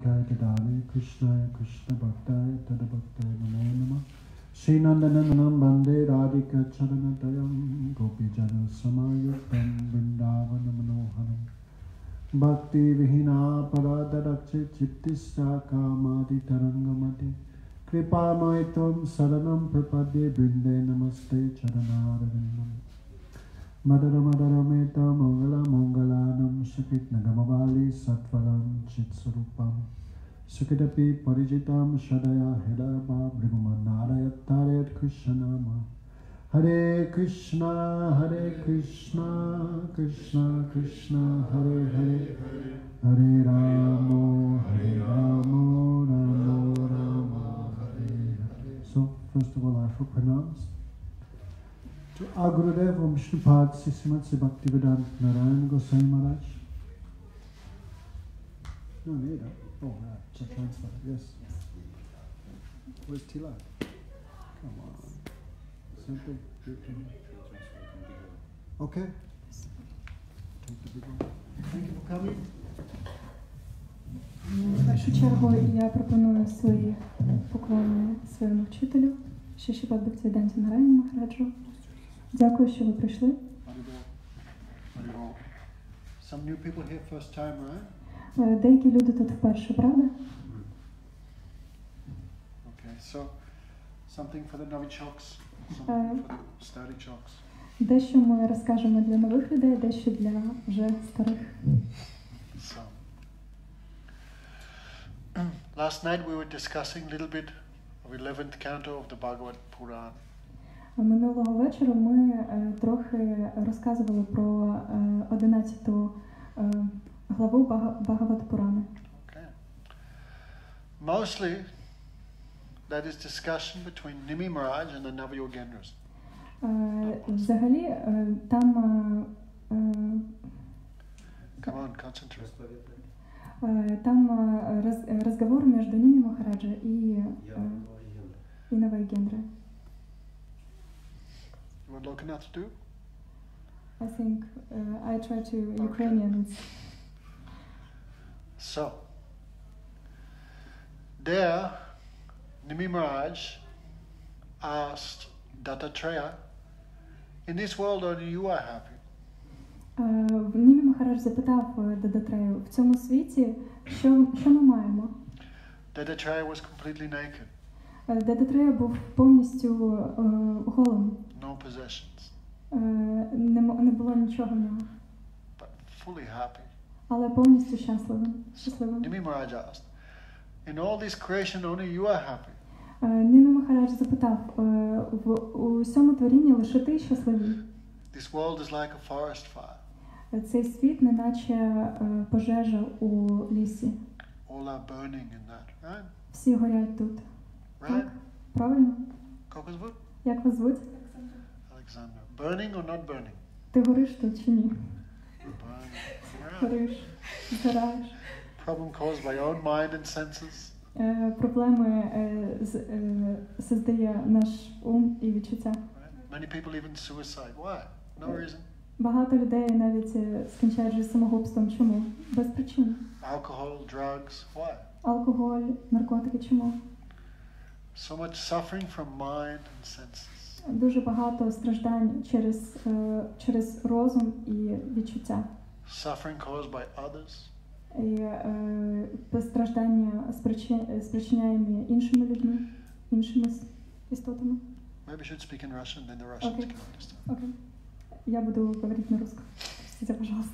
Kadali Krishna Krishna Bhaktaya Tada Bhaktaya Namo Nama Sri Nandananam Bande Radhika Charanatayam Gopijana Samayuktam Vrindavanam Manoharam Bhakti Vihina Paradarache Chittisya Kamadi Tarangamati Kripa Maitam Saranam Prapadye Brinde Namaste Charanarvindam Madara Madara Meta Mangala Mangalanam Shakit Nagamavali Satvaram Chitsurupam Sukitapi Parijitam Shadaya Hedaba Brigumanarayat Tarayat Krishnama Hare Krishna Krishna Krishna Hare Hare Hare Ramo Ramo Ramo Hare Hare. So first of all I offer pranams to our gurudev Vishnupad Srimad Bhaktivedanta Narayana Goswami Maharaj. No need. Oh, check transfer. Yes. Where's Tila? Come on. Simple. Okay. Take the big one. Thank you for coming. В першу чергу я пропоную свої поклони своєму вчителю, Шрілі Бхактисидданті Нараяні Махараджу. Дякую, що ви прийшли. Some new people here first time, right? Деякі люди тут вперше, правда? Okay, so something for the novichoks, something for the starichoks. Дещо ми розкажемо для нових людей, дещо для вже старих. So, last night we were discussing a little bit of 11th canto of the Bhagavatam. Минулого вечора ми трохи розказували про 11-ту главу Бхагават-пурани. Okay. Mostly that is discussion between Nimi Maharaj and the Navayogendras. Взагалі там Come on, concentrate. Там разговор между Ними Махараджа и Навайгендрой. What Lokanath do? I think I try to Ukrainian. So, there, Nimi Maharaj asked Dattatreya, in this world only you are happy. Німі Махарадж запитав Дататрею, в цьому світі, що ми маємо? Dattatreya was completely naked. Дататрея був повністю голим. No possessions. Не було нічого в нього. But fully happy. Але повністю щасливим. Nimi Maharaj asked, in all this creation only you are happy. Німі Махарадж запитав, в усьому творінні лише ти щасливий. This world is like a forest fire. Цей світ неначе пожежа у лісі. All are burning in that, right? Всі горять тут. Right? Так? Правильно? Как звуть? Як вас звуть? Alexander. Burning or not burning? Ти гориш тут чи ні? Burning. Гориш, згораєш. Problem caused by own mind and senses. Проблеми создає наш ум і відчуття. Many people even suicide. Why? No reason. Багато людей навіть скінчають життя самогубством. Чому? Без причин. Alcohol, drugs. Why? Алкоголь, наркотики. Чому? So much suffering from mind and senses. Дуже багато страждань через розум і відчуття. Suffering caused by others. І страждання спричиняємо іншими людьми, іншими істотами. Maybe I should speak in Russian, then the Russians can understand. Okay. Я буду говорить на русском. Простите, пожалуйста.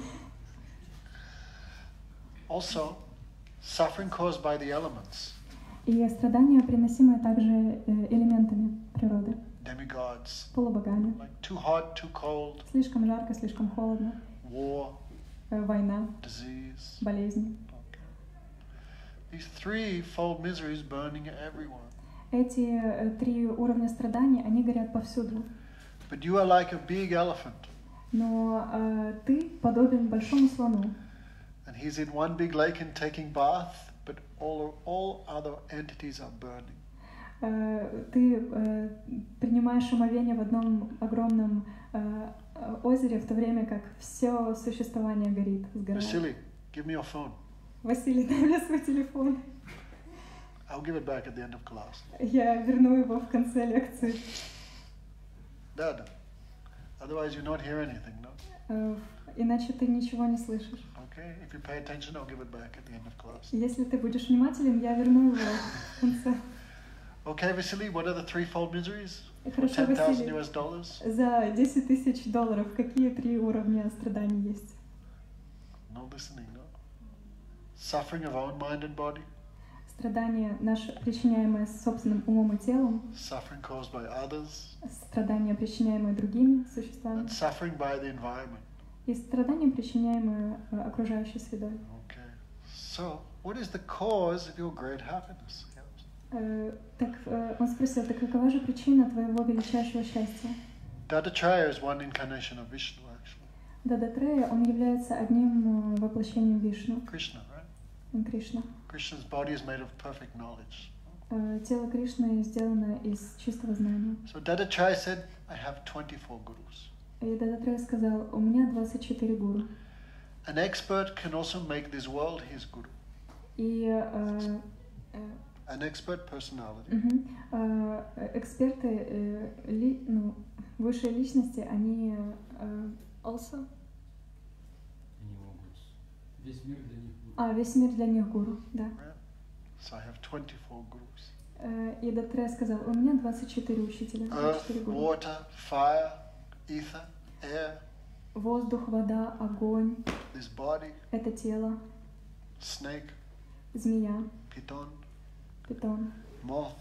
Also, suffering caused by the elements. И страдания, приносимые также элементами природы. Demigods. Полубогами. Like too hot, too cold. Слишком жарко, слишком холодно. War. Война. Disease. Болезни. Okay. These threefold miseries burning everyone. Эти три уровня страданий, они горят повсюду. But you are like a big elephant. Но ты подобен большому слону. And he's in one big lake and taking bath, but all other entities are burning. Ты принимаешь омовение в одном огромном озере, в то время как все существование горит, сгорает. Vasily, give me your phone. Василий, дай мне свой телефон. I'll give it back at the end of class. Я верну его в конце лекции. Dad, otherwise you not hear anything, no? Иначе ты ничего не слышишь. Okay, if you pay attention, I'll give it back at the end of class. Если ты будешь внимателен, я верну его в конце. Okay, Vasily, what are the threefold miseries? Хорошо, Василий. $10,000? За $10 000 какие 3 уровня страданий есть? No listening, no? Suffering of own mind and body? Страдания, наше, причиняемое собственным умом и телом. Suffering caused by others? Страдания, причиняемые другими существами. And suffering by the environment? И страдания, причиняемые окружающей средой. Okay. So, what is the cause of your great happiness? Он спросил, так какова же причина твоего величайшего счастья? Dattatreya is one incarnation of Vishnu, actually. Дататрея, он является одним воплощением Вишну. Krishna, right? Он Кришна. Krishna's body is made of perfect knowledge. Тело Кришны сделано из чистого знания. So Dattatreya said, I have 24 gurus. И Дататрея сказал, у меня 24 гуру. An expert can also make this world his guru. И An expert personality. Эксперты, высшие личности, они also. Они могут. Весь мир для них гуру. Весь мир для них гуру, да. So I have 24 gurus. И Дататрея сказал, у меня 24 учителя, 24 Earth, гуру. water, fire, ether, air. Воздух, вода, огонь. This body. Это тело. Snake. Змея. Python. Питон. Moth.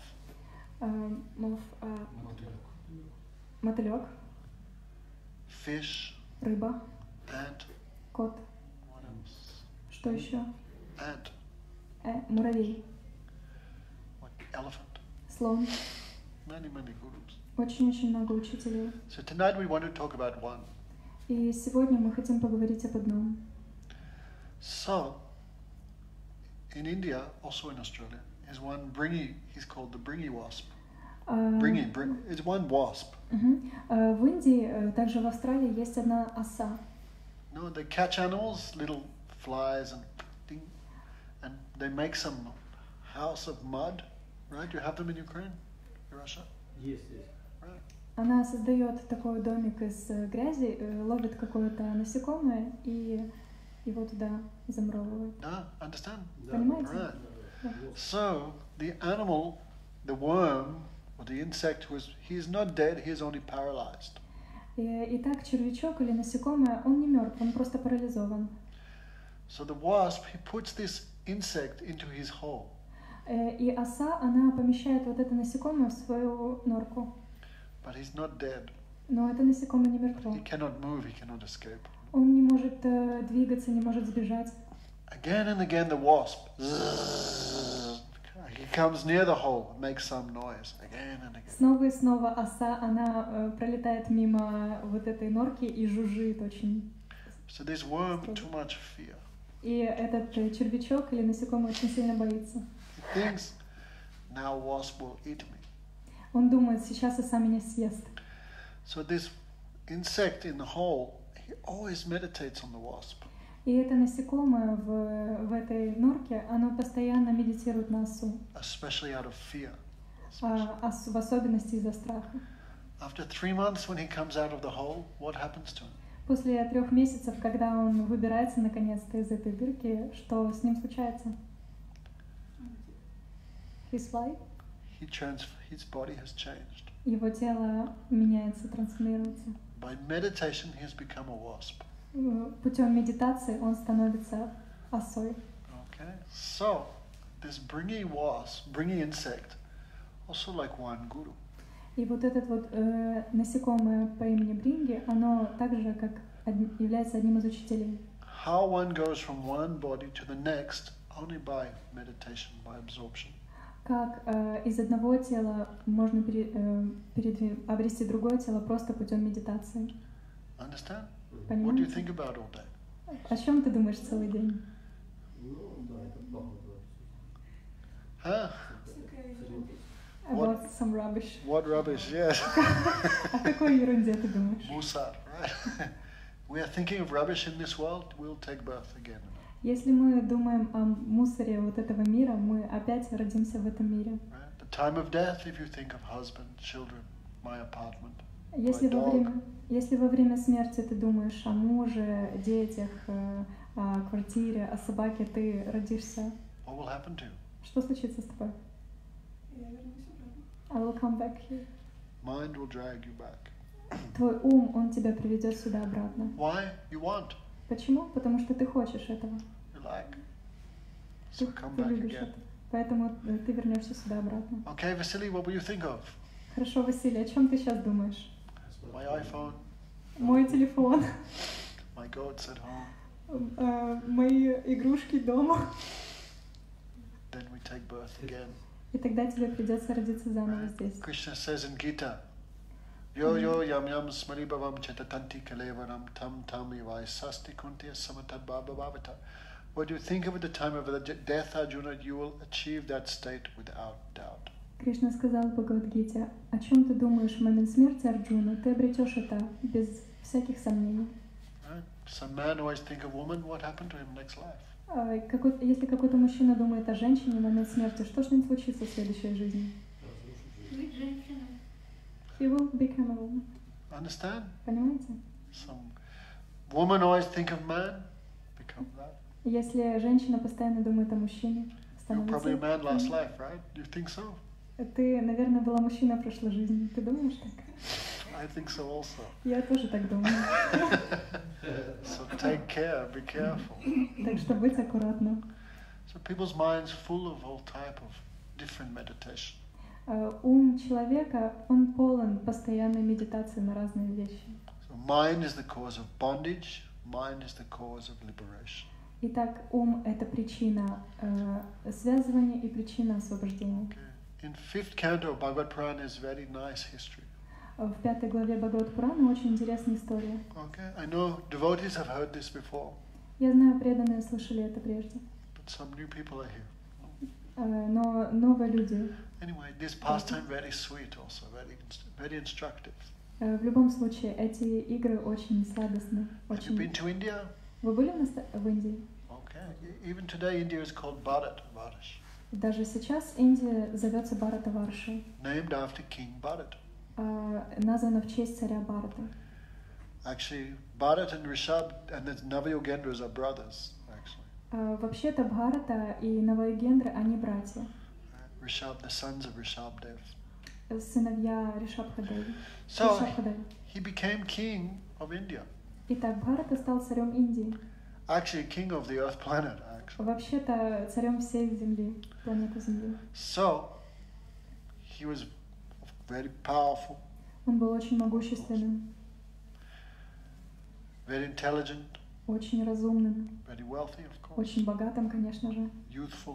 Мотылек. Fish. Рыба. Ant. Кот. What else? Что еще? Ant. Муравей. What? Elephant. Слон. Many gurus. Очень-очень много учителей. So tonight we want to talk about one. И сегодня мы хотим поговорить об одном. So, in India, also in Australia, is one bringy. He's called the bringy wasp. It's one wasp. В Индии, также в Австралии, есть одна оса. No, they catch animals, little flies and they make some house of mud, right? You have them in Ukraine, in Russia? Yes. Right. Она создает такой домик из грязи, ловит какое-то насекомое и его туда замуровывает. No, understand? Понимаете? Right. Да. So the animal, the worm or the insect, he is not dead. He is only paralyzed. Итак, червячок или насекомое, он не мертв, он просто парализован. So the wasp, he puts this insect into his hole. И оса, она помещает вот это насекомое в свою норку. But he's not dead. Но это насекомое не мертво. He cannot move. He cannot escape. Он не может двигаться, не может сбежать. Again and again, the wasp. He comes near the hole, makes some noise. Again and again. Снова и снова оса, она пролетает мимо вот этой норки и жужжит очень. So this worm, too much fear. И этот червячок или насекомое очень сильно боится. He thinks, now wasp will eat me. Он думает, сейчас оса меня съест. So this insect in the hole, he always meditates on the wasp. И это насекомое в этой норке, оно постоянно медитирует на осу. Especially out of fear. В особенности из-за страха. After 3 months, when he comes out of the hole, what happens to him? После 3 месяцев, когда он выбирается наконец-то из этой дырки, что с ним случается? His life? His body has changed. Его тело меняется, трансформируется. By meditation, he has become a wasp. Путем медитации он становится осой. Okay, so this bringy insect, also like one guru. И вот этот вот насекомое по имени Бринги, оно также как является одним из учителей. How one goes from one body to the next only by meditation, by absorption. Как из одного тела можно обрести другое тело просто путем медитации. Understand? Понимаете? What do you think about all that? О чем ты думаешь целый день? Huh? About some rubbish. What rubbish? Yes. О какой ерунде ты думаешь? Musar, right? We are thinking of rubbish in this world. We'll take birth again. Если мы думаем о мусоре вот этого мира, мы опять родимся в этом мире. Right? The time of death, if you think of husband, children, my apartment, Если my во время смерти ты думаешь о муже, детях, о квартире, о собаке, ты родишься. what will happen to you? Что случится с тобой? Я вернусь обратно. I will come back here. Mind will drag you back. Твой ум, он тебя приведет сюда обратно. Why? You want. Почему? Потому что ты хочешь этого. You like. Ты, So come ты back любишь again. это. Поэтому ты вернешься сюда обратно. Okay, Vasily, what will you think of? Хорошо, Василий, о чем ты сейчас думаешь? My iPhone, Мой телефон, my goats at home. мои игрушки дома. Then we take birth again. И тогда тебе придется родиться заново здесь. Krishna says in Gita, Yo yo yam yam smari bhavam chetatanti kalevaram tam tam ivai sasti kuntiya samatad bhava bhavata. What do you think of at the time of the death, Arjuna? You will achieve that state without doubt. Кришна сказал в Бхагавад-гите: о чем ты думаешь в момент смерти, Арджуна? Ты обретешь это без всяких сомнений. Right? Some man always think of woman, what happened to him next life? Если какой-то мужчина думает о женщине в момент смерти, что с ним случится в следующей жизни? Быть женщиной. He will become a woman. Understand? Понимаете? Some woman always think of man, become that. Если женщина постоянно думает о мужчине, You're probably a man last становится... life, right? You think so? Ты, наверное, была мужчиной в прошлой жизни. Ты думаешь так? I think so also. Я тоже так думаю. So take care, be careful. Так что будь аккуратна. So people's minds full of all type of different meditation. Ум человека, он полон постоянной медитации на разные вещи. So mind is the cause of bondage, mind is the cause of liberation. Итак, ум — это причина связывания и причина освобождения. Okay. In 5th canto of Bhagavad Purana is very nice history. В 5 главе Бхагават-пурана очень интересная история. Okay, I know devotees have heard this before, Я знаю, преданные слышали это прежде. but some new people are here. Но новые люди. Anyway, this pastime very sweet also, very instructive. В любом случае, эти игры очень сладостны. Have you been to India? Вы были в Индии? Okay. Even today India is called Bharat, Varish, Даже сейчас Индия зовется Бхарата-Варшей, named after King Bharat. названа в честь царя Бхарата. Actually, Bharat and Rishabh and the Navayogendras are brothers, actually. Вообще-то Бхарата и Навайгендра, они братья. Rishabh, the sons of Rishabdev. Сыновья Ришабхадеви. So, he became king of India. Итак, Бхарата стал царем Индии. Actually, king of the earth planet, actually. Вообще-то царем всей Земли, планеты Земли. So, he was very powerful, Он был очень могущественным, very intelligent, очень разумным, very wealthy, of course, очень богатым, конечно же. youthful.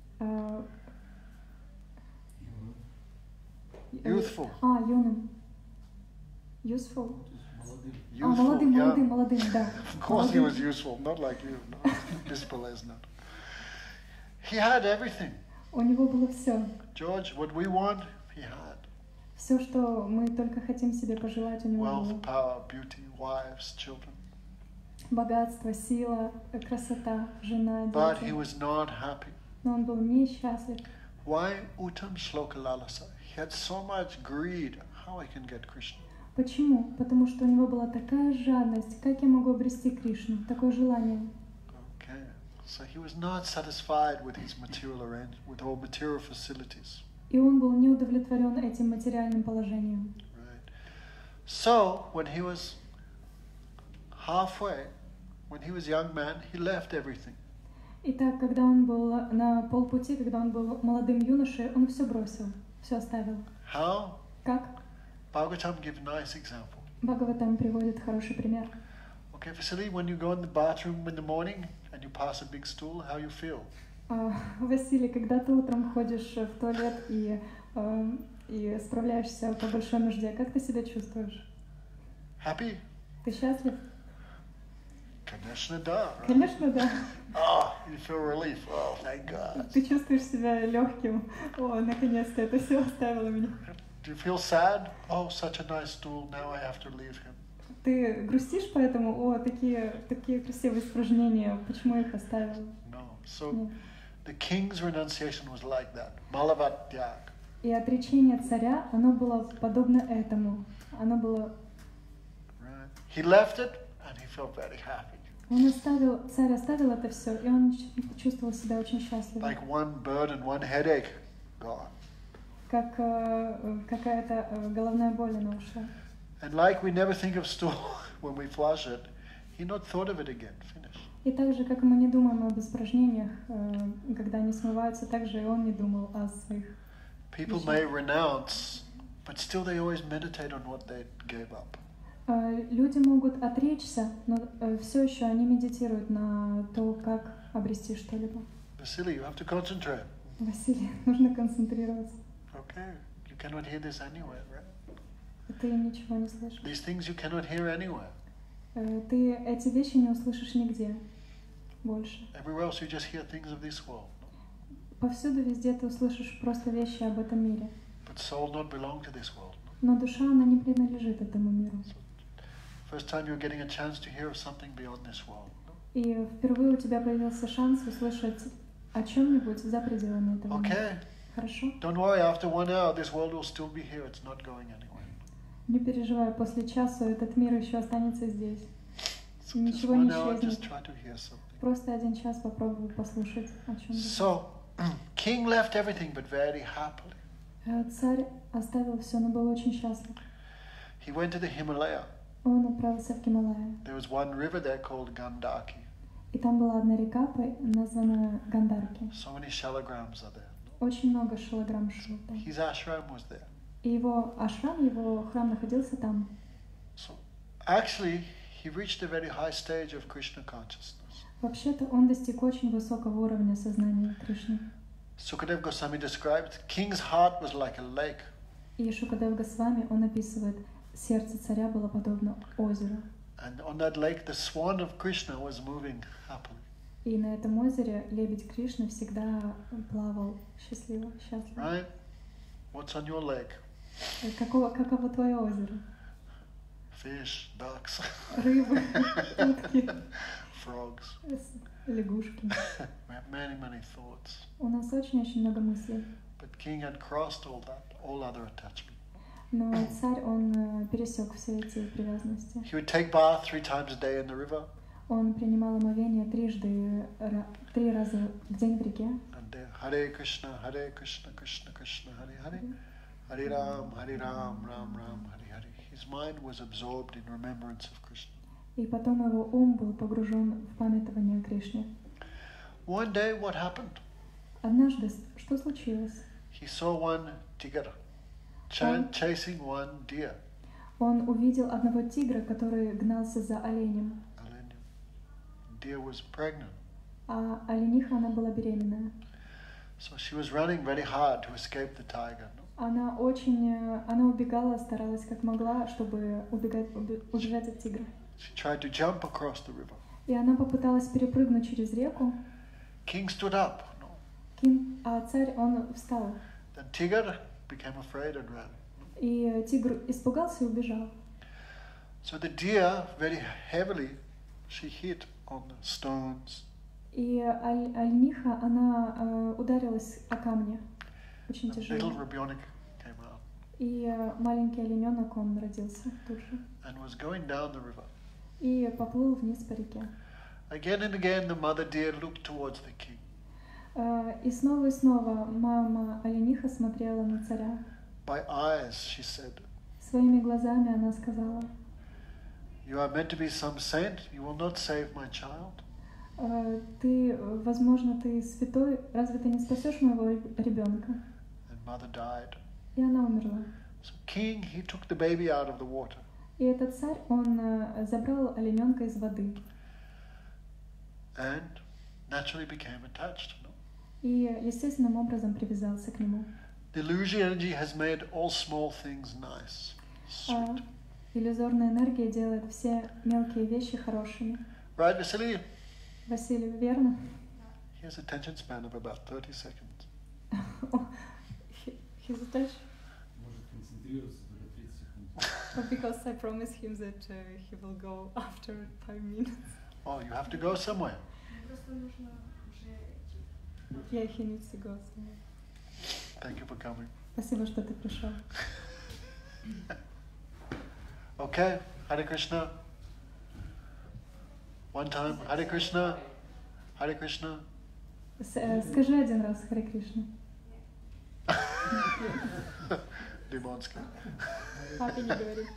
Юным. Youthful. Юным. Useful. Молодым. Youthful, молодым, да. Of course he was useful, not like you, no. Bесполезно. He had everything. У него было все. George, what we want, he had. Все, что мы только хотим себе пожелать, у него Wealth, было. power, beauty, wives, children. Богатство, сила, красота, жена, But he дети. was not happy. Но он был несчастлив. Why Uttam Shloka Lalasa? He had so much greed. How I can get Krishna? Почему? Потому что у него была такая жадность. Как я могу обрести Кришну? Такое желание. Okay. So he was not satisfied with his material with all material facilities. И он был не удовлетворен этим материальным положением. Right. So when he was halfway, when he was a young man, he left everything. Итак, когда он был на полпути, когда он был молодым юношей, он все бросил, все оставил. How? Как? Bhagavatam gives a nice example. Бхагаватам приводит хороший пример. Okay, Vasily, when you go in the bathroom in the morning and you pass a big stool, how you feel? Василий, когда ты утром ходишь в туалет и справляешься по большой нужде, как ты себя чувствуешь? Happy? Ты счастлив? Конечно, да. Right? Конечно, да. Oh, you feel relief. Oh, thank God. Ты чувствуешь себя легким. О, наконец-то это все оставило меня. Do you feel sad? Oh, such a nice stool. Now I have to leave him. Ты грустишь поэтому? О, такие красивые испражнения, почему я их оставил? No. So Нет. the king's renunciation was like that. Malavat Tyag. И отречение царя, оно было подобно этому. Оно было... Right. He left it and he felt very happy. Царь оставил это все, и он чувствовал себя очень счастливым. Like one burden, one headache gone. Как какая-то головная боль она ушла. And like we never think of stool when we flush it, he not thought of it again. Finish. И так же, как мы не думаем об испражнениях, когда они смываются, так же и он не думал о своих. People may renounce, but still they always meditate on what they gave up. Люди могут отречься, но все еще они медитируют на то, как обрести что-либо. Vasily, you have to concentrate. Василий, нужно концентрироваться. Okay, you cannot hear this anywhere, right? Ты ничего не слышишь. These things you cannot hear anywhere. Ты эти вещи не услышишь нигде больше. Everywhere else you just hear things of this world. Повсюду, везде ты услышишь просто вещи об этом мире. But soul not belong to this world. Но душа, она не принадлежит этому миру. First time you're getting a chance to hear of something beyond this world. И впервые у тебя появился шанс услышать о чем-нибудь за пределами этого мира. Okay. Хорошо? Don't worry, after 1 hour this world will still be here. It's not going anywhere. Не переживай, после часа этот мир еще останется здесь. So just Ничего не 1 hour, исчезнет. just try to hear something. Просто 1 час попробуй послушать о чем-то. So, king left everything but very happily. Царь оставил все, но был очень счастлив. He went to the Himalaya. Он отправился в Гималая. There was one river there called Gandaki. И там была одна река, названная Гандарки. So many shalagrams are there. Очень много шалаграм шло там. His ashram was there. И его ашрам, его храм находился там. So, actually, he reached a very high stage of Krishna consciousness. Вообще-то он достиг очень высокого уровня сознания Кришны. Sukadev Goswami described, king's heart was like a lake. И Шукадев Госвами, он описывает, сердце царя было подобно озеру. And on that lake, the swan of Krishna was moving happily. И на этом озере лебедь Кришны всегда плавал счастливо, счастливо. Right? What's on your lake? Каково твое озеро? Fish, ducks, Рыбы, утки, frogs. лягушки. We have many, many thoughts. У нас очень много мыслей. But king had crossed all that, all other attachment. Но царь, он пересек все эти привязанности. He would take bath 3 times a day in the river. Он принимал омовение 3 раза в день в реке. And there, Hare Krishna, Krishna Krishna, Hare Hare. Hare Ram, Ram Ram, Hare Hare. His mind was absorbed in remembrance of Krishna. И потом его ум был погружен в памятование о Кришне. One day, what happened? Однажды, что случилось? He saw one tiger chasing one deer. Он увидел одного тигра, который гнался за оленем. Deer was pregnant. А олениха, она была беременная. So she was running very hard to escape the tiger. Она убегала, старалась как могла, чтобы убежать от тигра. She tried to jump across the river. И она попыталась перепрыгнуть через реку. King stood up. А царь, он встал. The tiger became afraid and ran. И тигр испугался и убежал. So the deer, very heavily, she hit on the stones. И олениха, она ударилась о камни. Очень тяжело. Little rебенок came out. И маленький олененок, он родился тут же. And was going down the river. И поплыл вниз по реке. Again and again the mother deer looked towards the king. И снова мама олениха смотрела на царя. By eyes, she said. Своими глазами она сказала. You are meant to be some saint. You will not save my child. Ты, возможно, ты святой. Разве ты не спасешь моего ребенка? And mother died. И она умерла. So king, he took the baby out of the water. И этот царь, он забрал олененка из воды. And naturally became attached. No? И естественным образом привязался к нему. The illusion energy has made all small things nice, sweet. Иллюзорная энергия делает все мелкие вещи хорошими. Right, Vasily? Василий, верно? He has attention span of about 30 seconds. His attention. Может концентрироваться только 30 секунд. Because I promised him that he will go after 5 minutes. Oh, you have to go somewhere. Просто нужно уже идти. Yeah, he needs to go somewhere. Thank you for coming. Спасибо, что ты пришел. Okay, Hare Krishna. One time, Hare Krishna. Hare Krishna. Скажи один раз Харе Кришна. Демонский. Папе не говори.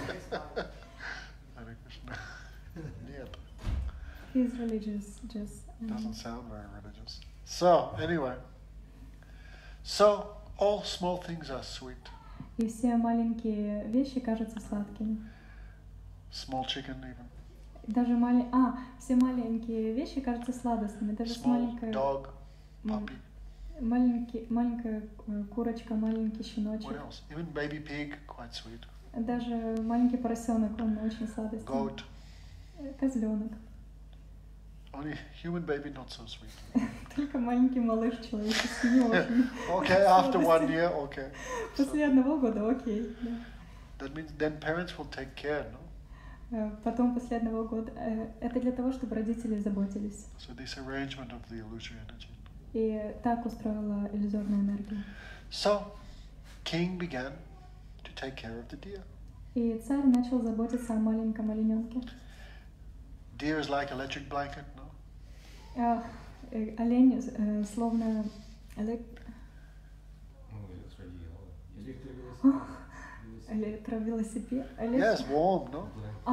Hare Krishna. Нет. He's religious, just... Doesn't sound very religious. So, anyway. So, all small things are sweet. И все маленькие вещи кажутся сладкими. Small chicken even. Даже все маленькие вещи кажутся сладостными. Даже Small dog, puppy. маленькая курочка, маленький What щеночек. else? Even baby pig, quite sweet. Даже маленький поросенок, он очень сладостный. Goat. Козленок. Only human baby not so sweet. Только маленький малыш человеческий не очень. Okay, after 1 year, okay. После 1 года, окей. Да. That means then parents will take care, no? Потом после 1 года. Это для того, чтобы родители заботились. So this arrangement of the illusory energy. И так устроила иллюзорная энергия. So, king began to take care of the deer. И царь начал заботиться о маленьком олененке. Deer is like electric blanket, no? Олень словно электровелосипед. Yes, warm, no?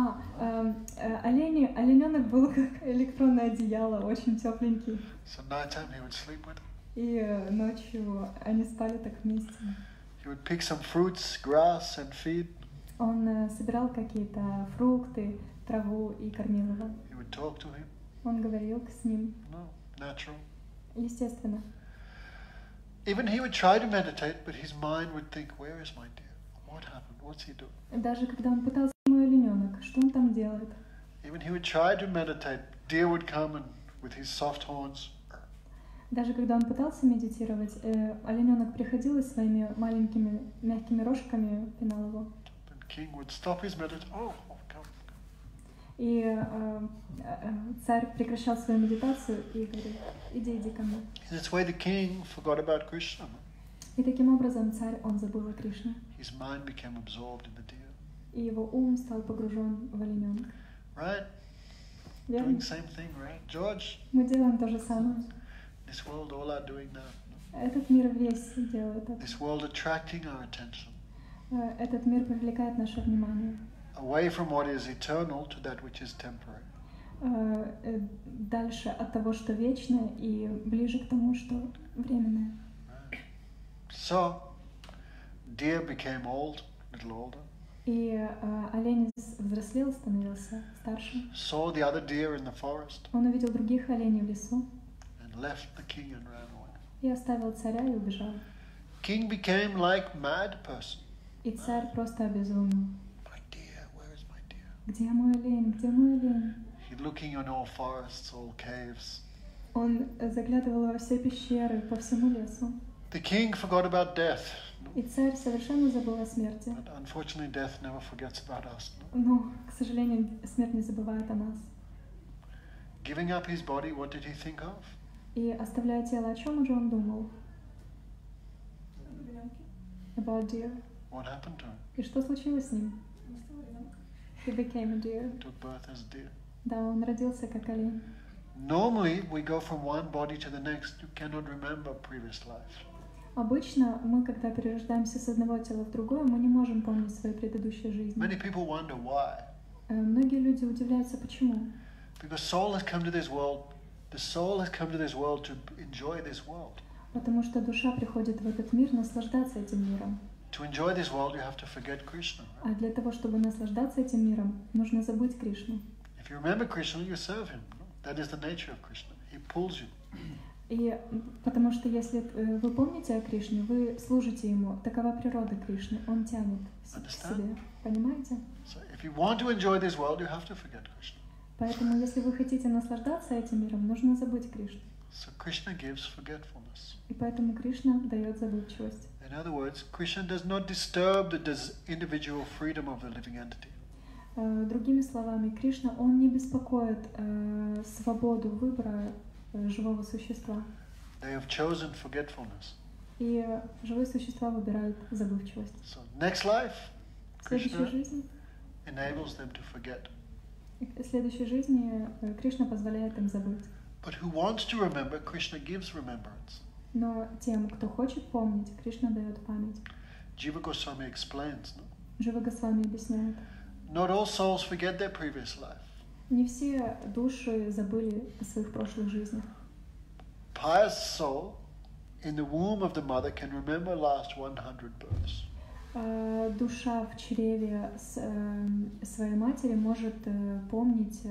Олененок был как электронное одеяло, очень тепленький. So nighttime he would sleep with it. И ночью они спали так вместе. He would pick some fruits, grass, and feed. Он собирал какие-то фрукты, траву и кормил его. He would talk to him. Он говорил с ним. No, natural. Естественно. Even he would try to meditate, but his mind would think, where is my deer? What happened? What's he doing? Даже когда он пытался, мой олененок, что он там делает? Even he would try to meditate, deer would come and with his soft horns. Даже когда он пытался медитировать, олененок приходил и своими маленькими мягкими рожками пинал его. Then king would stop his meditation. Oh, come. И царь прекращал свою медитацию и говорит: иди ко мне. In this way, the king forgot about Krishna. И таким образом царь, он забыл о Кришне. His mind became absorbed in the deer. И его ум стал погружен в олененка. Right? Верно? Doing same thing, right? George? Мы делаем то же самое. This world, all are doing that. Этот мир весь делает это. This world attracting our attention. Этот мир привлекает наше внимание. Away from what is eternal to that which is temporary. Дальше от того, что вечное, и ближе к тому, что временное. So, deer became old, a little older. И олень взрослел, становился старше. Saw the other deer in the forest Он увидел других оленей в лесу and left the king and ran away. и оставил царя и убежал. King became like mad person. И царь просто обезумел. My deer, where is my deer? Где мой олень? Где мой олень? He looking on all forests, all caves. Он заглядывал во все пещеры, по всему лесу. The king forgot about death. И царь совершенно забыл о смерти. But unfortunately, death never forgets about us. Но, к сожалению, смерть не забывает о нас. Giving up his body, what did he think of? И оставляя тело, о чем же он думал? About deer. What happened to him? И что случилось с ним? He became a deer. Took birth as a deer. Да, он родился как олень. Normally, we go from one body to the next. You cannot remember previous life. Обычно мы, когда перерождаемся с одного тела в другое, мы не можем помнить свои предыдущие жизни. Many people wonder why. Многие люди удивляются, почему. Because soul has come to this world. The soul has come to this world to enjoy this world. Потому что душа приходит в этот мир наслаждаться этим миром. To enjoy this world, you have to forget Krishna. А для того, чтобы наслаждаться этим миром, нужно забыть Кришну. If you remember Krishna, you serve him. That is the nature of Krishna. He pulls you. И потому что если вы помните о Кришне, вы служите ему. Такова природа Кришны. Он тянет к себе. Понимаете? So if you want to enjoy this world, you have to forget Krishna. Поэтому, если вы хотите наслаждаться этим миром, нужно забыть Кришну. So Krishna gives forgetfulness. И поэтому Кришна дает забывчивость. In other words, Krishna does not disturb the individual freedom of the living entity. Другими словами, Кришна, он не беспокоит свободу выбора живого существа. They have chosen forgetfulness. И живые существа выбирают забывчивость. So next life, В следующей Krishna жизни, enables them to forget. в следующей жизни Кришна позволяет им забыть. But who wants to remember, Krishna gives remembrance. Но тем, кто хочет помнить, Кришна дает память. Jiva Goswami explains, no? Жива Госвами объясняет. Not all souls forget their previous life. Не все души забыли о своих прошлых жизнях. Pious soul in the womb of the mother can remember last 100 births. Душа в чреве своей матери может помнить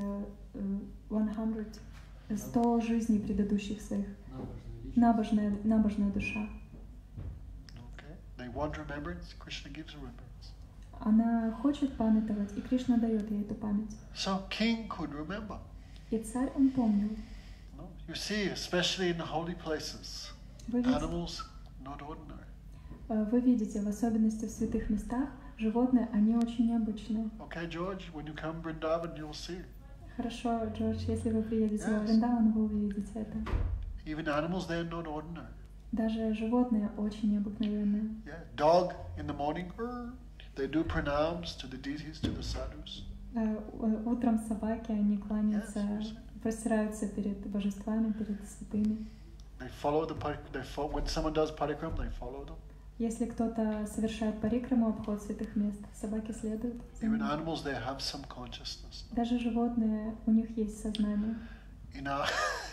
100 жизней предыдущих своих. Набожная душа. Okay? They want remembrance, Krishna gives remembrance. Она хочет памятовать, и Кришна дает ей эту память. So king could remember. И царь он помнил. No? You see, especially in the holy places, animals not ordinary. Вы видите, в особенности в святых местах, животные, они очень необычные. Okay, George, when you come to Vrindavan, you'll see. Хорошо, Джордж, если вы приедете во Вриндаван, вы увидите это. Even animals, they're not ordinary. Даже животные очень необыкновенные. Yeah, dog in the morning, they do pranams to the deities, to the sadhus. Утром собаки, они кланяются, простираются перед божествами, перед святыми. They follow when someone does parikram, they follow them. Если кто-то совершает парикраму, обход святых мест, собаки следуют за Even ним. animals, they have some consciousness. Даже животные, у них есть сознание. In our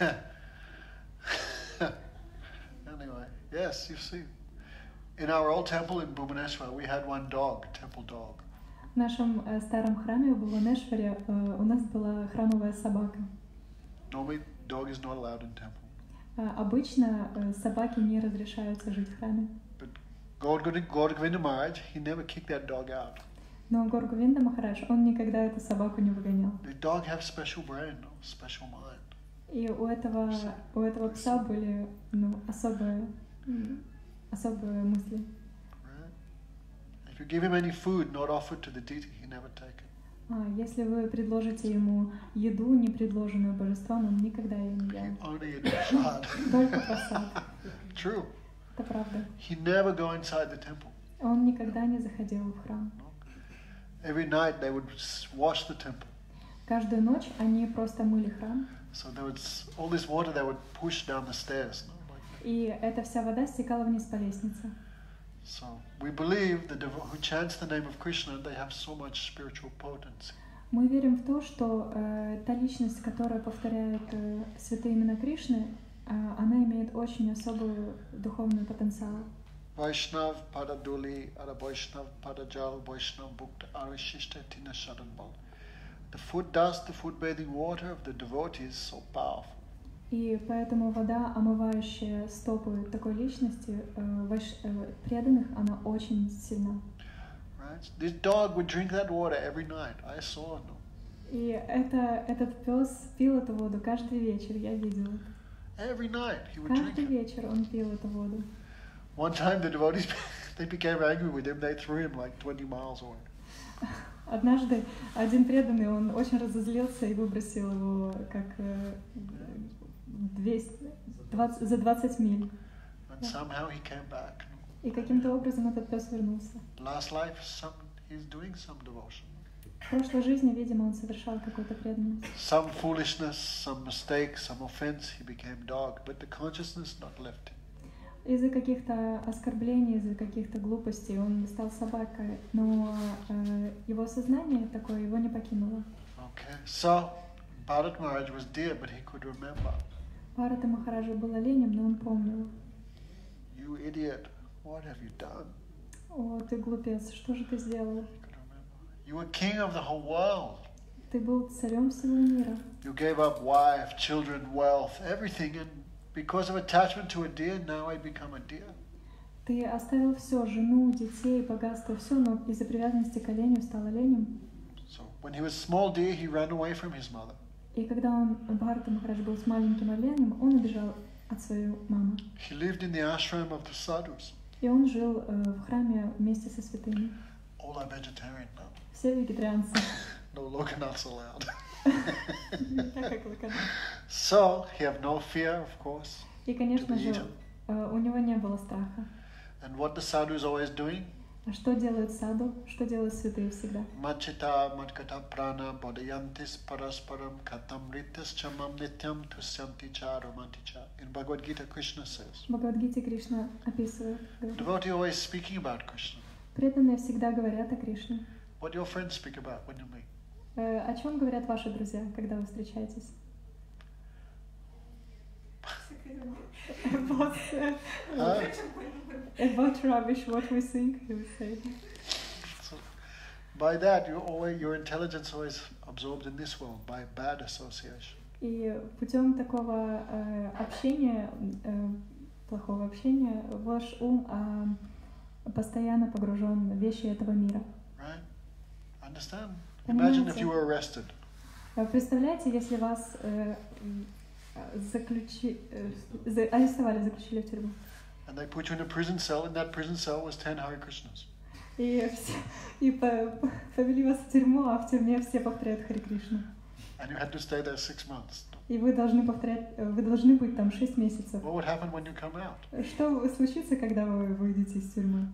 anyway, yes, you see. In our old temple in Bhubaneswar, we had one dog, temple dog. В нашем старом храме в Бхуванешваре у нас была храмовая собака. Normally, dog is not allowed in temple. Обычно собаки не разрешаются жить в храме. But Govinda Maharaj, he never kicked that dog out. Но Говинда Махарадж, он никогда эту собаку не выгонял. The dog have special brain, special mind. И у этого пса были особые мысли. Right? If you give him any food not offered to the deity, he never take it. Если вы предложите ему еду, не предложенную божеством, он никогда ее не ел. Only in prasad. Только просад. True. Это правда. He never go inside the temple. Он никогда не заходил в храм. Every night they would wash the temple. Каждую ночь они просто мыли храм. So there was all this water they would push down the stairs. No? И эта вся вода стекала вниз по лестнице. So we believe that who chants the name of Krishna, they have so much spiritual potency. Мы верим в то, что та личность, которая повторяет святые имена Кришны, она имеет очень особый духовный потенциал. Vaishnav Padaduli, Ara Vaishnav Padajal, Vaishnav Bhukta, Arishishta Tina Shadanbal. The foot dust, the foot bathing water of the devotees is so powerful. И поэтому вода, омывающая стопы такой личности, преданных, она очень сильна. Right? This dog would drink that water every night. I saw it. И этот пес пил эту воду каждый вечер, я видела. Every night he would drink Каждый it. вечер он пил эту воду. One time the devotees, they became angry with him. They threw him like 20 miles away. Однажды один преданный, он очень разозлился и выбросил его как за 20 миль. And somehow he came back. И каким-то образом этот пес вернулся. Last life, he's doing some devotion. В прошлой жизни, видимо, он совершал какую-то преданность. Some foolishness, some mistake, some offense, he became dog, but the consciousness not left him. Из-за каких-то оскорблений, из-за каких-то глупостей он стал собакой, но его сознание такое его не покинуло. Okay, so Bharat Maharaj was dear, but he could remember. Бхарата Махараджа был оленем, но он помнил. You idiot, what have you done? О, ты глупец, что же ты сделал? He could remember. You were king of the whole world. Ты был царем всего мира. You gave up wife, children, wealth, everything, and because of attachment to a deer, now I become a deer. Ты оставил все, жену, детей, богатство, все, но из-за привязанности к оленю стал оленем. So when he was small deer, he ran away from his mother. И когда Бхарата Махарадж был с маленьким оленем, он убежал от своей мамы. He lived in the ashram of the sadhus. И И он жил в храме вместе со святыми. All are vegetarian now. Все вегетарианцы. No loconuts allowed. Так как лакана. So he have no fear, of course. И, конечно To be же, eaten. у него не было страха. And what the sadhu is always doing? А что делают саду? Что делают святые всегда? Machita matkata prana bodhayantis parasparam katamritas chamam nityam tusyanti cha romanticha. In Bhagavad Gita, Krishna says. В Бхагавад-гите Кришна описывает. Говорит, Devotee always speaking about Krishna. преданные всегда говорят о Кришне. What do your friends speak about when you meet? О чем говорят ваши друзья, когда вы встречаетесь? About rubbish, what we think, he would say. So, by that, your intelligence always absorbed in this world by bad association. И путем такого общения, плохого общения, ваш ум постоянно погружен в вещи этого мира. Right? Understand? Imagine if you were arrested. Представляете, если вас арестовали, заключили в тюрьму. And they put you in a prison cell. In that prison cell was 10 Hare Krishnas. И повели вас в тюрьму, а в тюрьме все повторяют Харе Кришну. And you had to stay there 6 months. И вы должны повторять, вы должны быть там 6 месяцев. What would happen when you come out? Что случится, когда вы выйдете из тюрьмы?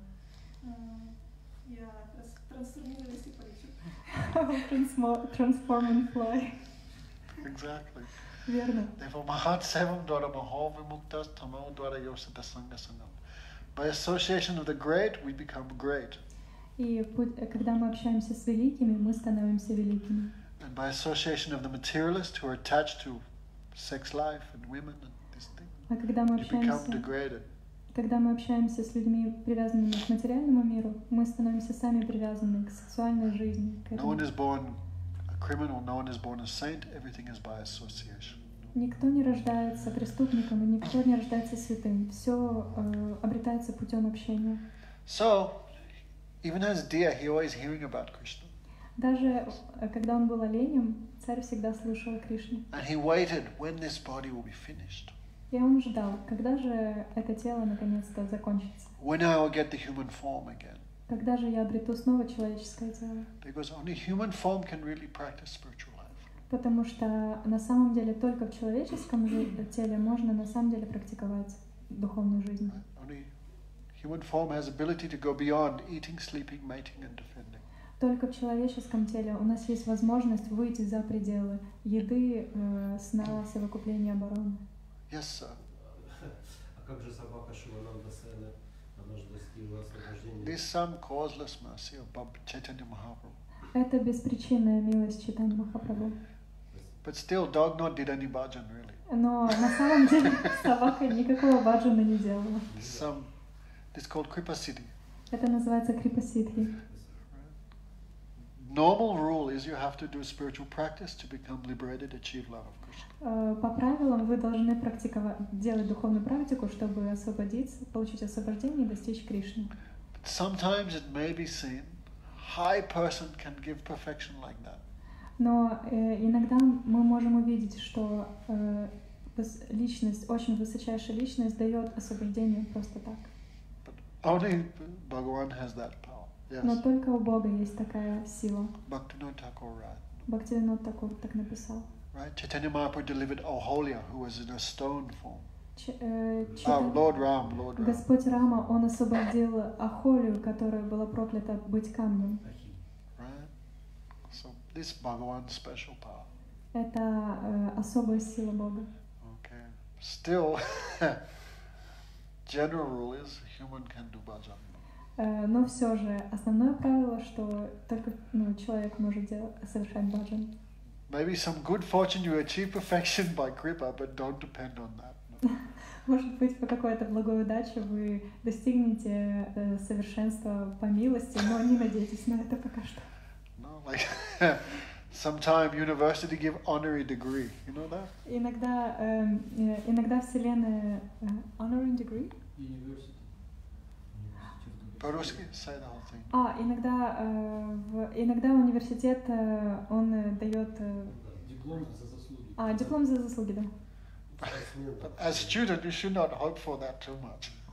Я трансформируюсь и полечу. Transform and fly. Exactly. Верно. Therefore, Mahat Sevam Dwara Maho Vimuktas Tamo Dwara Yosata Sangha Sangam. By association of the great, we become great. И когда мы общаемся с великими, мы становимся великими. And by association of the materialists who are attached to sex life and women and these things, А когда мы you become общаемся, degraded. когда мы общаемся с людьми, привязанными к материальному миру, мы становимся сами привязаны к сексуальной жизни. К No one этому. is born a criminal, no one is born a saint, everything is by association. Никто не рождается преступником, и никто не рождается святым. Все обретается путем общения. So, even as deer, he always hearing about Krishna. Даже когда он был оленем, царь всегда слушал о Кришне. And he waited when this body will be finished. И он ждал, когда же это тело наконец-то закончится. When I will get the human form again. Когда же я обрету снова человеческое тело. Because only human form can really practice spiritual life. Потому что на самом деле только в человеческом теле можно на самом деле практиковать духовную жизнь. Only human form has ability to go beyond eating, sleeping, mating and defending. Только в человеческом теле у нас есть возможность выйти за пределы еды, сна, совокупления, обороны. Yes, sir. А как же собака Шивананда Сена? Она же достигла освобождения. This some causeless mercy of Caitanya Mahaprabhu. Это беспричинная милость Чайтаньи Махапрабху. But still, dog not did any bhajan really. Но на самом деле собака никакого баджана не делала. This called Kripasiddhi. Это называется крипасидхи. Normal rule is you have to do spiritual practice to become liberated, achieve love of Krishna. По правилам вы должны практиковать, делать духовную практику, чтобы освободиться, получить освобождение и достичь Кришны. But sometimes it may be seen, high person can give perfection like that. Но иногда мы можем увидеть, что личность, очень высочайшая личность дает освобождение просто так. But only Bhagavan has that power. Yes. Но только у Бога есть такая сила. Bhaktivinoda Thakur, right? Бхактисиддханта Thakura так написал. Right? Chaitanya Mahaprabhu delivered Aholya, who was in a stone form. Лord Ram. Господь Рама, он освободил Ахолию, которая была проклята быть камнем. Right? So this Bhagavan's special power. Это особая сила Бога. Okay. Still, general rule is human can do bhajan. Но все же основное правило, что только человек может совершать баджан. Maybe some good fortune you achieve perfection by kripa, but don't depend on that. No. Может быть, по какой-то благой удаче вы достигнете совершенства по милости, но не надейтесь на это пока что. No, like sometime university give honorary degree, you know that? Иногда Вселенная honorary degree. University. По-русски say the whole thing. Иногда университет он дает Диплом за заслуги. диплом за заслуги, да. But as student, you should not hope for that too much.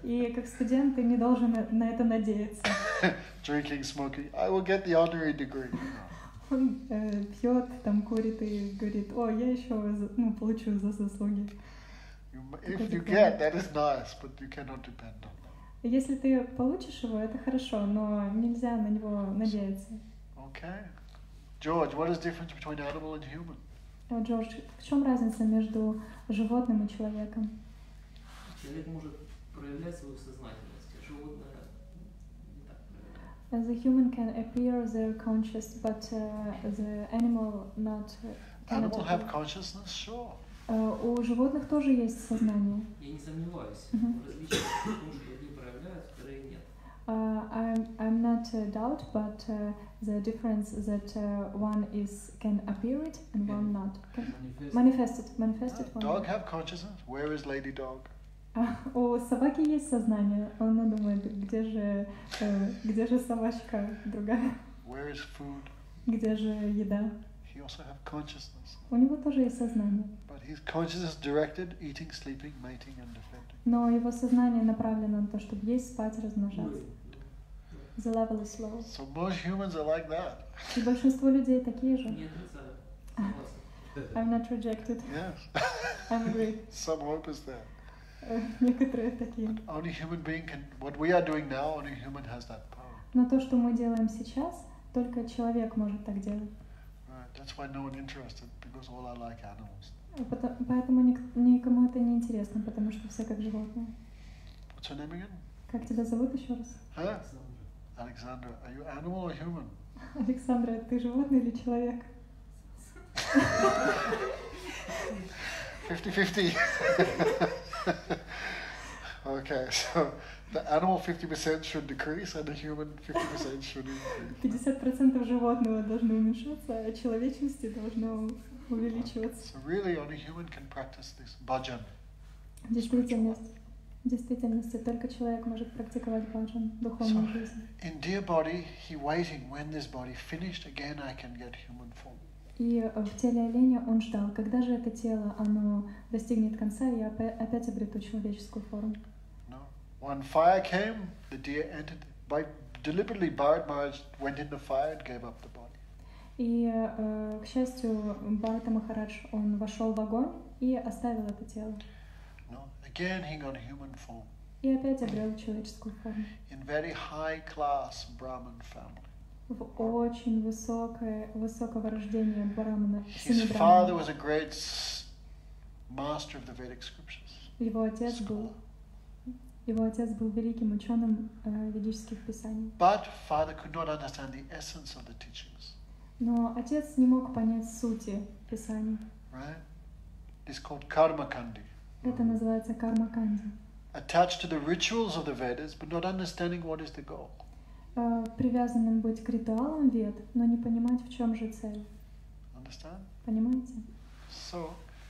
И как студент ты не должен на это надеяться. Drinking, smoking, I will get the honorary degree. Он пьет, там курит и говорит, о, я еще получу за заслуги. If you get, that is nice, but you cannot depend on that. Если ты получишь его, это хорошо, но нельзя на него надеяться. Okay. George, what is the difference between animal and human? Джордж, в чем разница между животным и человеком? Человек может проявлять свою сознательность, а животное не так проявляет. The human can appear they're conscious, but the animal not. Animal have consciousness, sure. У животных тоже есть сознание. Я не сомневаюсь в различии в том, что одни проявляют, вторые нет. I'm not doubt, but the difference that one can appear it and one not. Manifest it. Dog have consciousness. Where is lady dog? У собаки есть сознание. Он думает, где же собачка другая? Where is food? Где же еда? He also have consciousness. У него тоже есть сознание. But his consciousness directed eating, sleeping, mating, and defending. Но его сознание направлено на то, чтобы есть, спать, размножаться. The level is low. So most humans are like that. И большинство людей такие же. Не отрицаю. Согласен. I'm not rejected. Yes. I'm great. Some hope is there. Некоторые такие. But only human being can. What we are doing now, only human has that power. Но то, что мы делаем сейчас, только человек может так делать. Right. That's why no one interested, because all are like animals. Поэтому никому это не интересно, потому что все как животные. What's your name again? Как тебя зовут еще раз? Huh? Alexandra. Are you animal or human? Александра, ты животное или человек? 50-50. Okay, so the animal 50% should decrease and the human 50% should increase. 50% животного должно уменьшаться, а человечности должно увеличиваться. So really only human can practice this bhajana. В действительности только человек может практиковать баджан, духовную жизнь. In dear body, he waiting when this body finished again I can get human form. И в теле оленя он ждал, когда же это тело, оно достигнет конца, и я опять обрету человеческую форму. No. When fire came, the deer entered. By deliberately, Bharat Maharaj went in the fire and gave up the body. И, к счастью, Бхарата Махарадж, он вошел в огонь и оставил это тело. No. Again, he got human form. И опять обрел человеческую форму. In very high class Brahmin family. В очень высокого рождения Брамана. His father was a great master of the Vedic scriptures. Его отец был великим ученым ведических писаний. But father could not understand the essence of the teachings. Но отец не мог понять сути писаний. Right? It's called karma kandi. Это называется карма-канди. Attached to the rituals of the Vedas, but not understanding what is the goal. Привязанным быть к ритуалам вед, но не понимать, в чем же цель. Understand? Понимаете? So,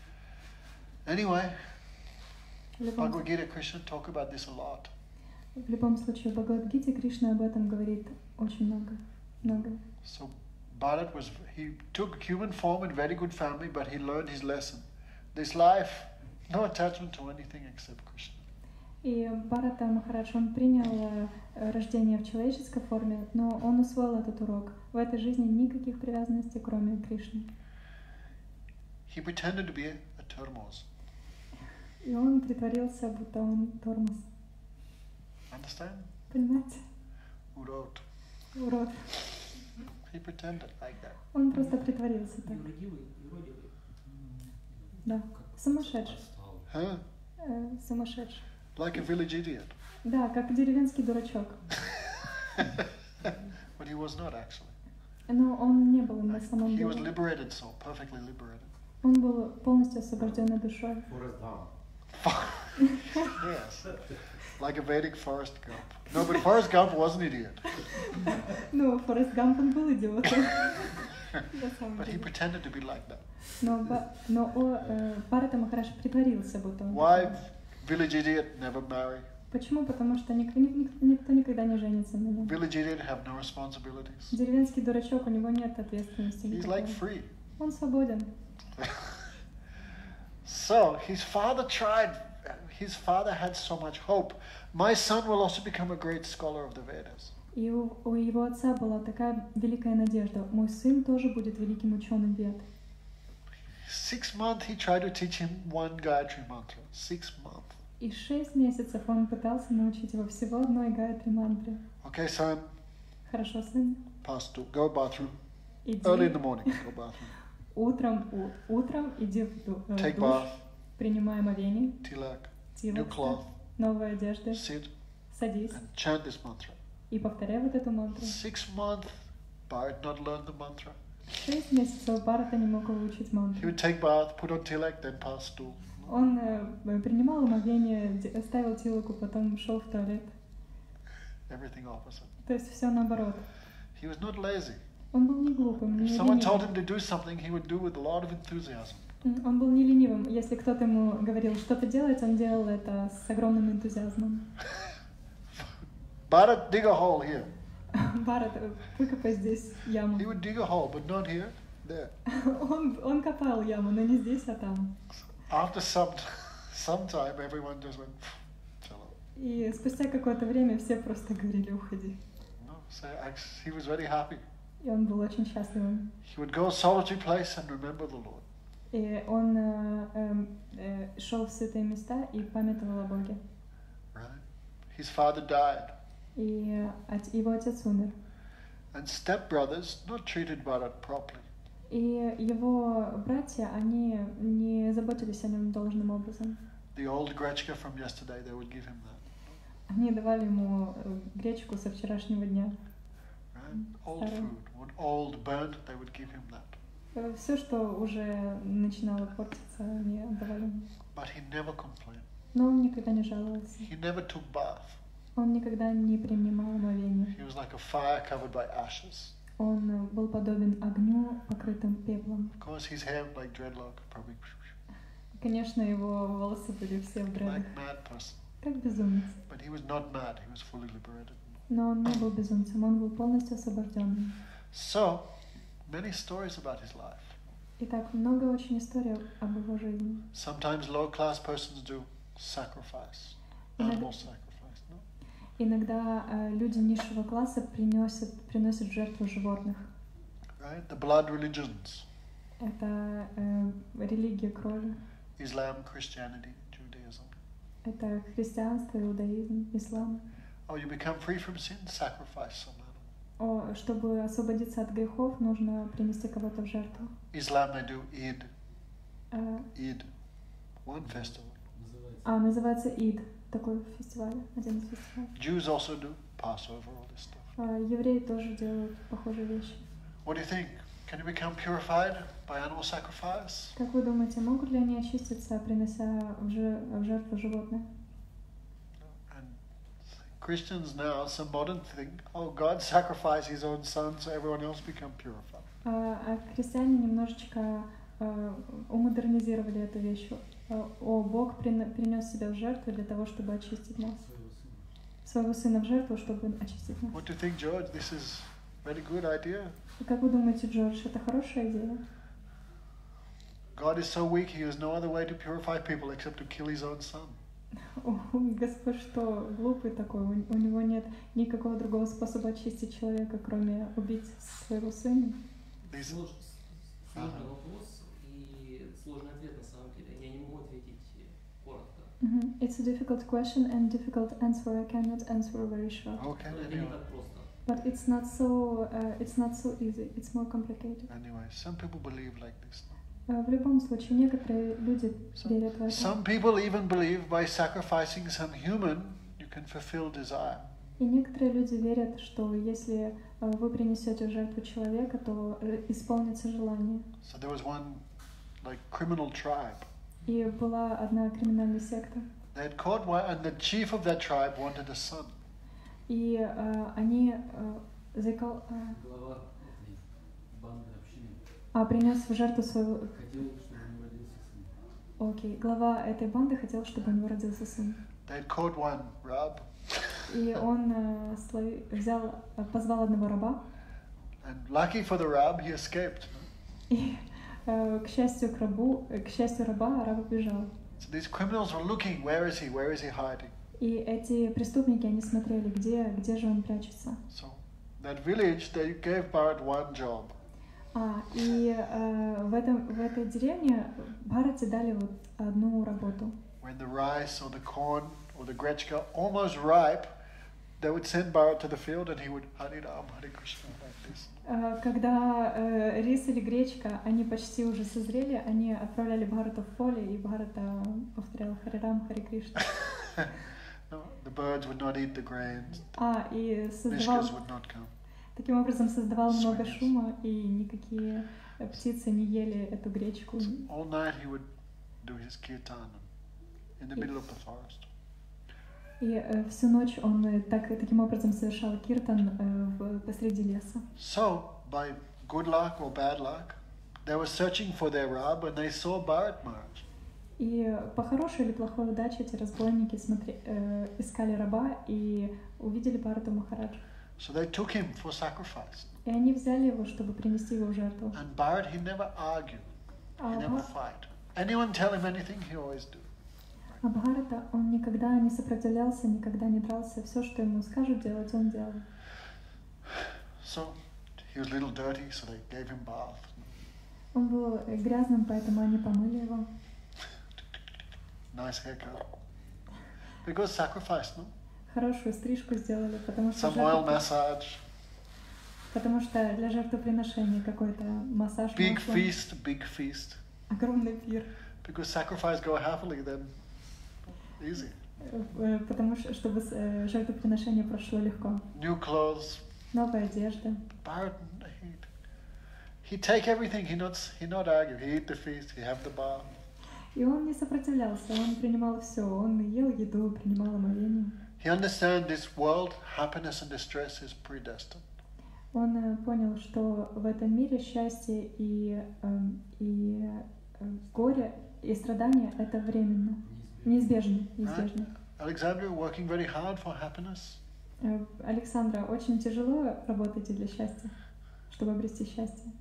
anyway, Bhagavad Gita, Krishna talk about this a lot. В любом случае, в Бхагавад-гите Кришна об этом говорит очень много. So, Bharat he took human form in very good family, but he learned his lesson. This life, no attachment to anything except Krishna. И Бхарата Махарадж, он принял рождение в человеческой форме, но он усвоил этот урок. В этой жизни никаких привязанностей, кроме Кришны. He pretended to be a tormoise. И он притворился, будто он тормоз. Understand? Понимаете? Urot. Урод. He pretended like that. Он просто притворился так. Юродивый. Да. Сумасшедший. Huh? Сумасшедший. Like a village idiot. Да, как деревенский дурачок. But he was not actually. Но он не был на самом He was деле. liberated soul, perfectly liberated. Он был полностью освобожденной душой. Yes. Like a Vedic Forrest Gump. No, but Forrest Gump was an idiot. Ну, Форест Гамп, он был идиотом. But he pretended to be like that. Но Бхарата Махарадж притворился, будто он. Why village idiot never marry? Почему? Потому что никто никогда не женится на нем. Village idiot have no responsibilities. Деревенский дурачок, у него нет ответственности. He's like free. Он свободен. So his father tried. his father had so much hope. My son will also become a great scholar of the Vedas. И у его отца была такая великая надежда. Мой сын тоже будет великим ученым Вед. 6 months he tried to teach him one Gayatri mantra. 6 months. И 6 месяцев он пытался научить его всего одной Гайатри мантре. Okay, son. Хорошо, сын. Pass to go bathroom. Иди. Early in the morning, go bathroom. Утром иди в Take душ. bath. Принимай омовение. Tilak. Тилакса, New cloth. новая одежда. Sit. Садись. And chant this mantra. И повторяй вот эту мантру. 6 months, Bharat not learned the mantra. 6 месяцев Бхарата не мог выучить He мантру. would take bath, put on tilak, then pass stool. Он принимал омовение, ставил тилаку, потом шел в туалет. Everything opposite. То есть все наоборот. He was not lazy. Он был не глупым, не If someone ленивым. told him to do something, he would do with a lot of enthusiasm. Он был не ленивым. Если кто-то ему говорил что-то делать, он делал это с огромным энтузиазмом. Bharat, dig a hole here. Бхарат, выкопай здесь яму. He would dig a hole, but not here, there. Он копал яму, но не здесь, а там. After some time, everyone just went, fellow. И спустя какое-то время все просто говорили, уходи. No, so he was very happy. И он был очень счастливым. He would go a solitary place and remember the Lord. И он шел в святые места и памятовал о Боге. Right? His father died. И его отец умер. And stepbrothers not treated Bharat properly. И его братья, они не заботились о нем должным образом. The old grechka from yesterday, they would give him that. Они давали ему гречку со вчерашнего дня. Right? Old food. When old burnt, they would give him that. Все, что уже начинало портиться, они отдавали ему. But he never complained. Но он никогда не жаловался. He never took bath. Он никогда не принимал омовения. He was like a fire covered by ashes. Он был подобен огню, покрытым пеплом. Of course, his hair like dreadlock, probably Конечно, его волосы были все в дредах, like mad person. как безумец. But he was not mad. He was fully liberated. Но он не был безумцем, он был полностью освобожденным. So, many stories about his life. Итак, много очень историй об его жизни. Sometimes low-class persons do sacrifice, animal sacrifice. No? Иногда люди низшего класса приносят в жертву животных. Right? The blood religions. Это религия крови. Islam, Christianity, Judaism. Это христианство, иудаизм, ислам. Oh, you become free from sin? Sacrifice some animal. Чтобы освободиться от грехов, нужно принести кого-то в жертву. Islam, they do Eid. Eid. One festival. Называется Ид. Такой фестиваль, один из фестивалей. Jews also do Passover, all this stuff. Евреи тоже делают похожие вещи. What do you think? Can you become purified by animal sacrifice? Как вы думаете, могут ли они очиститься, принося в жертву животное? And Christians now, some modern think, oh, God sacrificed his own son so everyone else become purified. А христиане немножечко умодернизировали эту вещь. Бог принес себя в жертву для того, чтобы очистить нас. Своего сына в жертву, чтобы очистить нас. What do you think, George? This is a very good idea. Как вы думаете, Джордж, это хорошая идея? God is so weak, he has no other way to purify people except to kill his own son. Господь что, глупый такой, у него нет никакого другого способа очистить человека, кроме убить своего сына. Сложный вопрос и сложный ответ на самом деле. Я не могу ответить коротко. It's a difficult question and difficult answer. I cannot answer very short. Okay, Это не anyway. так просто. But it's not so easy. It's more complicated. Anyway, some people believe like this. В любом случае, некоторые люди верят в это. Some people even believe by sacrificing some human, you can fulfill desire. И некоторые люди верят, что если вы принесете в жертву человека, то исполнится желание. So there was one like criminal tribe. И была одна криминальная секта. They had caught one, and the chief of that tribe wanted a son. И они Глава этой банды общины принес в жертву своего. хотел, чтобы у него родился сын. Окей, глава этой банды хотел, чтобы у него родился сын. They had caught one rab. И он позвал одного раба. And lucky for the rab, he escaped. И к счастью раба, раб убежал. So these criminals were looking, where is he hiding? И эти преступники, они смотрели, где же он прячется. So that village, they gave Bharat one job. И в этой деревне Бхарате дали вот одну работу. When the rice or the corn or the grechka almost ripe, they would send Bharat to the field and he would Hare Ram, Hare Krishna like this. Когда рис или гречка, они почти уже созрели, они отправляли Бхарату в поле, и Бхарата повторял Харе Рам, Харе Кришна. No, the birds would not eat the grains. И Mishkas would not come. таким образом создавал много шума, и никакие птицы не ели эту гречку. So all night he would do his kirtan in the middle of the forest. И всю ночь он таким образом совершал киртан посреди леса. So, by good luck or bad luck, they were searching for their Rab and they saw Bharat Maharaj. И по хорошей или плохой удаче эти разбойники искали раба и увидели Бхарату Махараджа. So they took him for sacrifice. И они взяли его, чтобы принести его в жертву. And Bharat, he never argued, he never fight. Anyone tell him anything, he always do. А Бхарата, он никогда не сопротивлялся, никогда не дрался. Все, что ему скажут делать, он делал. So he was a little dirty, so they gave him bath. Он был грязным, поэтому они помыли его. Nice haircut. Because sacrifice, no? Хорошую стрижку сделали, потому что Some oil massage. Потому что для жертвоприношения какой-то массаж. Big feast. Огромный пир. Because sacrifice go happily, then easy. Потому что, чтобы жертвоприношение прошло легко. New clothes. Новая одежда. Bharat, he take everything. He not argue. He eat the feast. He have the bath. И он не сопротивлялся. Он принимал все. Он ел еду, принимал омовение. He understand this world, happiness and distress is predestined. Он понял, что в этом мире счастье и горе и страдания это временно, неизбежно. Alexandra, working very hard for happiness. Александра, очень тяжело работаете для счастья, чтобы обрести счастье.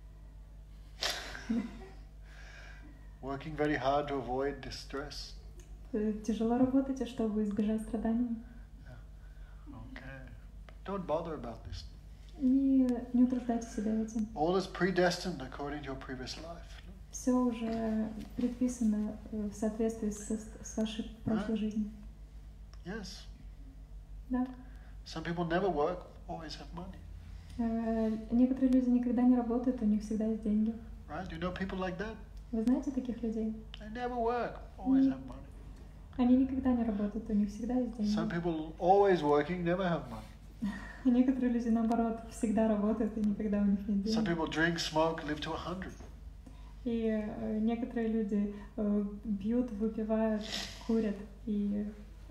Working very hard to avoid distress. Тяжело работаете, чтобы избежать страданий. Okay. Don't bother about this. Не утруждайте себя этим. All is predestined according to your previous life. Все уже предписано в соответствии с вашей прошлой жизнью. Yes. Да. Some people never work, always have money. Некоторые люди никогда не работают, у них всегда есть деньги. Right? Do you know people like that? Вы знаете таких людей? They never work, always have money. Они никогда не работают, у них всегда есть деньги. Some people always working, never have money. Некоторые люди, наоборот, всегда работают, и никогда у них нет денег. Some people drink, smoke, live to 100. И некоторые люди пьют, выпивают, курят и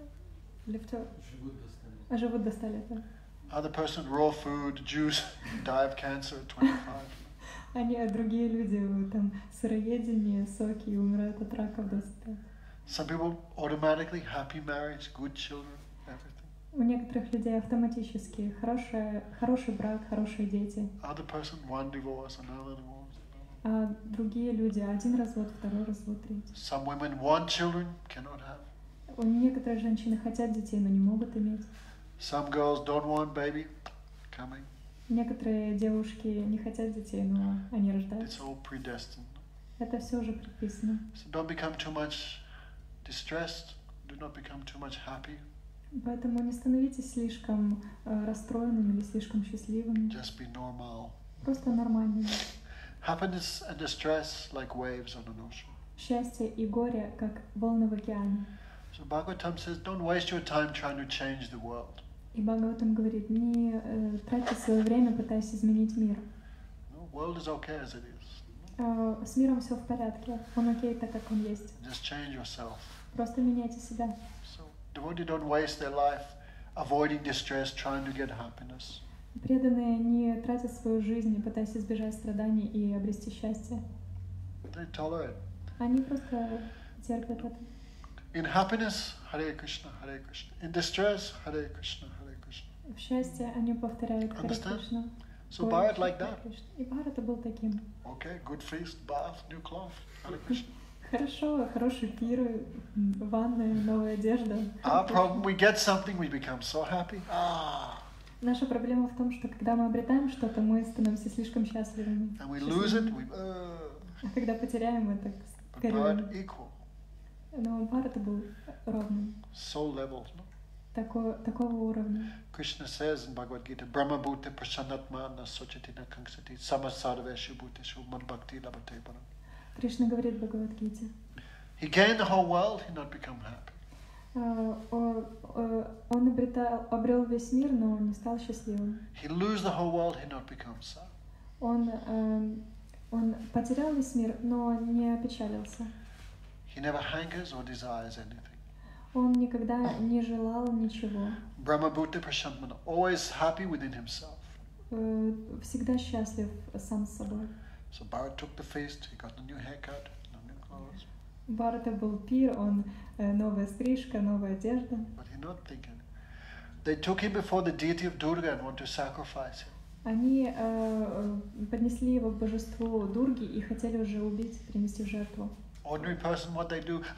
живут до 100 лет. Other person, raw food, juice, die of cancer at 25. Другие люди там сыроедение, соки и умирают от рака в 25. Some people automatically happy marriage, good children, everything. У некоторых людей автоматически хороший брак, хорошие дети. Other person, one divorce, another divorce. А другие люди, один развод, второй развод, третий. Some women want children, cannot have. Некоторые женщины хотят детей, но не могут иметь. Some girls don't want baby, coming. Некоторые девушки не хотят детей, но они рождаются. It's all predestined. Это все уже предписано. So don't become too much distressed, do not become too much happy. Поэтому не становитесь слишком расстроенными или слишком счастливыми. Just be normal. Просто нормальными. Happiness and distress like waves on an ocean. Счастье и горе, как волны в океане. So Bhagavatam says, don't waste your time trying to change the world. И Бхагаватам говорит, не тратьте свое время, пытаясь изменить мир. The world is okay as it is. С миром все в порядке. Он окей, так как он есть. Just change yourself. Просто меняйте себя. So devotee don't waste their life avoiding distress, trying to get happiness. Преданные не тратят свою жизнь, пытаясь избежать страданий и обрести счастье. They tolerate. Они просто терпят это. In happiness, Hare Krishna, Hare Krishna. In distress, Hare Krishna, Hare Krishna. В счастье они повторяют Харе Кришна. So Bharat like that. И Бхарата был таким. Okay, good feast, bath, new cloth, Hare Krishna. Хорошо, хороший пир, ванная, новая одежда. Our problem, we get something, we become so happy. Наша проблема в том, что когда мы обретаем что-то, мы становимся слишком счастливыми. And we lose it, А когда потеряем, мы так But горюем. Bharat equal. Но Бхарата был ровным. Soul level. No? Такого уровня. Krishna says in Bhagavad Gita, Brahma bhuta prasannatma na sochati na kangsati samasarveshu bhuteshu mad bhakti labhate param. Кришна говорит в Бхагавад-гите. He gained the whole world, he not become happy. Он обрел весь мир, но не стал счастливым. He lose the whole world, he not become sad. Он потерял весь мир, но не опечалился. He never hankers or desires anything. Он никогда не желал ничего. Brahma bhuta prasannatma, always happy within himself. Всегда счастлив сам с собой. So Bharat took the feast, he got a new haircut, new clothes. Бхарата был пир, он новая стрижка, новая одежда. But he not thinking. They took him before the deity of Durga and want to sacrifice him. Они поднесли его к божеству Дурги и хотели уже убить, принести в жертву. Ordinary person, what they do?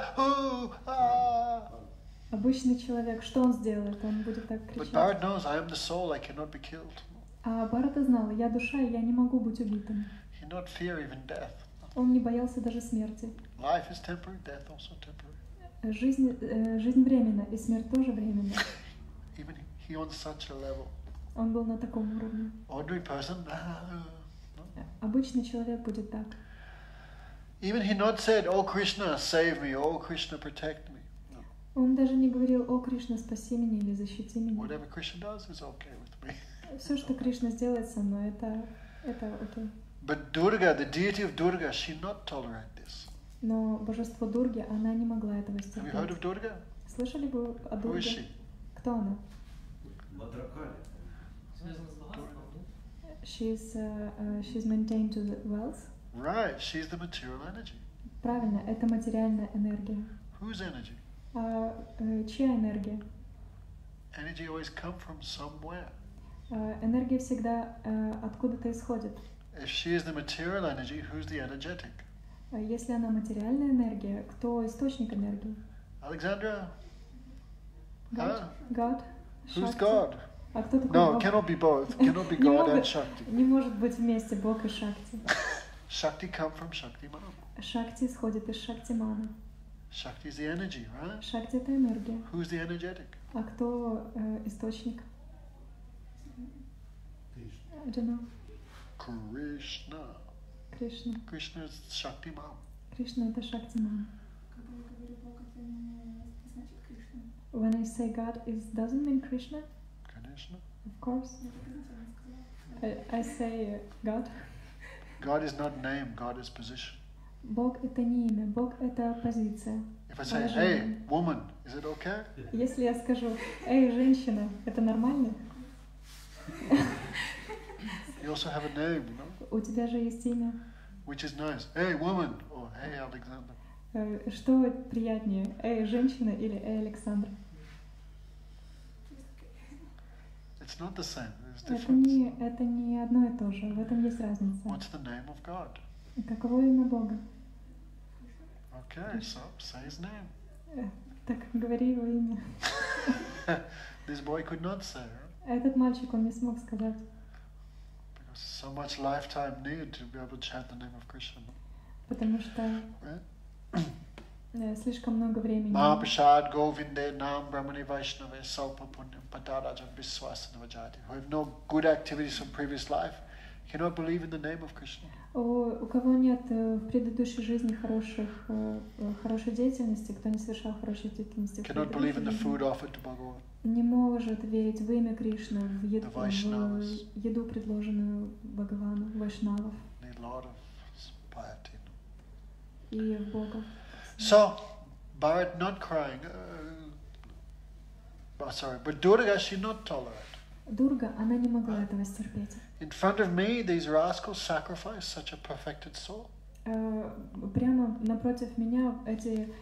Обычный человек, что он сделает? Он будет так But кричать. Bharat knows, I am the soul, I cannot be killed. А Бхарата знал, я душа, и я не могу быть убитым. He not fear even death. Он не боялся даже смерти. Life is temporary, death also temporary. Жизнь временна, и смерть тоже временна. Even he on such a level. Он был на таком уровне. Ordinary person, Обычный человек будет так. even he not said, "Oh Krishna, save me! Oh Krishna, protect me." No. Он даже не говорил: «О, Кришна, спаси меня» или «защити меня». Whatever Krishna does is okay with me. Все, что Кришна сделает со мной, это окей. But Durga, the deity of Durga, she not tolerate this. Но божество Дурги, она не могла этого Have you heard стерпеть. of Durga? Слышали бы о Who is she? Дурге? Кто она? Мадракали. Связано с богатством, да? She's maintained to the wealth. Right, she's the material energy. Правильно, это материальная энергия. Whose energy? Чья энергия? Energy always come from somewhere. Энергия всегда откуда-то исходит. If she is the material energy, who's the energetic? Если она материальная энергия, кто источник энергии? Alexandra? God? Huh? God? Who's Шакти? God? А кто такой No, Бог? cannot be both. Cannot be Не God and могут- Shakti. Не может быть вместе Бог и Шакти. Shakti come from Shakti Man. Шакти исходит из Шактимана. Shakti is the energy, right? Шакти — это энергия. Who's the energetic? А кто источник? I don't know. Krishna. Кришна. Krishna is Shakti Man. Кришна — это Шактиман. Когда я говорю Бог, это не значит Кришна. When I say God, it doesn't mean Krishna, Krishna. of course. Я так изначально сказала. I say God. God is not name, God is position. Бог — это не имя, Бог — это позиция. If I say, Положение. hey, woman, is it okay? Если я скажу: «Эй, женщина», это нормально? You also have a name, you know, У тебя же есть имя. which is nice. Hey, woman, or hey, Alexander. Что приятнее: «Эй, женщина» или «Эй, Александр»? It's not the same. There's Это difference. не одно и то же, в этом есть разница. What's the name of God? Каково имя Бога? Okay, so say his name. Так говори его имя. This boy could not say, right? Этот мальчик, он не смог сказать, Because so much lifetime need to be able to chant the name of Krishna. потому что Right? слишком много времени. Mahaprasad Govinde Nam Brahmani Vaishnava Salpa Punyam Padarajan Viswasana Vajati, who have no good activities from previous life, cannot believe in the name of Krishna. У кого нет в предыдущей жизни хорошей деятельности, кто не совершал хорошей деятельности, в Cannot believe in the предыдущей food жизни, offered to Bhagavan. не может верить в имя Кришны, в The Vaishnavas. еду, предложенную Бхагавану, Вайшнавов Need a lot of piety. и в Бога. So, Bharat not crying. But Durga, she not tolerant. Дурга, она не могла этого стерпеть. In front of me, these rascals sacrifice such a perfected soul. Прямо напротив меня эти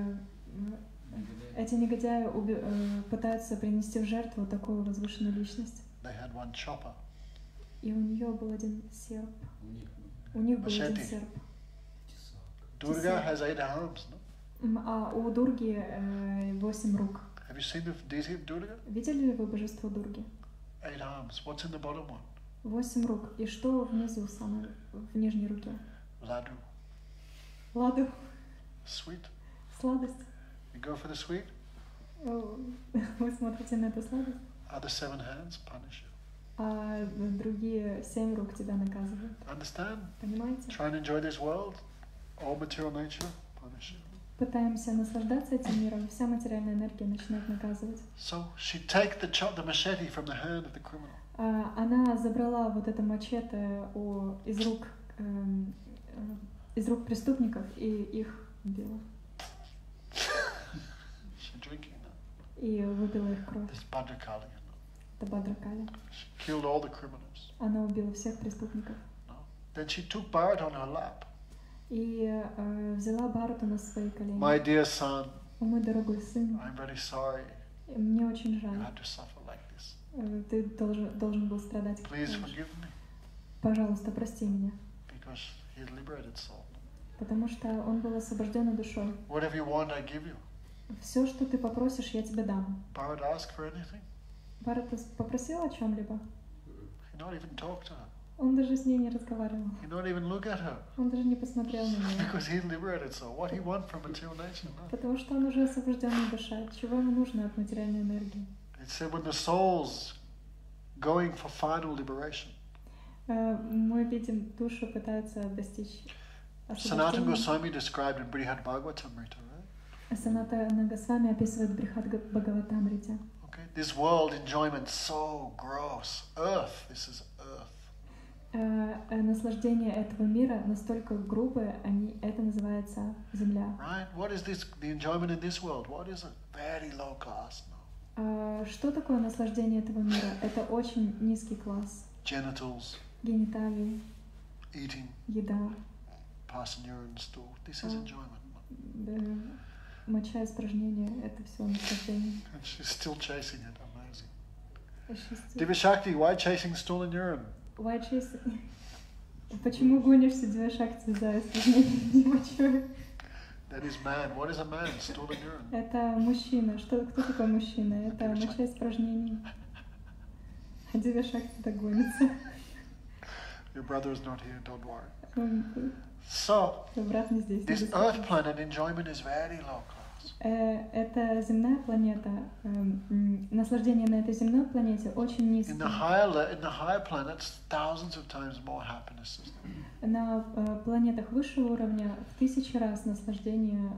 негодяи пытаются принести в жертву такую возвышенную личность. They had one chopper. И у нее был один серп. У них был один Machete. серп. Durga has 8 arms, no? А у Дурги 8 рук. Have you seen the deity of Durga? Видели ли вы божество Дурги? 8 arms. What's in the bottom one? 8 рук. И что внизу, в нижней руке? Laddu. Ладу. Sweet. Сладость. You go for the sweet. Вы смотрите на эту сладость. Other 7 hands punish you. А другие 7 рук тебя наказывают. Understand? Понимаете? Try and enjoy this world. All material nature punish you. Пытаемся наслаждаться этим миром, вся материальная энергия начинает наказывать. So she take the machete from the hand of the criminal. Она забрала вот это мачете из рук преступников и их убила. She drinking now. И выпила их кровь. This Bhadrakali. Это Бхадракали. She killed all the criminals. Она убила всех преступников. No. Then she took Bharat on her lap. И взяла Бхарату на свои колени. My dear son, О, мой дорогой сын, I'm very sorry мне очень you жаль. had to suffer like this. Ты должен был страдать. как Please ты. forgive me, Пожалуйста, прости меня. because he had liberated soul. Потому что он был освобожден душой. Whatever you want, I give you. Все, что ты попросишь, я тебе дам. Bharat asked for anything. Бхарата попросил о чем-либо. He not even talked to her. Он даже с ней не разговаривал. He not even look at her. Он даже не посмотрел на нее. Because he liberated soul. What he want from material nature? No. Потому что он уже освобожденная душа. Чего ему нужно от материальной энергии? It said when the soul's going for final liberation. Мы видим, душу пытаются достичь Sanatana освобождения. Goswami described in Brihad Bhagavatamrita, right? Санатана Госвами описывает Брихат Бхагаватамрите. Okay, this world enjoyment so gross. Earth, this is earth. Наслаждение этого мира настолько грубое, это называется земля. Right? What is this? The enjoyment in this world? What is it? Very low class. No. Что такое наслаждение этого мира? Это очень низкий класс. Genitals, Гениталии, eating, еда, passing urine, stool. This is enjoyment. моча, испражнения, это все наслаждение. And she's still chasing it. Amazing. Шести- Divashakti, why chasing stool and urine? Why chase- Почему гонишься Дивашакти за испражнением и мочой? That is man. What is a man? Stool and urine. Это мужчина. Кто такой мужчина? Это моча, испражнение. А Дивашакти так гонится. Your brother is not here. Don't worry. So, Брат не здесь. this earth planet enjoyment is very low class. Это земная планета. Наслаждение на этой земной планете очень In низкое. the higher planets, thousands of times more happiness is there. На планетах высшего уровня в 1000 раз наслаждение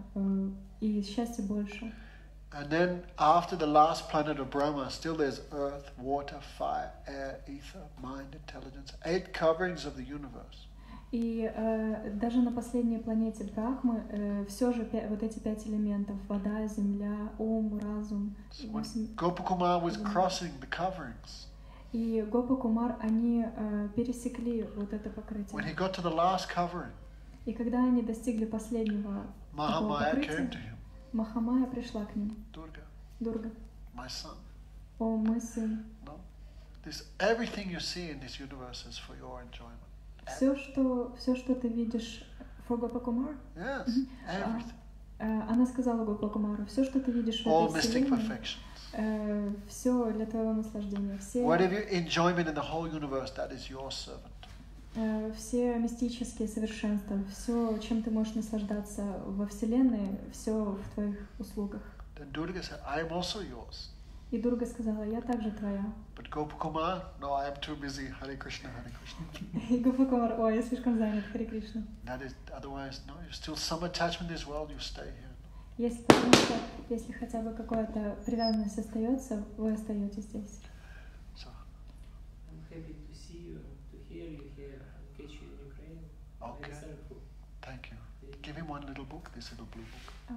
и счастья больше. And then after the last planet of Brahma, still there's earth, water, fire, air, ether, mind, intelligence, 8 coverings of the universe. И даже на последней планете Брахмы все же вот эти 5 элементов: вода, земля, ум, разум. So when Gopakumar was crossing the coverings, И Гопа Кумар, они пересекли вот это when покрытие. he got to the last covering, И когда они достигли последнего такого Mahamaya came to покрытия, him. Махамая пришла к ним. Durga, Дурга: my son. о, мой сын, No, everything you see in this universe is for your enjoyment. все, что ты видишь, for Гопа Кумар. Yes, everything. Она сказала Гопа Кумару: все, что ты видишь в All этой mystic вселенной, perfections. все для твоего наслаждения. Whatever enjoyment in the whole universe, that is your servant. Все мистические совершенства, все, чем ты можешь наслаждаться во Вселенной, все в твоих услугах. Then Durga said, I am also yours. И Дурга сказала: я также твоя. But Gopakumar, no, I am too busy. Hare Krishna, Hare Krishna. И Гопа Кумар: ой, я слишком занят, Харе Кришна. That is, otherwise, no, you still some attachment in this world, you stay here. Потому что если хотя бы какая-то привязанность остается, вы остаетесь здесь. So, I'm happy to see you, to hear you here, and catch you in Ukraine. Okay. Very thankful. thank you. Give him one little book, this little blue book. Oh.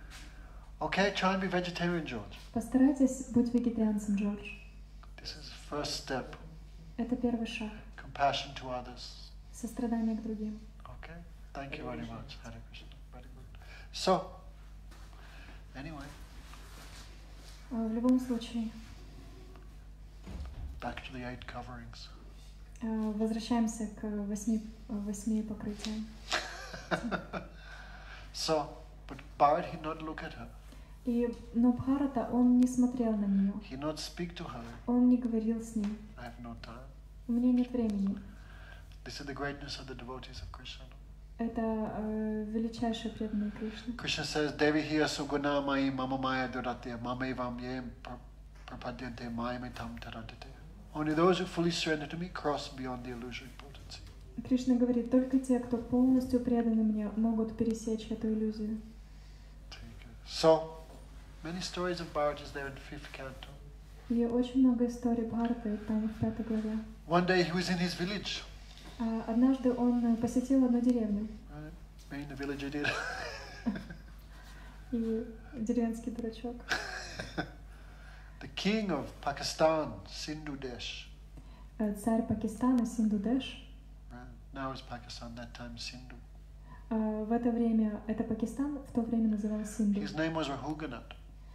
Okay, try and be vegetarian, George. Постарайтесь быть вегетарианцем, Джордж. This is first step. Это первый шаг. Compassion to others. Сострадание к другим. Okay, thank you very much. Hare Krishna. Very good. So, anyway, В любом случае, back to the 8 coverings. возвращаемся к 8 покрытиям. So, but Bharat, he not look at her. Но Бхарата, он не смотрел на нее. He not speak to her. Он не говорил с ней. I have no time. У меня нет времени. This is the greatness of the devotees of Krishna. Это величайшее преданное Кришне. Krishna says, Devi hiya suguna mai mama maya duratya mamevam yem prapadyante mayamitam tarantite. Only those who fully surrender to me cross beyond the illusory potency. Кришна говорит, только те, кто полностью преданы мне, могут пересечь эту иллюзию. So, many stories of Bharat is there in the 5th canto. И очень много историй Бхараты там в 5 главе. One day he was in his village. Однажды он посетил одну деревню. Right? Being the village did. И деревенский дурачок. The king of Pakistan, Sindhu Desh. Царь Пакистана Синдудеш. Right? Now it's Pakistan, that time Sindhu. В это время это Пакистан, в то время назывался Синду. His name was Rahuganath.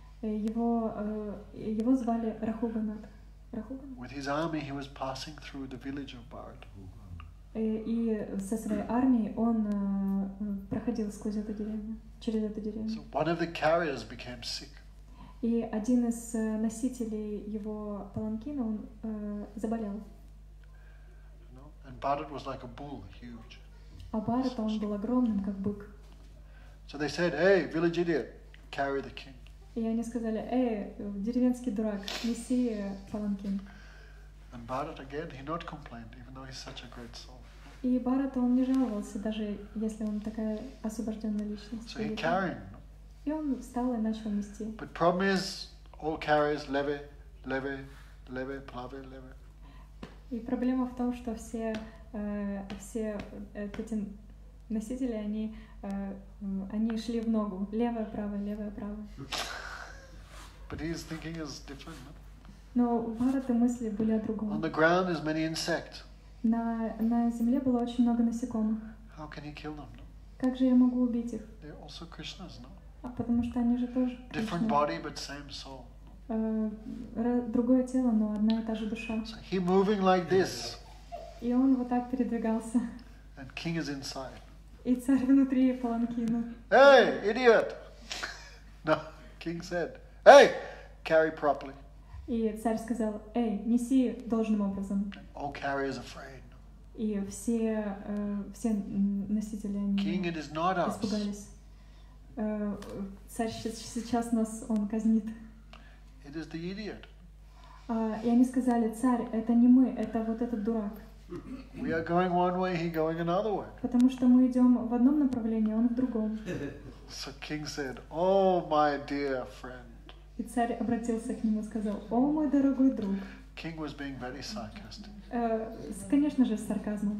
Его звали Рахуганат. With his army he was passing through the village of Bharat. И со своей армией он проходил сквозь эту деревню, через эту деревню. So one of the carriers became sick. И один из носителей его паланкина, он заболел. And Bharat was like a bull, huge. А Бхарата, он был огромным, как бык. So they said, hey, village idiot, carry the king. И они сказали, деревенский дурак, неси паланкин. And Bharat again, he not complained, even though he's such a great soul. И Бхарата, он не жаловался, даже если он такая освобожденная личность. So he carried. И он встал и начал нести. But problem is, all carriers, leve, plave, leve. И проблема в том, что все эти носители, они шли в ногу. Левая, правая, левая, правая. But his thinking is different. Но у Бхараты мысли были о другом. On the ground is many insects. На земле было очень много насекомых. How can he kill them? No? Как же я могу убить их? They're also Krishnas, no? Потому что они же тоже Different body, but same soul. Другое тело, но одна и та же душа. So he moving like this. И он вот так передвигался. And king is inside. И царь внутри паланкина. Hey, idiot! No, king said, hey, carry properly. И царь сказал, неси должным образом. All carriers afraid. И все носители, они King, it is not us. испугались. Царь сейчас нас, он казнит. It is the idiot. И они сказали, царь, это не мы, это вот этот дурак. We are going one way, he going another way. Потому что мы идем в одном направлении, а он в другом. So king said, oh my dear friend. И царь обратился к нему и сказал, о мой дорогой друг. King was being very sarcastic. Конечно же, с сарказмом.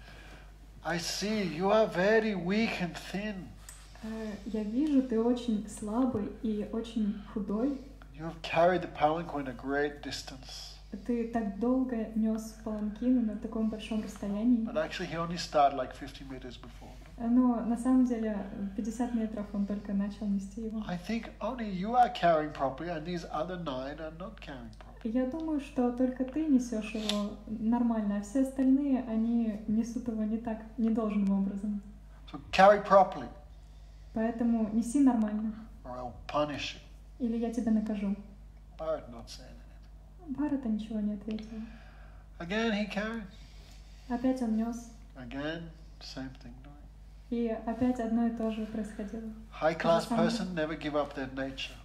I see you are very weak and thin. Я вижу, ты очень слабый и очень худой. You have carried the palanquin a great distance. Ты так долго нес паланкин на таком большом расстоянии. But actually he only started like 50 meters before. Но на самом деле 50 метров он только начал нести его. I think only you are carrying properly and these other 9 are not carrying properly. Я думаю, что только ты несешь его нормально, а все остальные, они несут его не так, не должным образом. So carry properly. Поэтому неси нормально. Or I'll punish you. Или я тебя накажу. Bharat not saying anything. Бхарата ничего не ответил. Again he carried. Опять он нес. Again, same thing. И опять одно и то же происходило. High class person never give up their nature.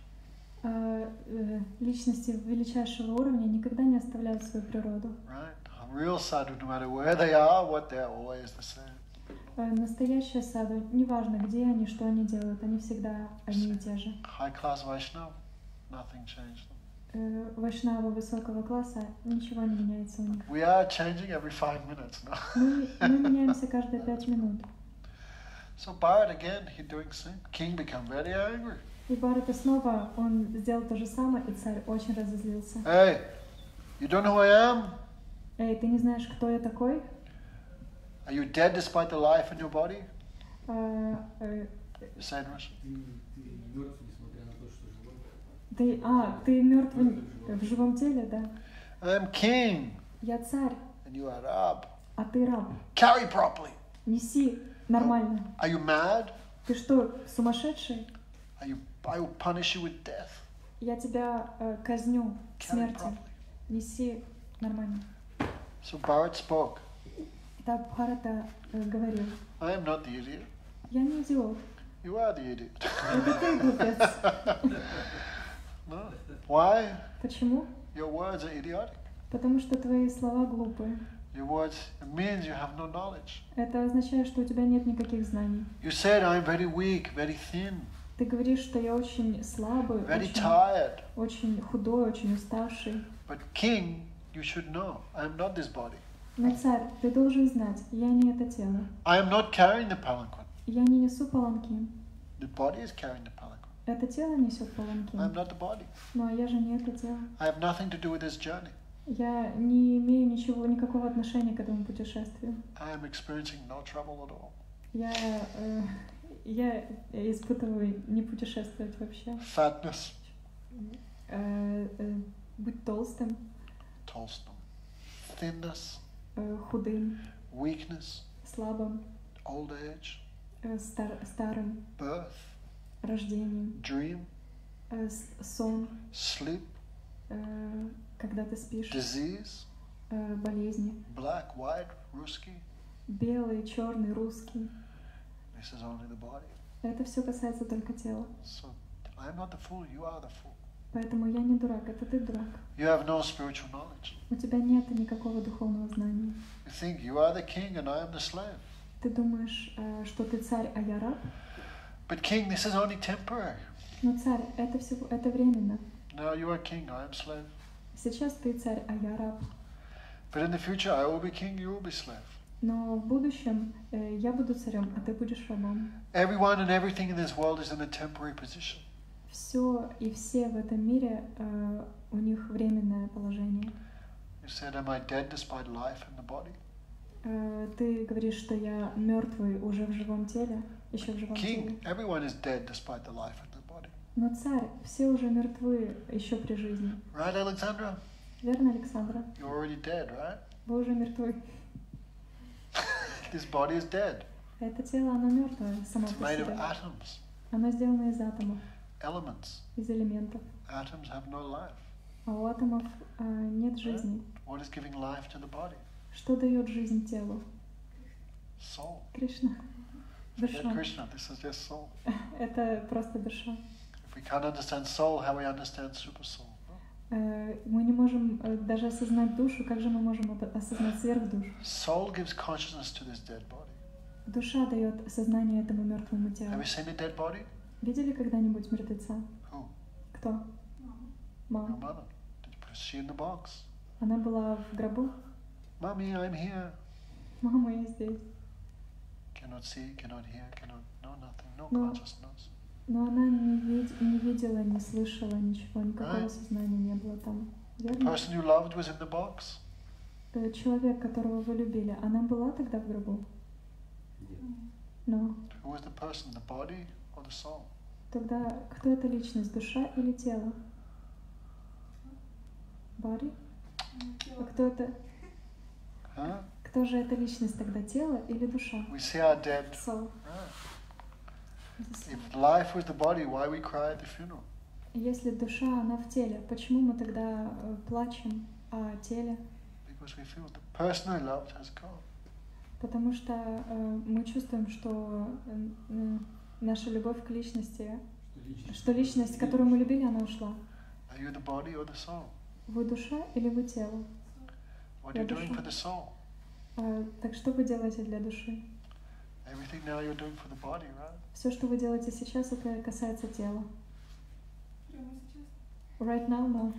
Личности величайшего уровня никогда не оставляют свою природу. Right? A real sadhu, no matter where they are, what they are, always the same. Настоящие саду, неважно где они, что они делают, они всегда одни и те же. High class Vaishnava, nothing changed them. Вайшнавы высокого класса, ничего не меняется у них. We are changing every 5 minutes now. Мы меняемся каждые 5 минут. So Bharat again, he doing same. King become very angry. И Бхарата снова, он сделал то же самое, и царь очень разозлился. Hey, you don't know who I am? Ты не знаешь, кто я такой? Are you dead despite the life in your body? Say in Russian. Ты мертвый в живом теле, да? I'm king. Я царь. And you are rab. А ты раб. Carry properly. Неси нормально. Are you mad? Ты что, сумасшедший? I will punish you with death. Я тебя казню Carry смертью. properly. Неси нормально. So Bharat spoke. Так Бхарата говорил. I am not the idiot. Я не идиот. You are the idiot. Это ты глупец. No. Why? Почему? Your words are idiotic. Потому что твои слова глупые. Your words, it means you have no knowledge. Это означает, что у тебя нет никаких знаний. You said I'm very weak, very thin, Ты говоришь, что я очень слабый, very tired. очень худой, очень уставший. But king, you should know, I am not this body. Но, царь, ты должен знать, я не это тело. I am not carrying the palanquin. Я не несу паланкин. The body is carrying the palanquin. Это тело несет I am паланкин. not the body. Но я же не это тело. I have nothing to do with this journey. Я не имею никакого отношения к этому путешествию. I am experiencing no trouble at all. Я испытываю не путешествовать вообще. Fatness, Быть толстым, Tolstom. Thinness, худым, weakness, слабым, old age, старым, birth, рождением, dream, сон, sleep, когда ты спишь, disease, болезни, black, white, Ruski. белый, черный, русский. This is only the body. Это все касается только тела. So I am not the fool, you are the fool. Поэтому я не дурак, это ты дурак. You have no spiritual knowledge. У тебя нет никакого духовного знания. You think you are the king and I am the slave. Ты думаешь, что ты царь, а я раб? But king, this is only temporary. Но царь, это временно. Now you are king, I am slave. Сейчас ты царь, а я раб. But in the future I will be king, you will be slave. Но в будущем я буду царем, а ты будешь рабом. Everyone and everything in this world is in a temporary position. Все и все в этом мире, у них временное положение. You said, am I dead despite life in the body? Ты говоришь, что я мертвый уже в живом теле, еще в живом теле. King, everyone is dead despite the life in the body. Но царь, все уже мертвы еще при жизни. Right, Alexandra? Верно, Александра? You're already dead, right? Вы уже мертвы. This body is dead. Это тело, оно мертвое само It's по made of себе. atoms, Оно сделано из атомов, elements. из элементов. Atoms have no life. А у атомов нет жизни. What is giving life to the body? Что дает жизнь телу? Soul. Кришна. Forget Душа. Krishna, this is just soul. Это просто душа. If we can't understand soul, how we understand super soul? Мы не можем даже осознать душу, как же мы можем осознать сверхдушу? Soul gives consciousness to this dead body. Душа дает сознание этому мертвому телу. Have you seen a dead body? Видели когда-нибудь мертвеца? Who? Кто? Your Мама. mother. Did you put she in the box? Она была в гробу. Mommy, I'm here. Мама, я здесь. Cannot see, cannot hear, cannot know nothing, no No. consciousness. Но она не видела, не слышала ничего, никакого Right. сознания не было там. The Верно? person you loved was in the box. Человек, которого вы любили, она была тогда в гробу? Но Who was the person, the body or the soul? тогда кто эта личность, душа или тело? Body? А кто это? Huh? Кто же эта личность тогда, тело или душа? We see our dead. Soul. Right. If life was the body, why we cry at the funeral? Если душа, она в теле, почему мы тогда плачем о теле? Because we feel the person I loved has gone. Потому что мы чувствуем, что наша любовь к личности, что личность, которую мы любили, она ушла. Are you the body or the soul? Вы душа или вы тело? What are you Я doing душа. for the soul? Так что вы делаете для души? Everything now you're doing for the body, right? Все, что вы делаете сейчас, это касается тела. Прямо сейчас. Right now, no.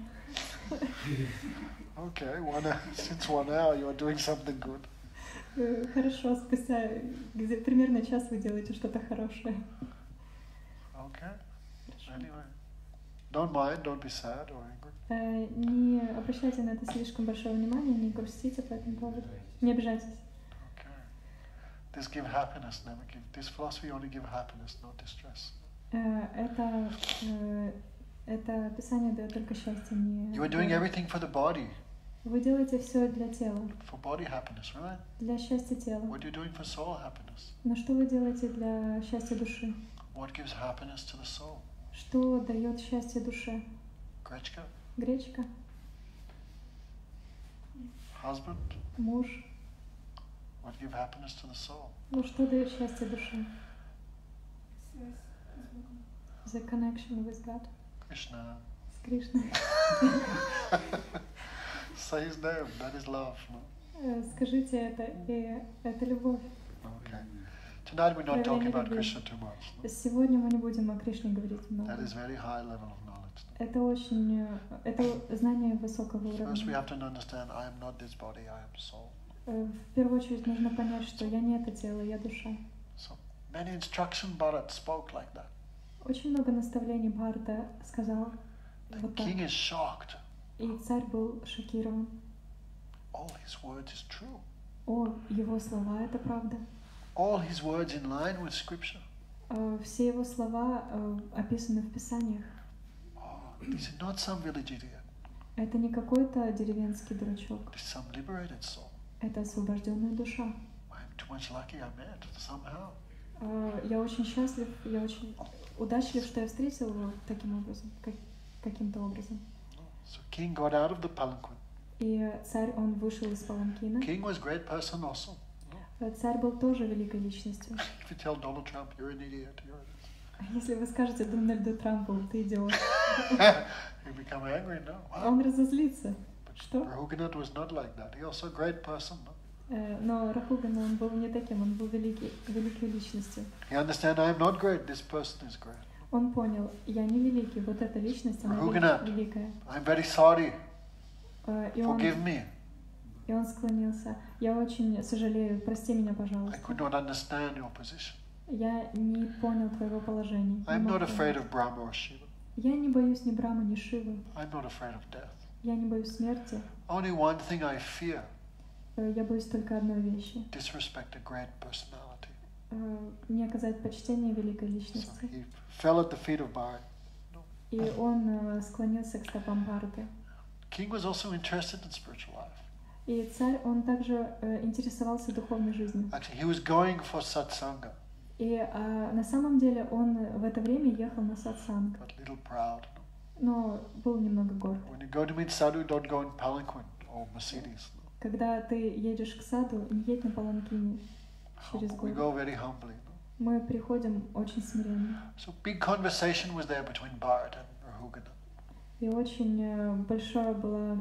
Okay, since 1 hour you are doing something good. Хорошо, спустя примерно час вы делаете что-то хорошее. Okay. Хорошо. Anyway, don't mind, don't be sad or angry. Не обращайте на это слишком большое внимание, не грустите по этому поводу. Не обижайтесь. Okay. This give happiness, never give. This philosophy only give happiness, not distress. Это описание дает только счастье, не... You are doing everything for the body. Вы делаете все для тела, For body happiness, right? для счастья тела. What are you doing for soul happiness? Но что вы делаете для счастья души? What gives happiness to the soul? Что дает счастье душе? Grechka? Гречка, Husband? муж. What gives happiness to the soul? Ну что дает счастье душе? Связь с Богом. The connection with God. Krishna. С Кришной. Say his name, that is love. No? Скажите это, и это любовь. Okay. Tonight we're not talking about Krishna too much. No? Сегодня мы не будем о Кришне говорить много. That is very high level of knowledge. No? Это очень, это знание высокого First we уровня. have to understand I am not this body, I am soul. В первую очередь нужно понять, что я не это тело, я душа. So many instruction Bharat spoke like that. Очень много наставлений Бхарата сказал The вот так. king is shocked. И царь был шокирован. All his words is true. О, его слова — это правда. All his words in line with scripture. Все его слова описаны в Писаниях. Oh, this is not some village idiot. Это не какой-то деревенский дурачок. This is some liberated soul. Это освобожденная душа. I'm too much lucky I met somehow. Я очень счастлив, я очень удачлив, что я встретил его таким образом, каким-то образом. So king got out of the palanquin. И царь, он вышел из паланкина. King was a great person also. Царь был тоже великой личностью. If you tell Donald Trump you're an idiot, Если вы скажете Дональду Трампу, ты идиот, you become angry, no? он разозлится. But Что? Rahuganath was not like that. He also a great person. No? Но Рахуган, он был не таким, он был великой личностью. He understand I am not great. This person is great. Он понял, я не великий, вот эта личность, она Рахугanath, великая. I'm very sorry. И Forgive me. он склонился. Я очень сожалею, прости меня, I пожалуйста. could not understand your position. Я не понял твоего положения. I'm not afraid of Brahma or Shiva. Я не боюсь ни Брамы, ни Шивы. I'm not afraid of death. Я не боюсь смерти. Only one thing I fear: Я боюсь только одной вещи. disrespect a great personality. Не оказать почтения великой So личности. he fell at the feet of Bharat. И он склонился к стопам Бхараты. King was also interested in spiritual life. И царь, он также интересовался духовной жизнью. Actually, he was going for satsanga, И на самом деле он в это время ехал на сатсанг, but a little proud. но был немного горд. When you go to meet sadhu, don't go in palanquin or Mercedes. Когда ты едешь к саду, не едь на паланкине через We город. go very humbly. Мы приходим очень смиренно. So big conversation was there between Bharat and Rahugana. И очень большая была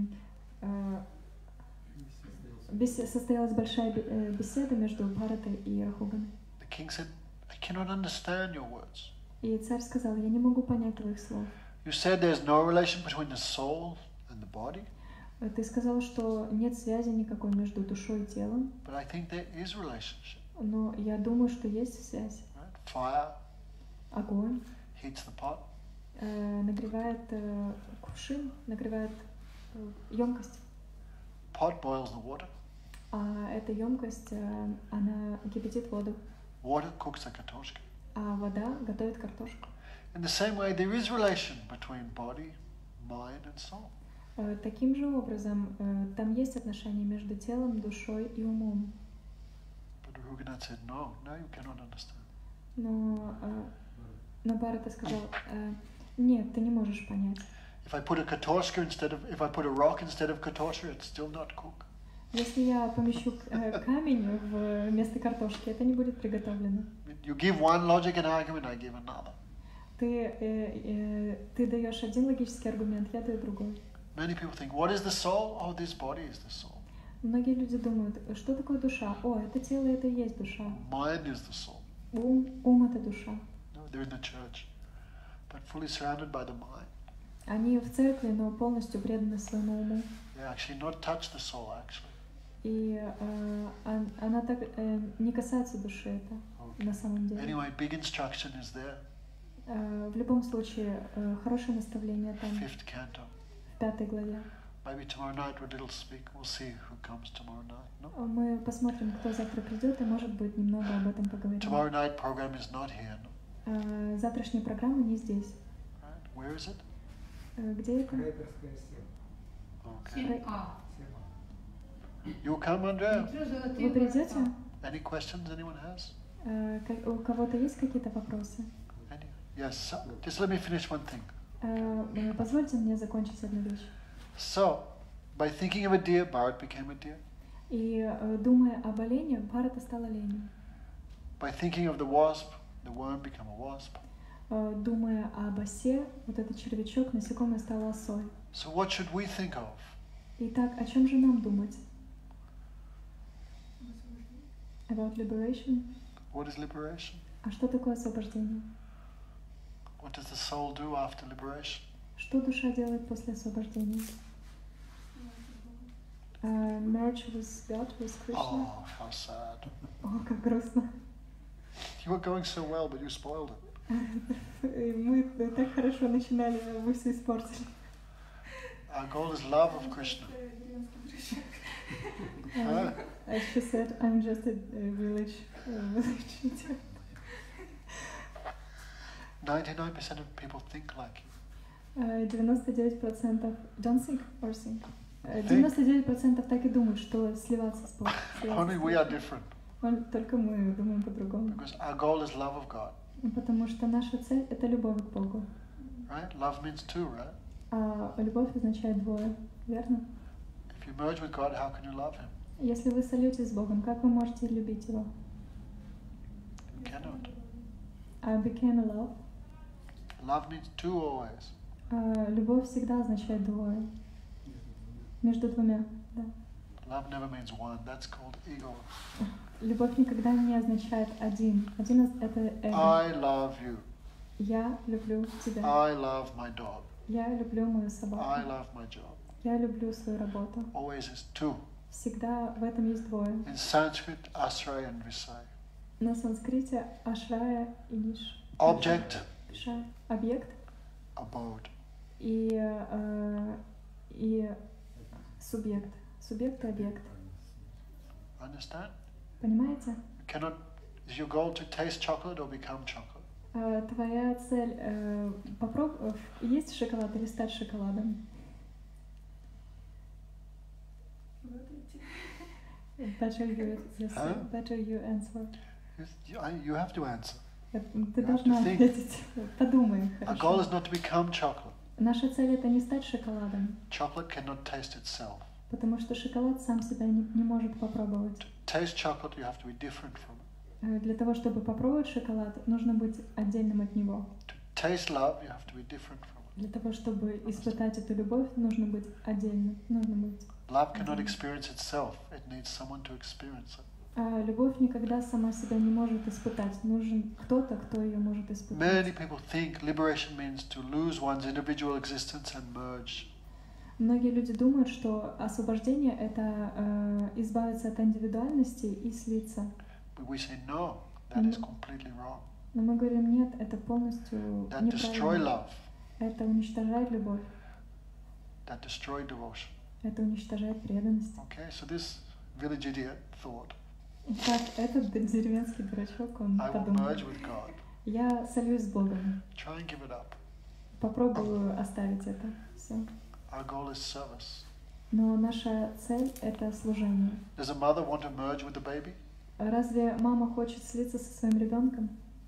состоялась большая беседа между Бхаратой и Рахуганой. The king said, I cannot understand your words. И царь сказал, я не могу понять твоих слов. You said there's no relation between the soul and the body, Ты сказал, что нет связи никакой между душой и телом, but I think there is relationship. но я думаю, что есть связь. Right? Fire Огонь heats the pot. нагревает кувшин, нагревает емкость, Pot boils the water. а эта емкость, она кипятит воду, Water cooks the katoshka. а вода готовит картошку. In the same way, there is relation between body, mind, and soul. Таким же образом, там есть отношения между телом, душой и умом. But Rahuganath said, no, you cannot understand. Но Бхарата сказал, нет, ты не можешь понять. If I put if I put a rock instead of katoshka, it's still not cooked. Если я помещу камень вместо картошки, это не будет приготовлено. You give one logic and argument, I give another. Ты даешь один логический аргумент, я даю другой. Many people think, what is the soul? Oh, this body is the soul. Многие люди думают, что такое душа? О, это тело, это и есть душа. Mind is the soul. Ум это душа. No, they're in the church, but fully surrounded by the mind. Они в церкви, но полностью преданы своему уму. They actually not touch the soul, actually. И она так не касается души это на самом деле. Anyway, big instruction is there. В любом случае, хорошее наставление там, Fifth canto. в 5 главе. Maybe tomorrow night we'll speak. We'll see who comes tomorrow night. No? Мы посмотрим, кто завтра придет, и, может быть, немного об этом поговорим. Tomorrow night program is not here. No? Завтрашняя программа не здесь. Right? Where is it? Где это? Рейтерская 7. Okay. You come, Andrea? Вы придете? Any questions anyone has? У кого-то есть какие-то вопросы? Any? Yes. So, just let me finish one thing. Позвольте мне закончить одну вещь. So, by thinking of a deer, Bharat became a deer. И думая об олене, Бхарата стал оленем. By thinking of the wasp, the worm became a wasp. Думая об осе, вот этот червячок, насекомое стало осой. So what should we think of? Итак, о чем же нам думать? About liberation? What is liberation? А что такое освобождение? What does the soul do after liberation? Что душа делает после освобождения? Merge with God, with Krishna. Oh, how sad. О, как грустно. You were going so well, but you spoiled it. Мы так хорошо начинали, а вы все испортили. Our goal is love of Krishna. As she said, I'm just a village. 99% of people think like you. 99% don't think or think. 99% так и думают, что сливаться с Богом. Only we are different. Только мы думаем по-другому. Because our goal is love of God. Потому что наша цель — это любовь к Богу. Right? Love means two, right? А любовь означает двое, верно? If you merge with God, how can you love Him? Если вы сольетесь с Богом, как вы можете любить Его? You cannot. I became a love. Love means two always. Любовь всегда означает двое. Между двумя, да. Love never means one. That's called ego. Любовь никогда не означает один. Один — это эго. I love you. Я люблю тебя. I love my dog. Я люблю мою собаку. I love my job. Я люблю свою работу. Always is two. Всегда в этом есть двое. In Sanskrit, asraya and visaya. На санскрите ашрая и ниш. Object, Объект abode. и субъект. Субъект и объект. Understand? Понимаете? You cannot. Is your goal to taste chocolate or become chocolate? Твоя цель есть шоколад или стать шоколадом? Better you answer. You have to answer. Ты должна ответить. Подумай. Our goal is not to become chocolate. Наша цель — это не стать шоколадом. Chocolate cannot taste itself. Потому что шоколад сам себя не может попробовать. To taste chocolate, you have to be different from it. Для того, чтобы попробовать шоколад, нужно быть отдельным от него. To taste love, you have to be different from it. Для того, чтобы испытать эту любовь, нужно быть отдельным. Нужно быть. Love cannot experience itself. It needs someone to experience it. Любовь никогда сама себя не может испытать. Нужен кто-то, кто ее может испытать. Many people think liberation means to lose one's individual existence and merge. Многие люди думают, что освобождение — это избавиться от индивидуальности и слиться. But we say no, that is completely wrong. Но мы говорим, нет, это полностью That destroy неправильно. love. Это уничтожает любовь. That destroy devotion. Это уничтожает преданность. Okay, so this village idiot thought, Итак, этот деревенский дурачок, он I will подумал, merge with God. я сольюсь с Богом, Try and give it up. попробую оставить это все. Our goal is service. Но наша цель — это служение. Does a mother want to merge with the baby? Разве мама хочет слиться со своим ребенком?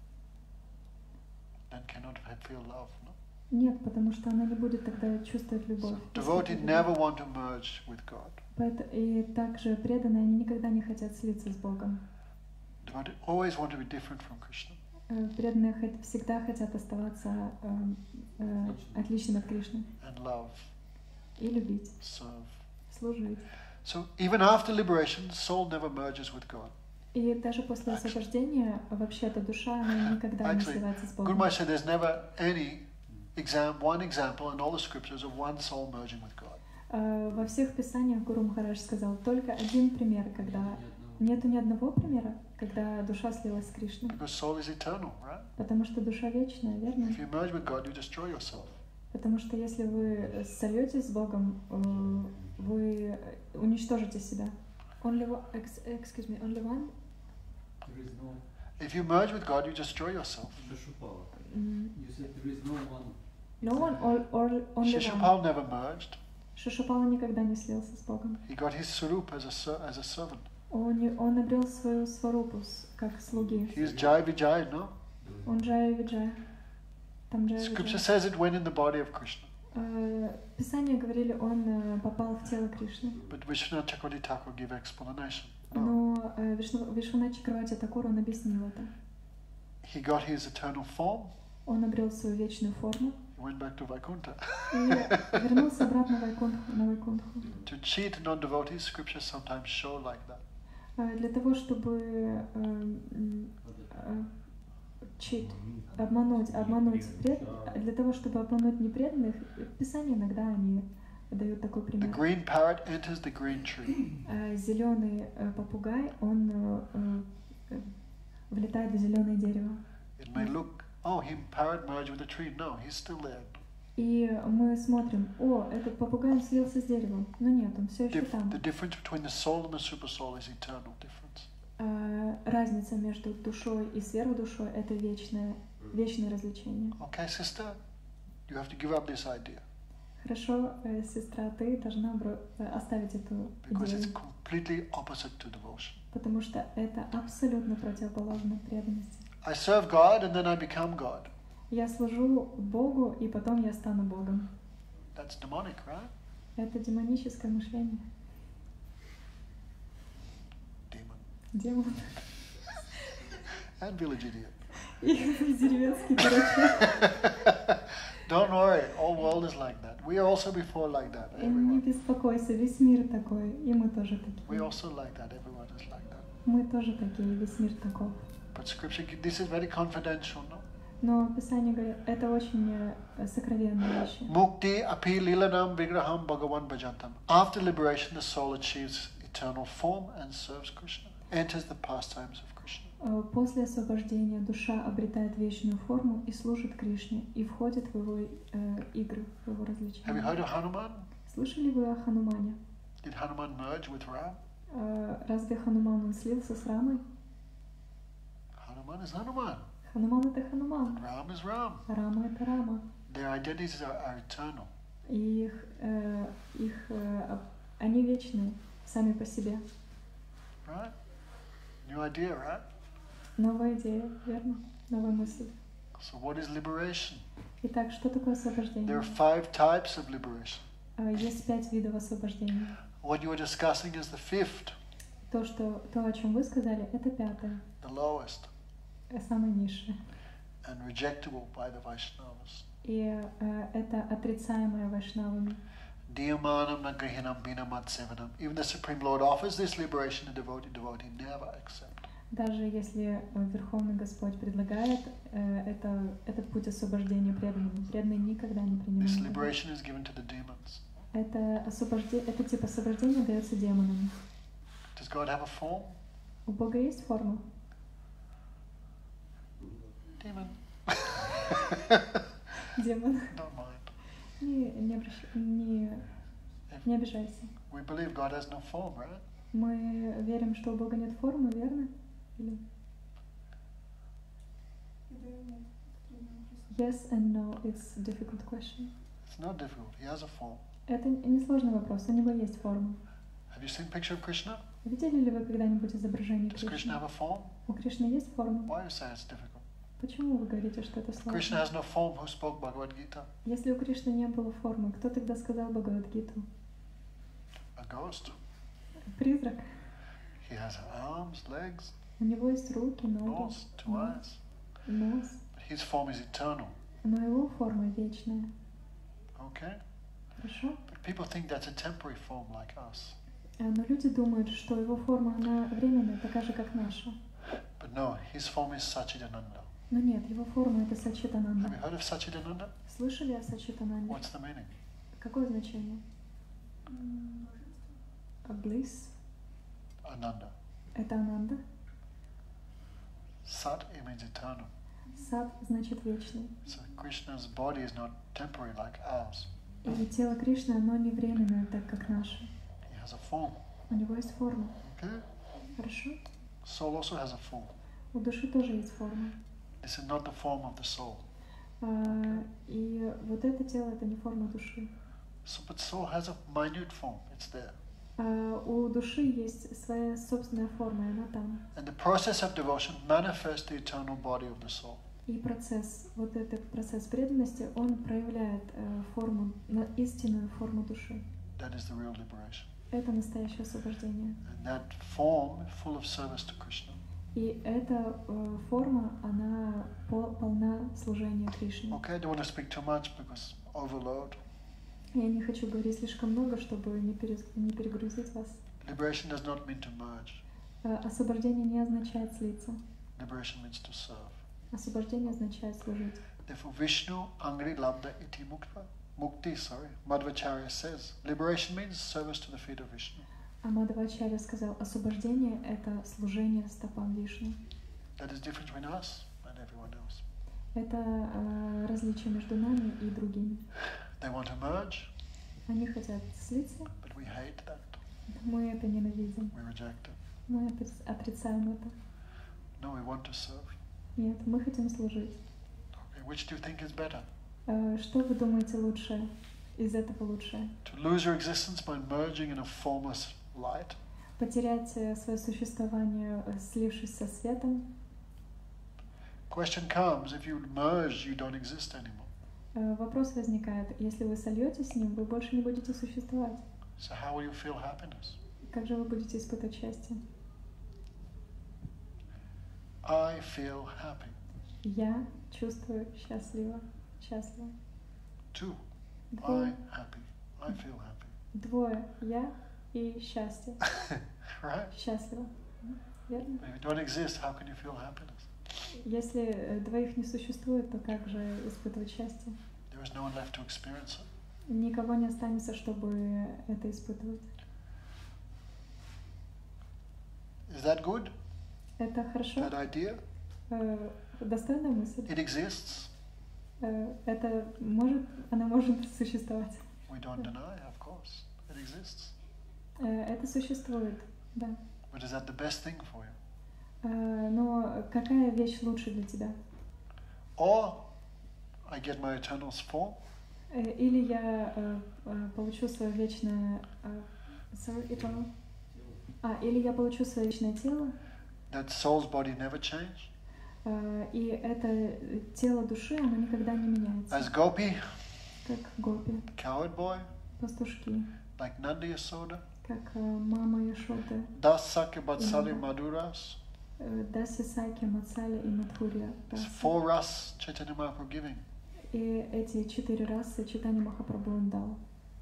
Then cannot feel love. No? Нет, потому что она не будет тогда чувствовать любовь. So, devotee never want to merge with God. И также преданные, они никогда не хотят слиться с Богом. Devotee always want to be different from Krishna. Преданные всегда хотят оставаться отличными от Кришны. And love, И любить, serve. служить. So even after liberation, the soul never merges with God. И даже после освобождения вообще эта душа, она никогда не сливается с Guru Богом. Maharaj said there's never any one example in all the scriptures of one soul merging with God. Во всех писаниях Гуру Махарадж сказал только один пример, когда нету ни одного примера, когда душа слилась с Кришной. Because soul is eternal, right? Потому что душа вечная, верно? If you merge with God, you destroy yourself. Потому что если вы сольетесь с Богом, вы уничтожите себя. Only one. If you merge with God, you destroy yourself. You said there is no one. No one or only one. Shishupal never merged. Шишапала никогда не слился с Богом. He got his swarup as a servant. Он обрел свою сварупу как слуги. He is Jai Vijay, no? Он Джая Виджая. Там Джая Scripture Виджая. says it went in the body of Krishna. Писание говорили, он попал в тело Кришны. But Vishwanath Chakravarti Thakur gave explanation. Но Вишванат Чакраварти Такур, он объяснил это. He got his eternal form. Он обрел свою вечную форму. He went back to Vaikuntha. И вернулся обратно на Вайкунтху. To cheat non-devotees, scripture sometimes show like that. Для того, чтобы обмануть для того, чтобы обмануть непреданных, Писание иногда они дают такой The пример. green parrot enters the green tree. Зеленый попугай, он влетает в зеленое дерево. It may look, oh, parrot merged with the tree. No, he's still there. И мы смотрим, этот попугай слился с деревом. Но нет, он все еще там. The difference between the soul and the super soul is eternal difference. Разница между душой и сверхдушой — это вечное развлечение. Okay, sister, you have to give up this idea. Хорошо, сестра, ты должна оставить эту Because it's идею, completely opposite to devotion. потому что это абсолютно противоположно преданности. I serve God and then I become God. Я служу Богу, и потом я стану Богом. That's demonic, right? Это демоническое мышление. Demon. Демон. And village idiot. И деревенский дурачок. Don't worry, all world is like that. We are also before like that. Не Everyone. беспокойся, весь мир такой, и мы тоже We такие. also like that. Everyone is like that. Мы тоже такие, весь мир таков. But scripture, this is very confidential, no? Но Писание говорит, это очень сокровенные вещи. Mukti api lilanam vigraham bhagavan bhajantam. After liberation, the soul achieves eternal form and serves Krishna. Enters the pastimes of Krishna. После освобождения душа обретает вечную форму и служит Кришне, и входит в его игры, в его Have you развлечения. heard of Hanuman? Слышали вы о Ханумане? Did Hanuman merge with Ram? Разве Хануман он слился с Рамой? Hanuman is Hanuman. Хануман это Хануман, Ram is Ram. а Рама это Рама. Their identities are eternal. И они вечны сами по себе. Right? New idea, right? Новая идея, верно? Новая мысль. So what is liberation? Итак, что такое There освобождение? are 5 types of liberation. Есть 5 видов освобождения. What you are discussing is the 5th, То, о чем вы сказали, это 5-е, the lowest, самое низшее. and rejectable by the Vaishnavas. И это отрицаемое вайшнавами. Diyamanam nagrihinam binamat sevanam. Even the Supreme Lord offers this liberation to devotee never accept. Даже если Верховный Господь предлагает этот путь освобождения преданным, преданные никогда не This принимают. liberation is given to the demons. Это тип освобождения дается демонам. Does God have a form? У Бога есть форма? Demon. Демон. Don't mind. Не обижайся. We believe God has no form, right? Мы верим, что у Бога нет формы, верно? Или? Yes and no. It's a difficult question. It's not difficult. He has a form. Это несложный вопрос. У него есть форма. Have you seen a picture of Krishna? Видели ли вы когда-нибудь изображение Does Krishna Кришны? have a form? У Кришны есть форма? Why do you say it's difficult? Почему вы говорите, что это Krishna сложно? has no form. Who spoke Bhagavad Gita? Если у Кришны не было формы, кто тогда сказал Бхагавад-гиту? A ghost. Призрак. He has arms, legs, У него есть руки, ноги, nose, 2 eyes. нос. But his form is eternal. Но его форма вечная. Okay? Хорошо? But people think that's a temporary form like us. Но люди думают, что его форма, она временная, такая же, как наша. But no, his form is Sachidananda. Но нет, его форма — это Have Сачитананда. you heard of Sachidananda? Слышали о Сачитананде? What's the meaning? Какое значение? Bliss. Ananda. Это Ананда. Sat, it means eternal. Сад значит вечный. So Krishna's body is not temporary like ours. И тело Кришны, оно не временное, так как наше. He has a form. У него есть форма. Okay? Хорошо? Soul also has a form. У души тоже есть форма. This is not the form of the soul. И вот это тело — это не форма души. So, but soul has a minute form. It's there. У души есть своя собственная форма, и она там. And the process of devotion manifests the eternal body of the soul. И процесс, вот этот процесс преданности, он проявляет форму, истинную форму души. That is the real liberation. Это настоящее освобождение. And that form is full of service to Krishna. И эта форма, она полна служения Кришне. Okay, I don't want to speak too much because overload. Я не хочу говорить слишком много, чтобы не перегрузить вас. Liberation does not mean to merge. Освобождение не означает слиться. Liberation means to serve. Освобождение означает служить. Therefore, Vishnu Angri Labda Iti Mukti, Madhvacharya says, liberation means service to the feet of Vishnu. А Мадхвачарья сказал, освобождение — это служение стопам Вишну. That is different between us and everyone else. Это различие между нами и другими. They want to merge, Они хотят слиться, but we hate that. мы это ненавидим, We reject it. мы отрицаем это. No, we want to serve. Нет, мы хотим служить. Okay, which do you think is better? Что вы думаете лучше? Из этого лучше? To lose your existence by merging in a formless light? Потерять свое существование, слившись со светом? Question comes, if you merge, you don't exist anymore. Вопрос возникает, если вы сольетесь с ним, вы больше не будете существовать. So how will you feel happiness? Как же вы будете испытывать счастье? I feel happy. Я чувствую счастливо. Two. Двое. I happy. I feel happy. Двое. Я и счастье. Right? Счастливо. Верно? If you don't exist, how can you feel happiness? Если двоих не существует, то как же испытывать счастье? There is no one left to experience it. Никого не останется, чтобы это испытывать. Is that good? Это хорошо? That idea? Достойная мысль? It exists. Это она может существовать. We don't deny, of course. It exists. Это существует, да. But is that the best thing for you? Но какая вещь лучше для тебя? Or I get my eternal form. Или я получу свое вечное... или я получу свое вечное тело. That soul's body never changed. И это тело души, оно никогда не меняется. As Gopi, Как гопи, cowherd boy, пастушки, like Nanda Yasoda, как мама Яшода, Das Sakya Batsali Madhuras. Даси Саки, Мацали и Мадхурья. There's 4 ras Chaitanya Mahaprabhu giving. И эти 4 расы Чайтанья Махапрабху им дал.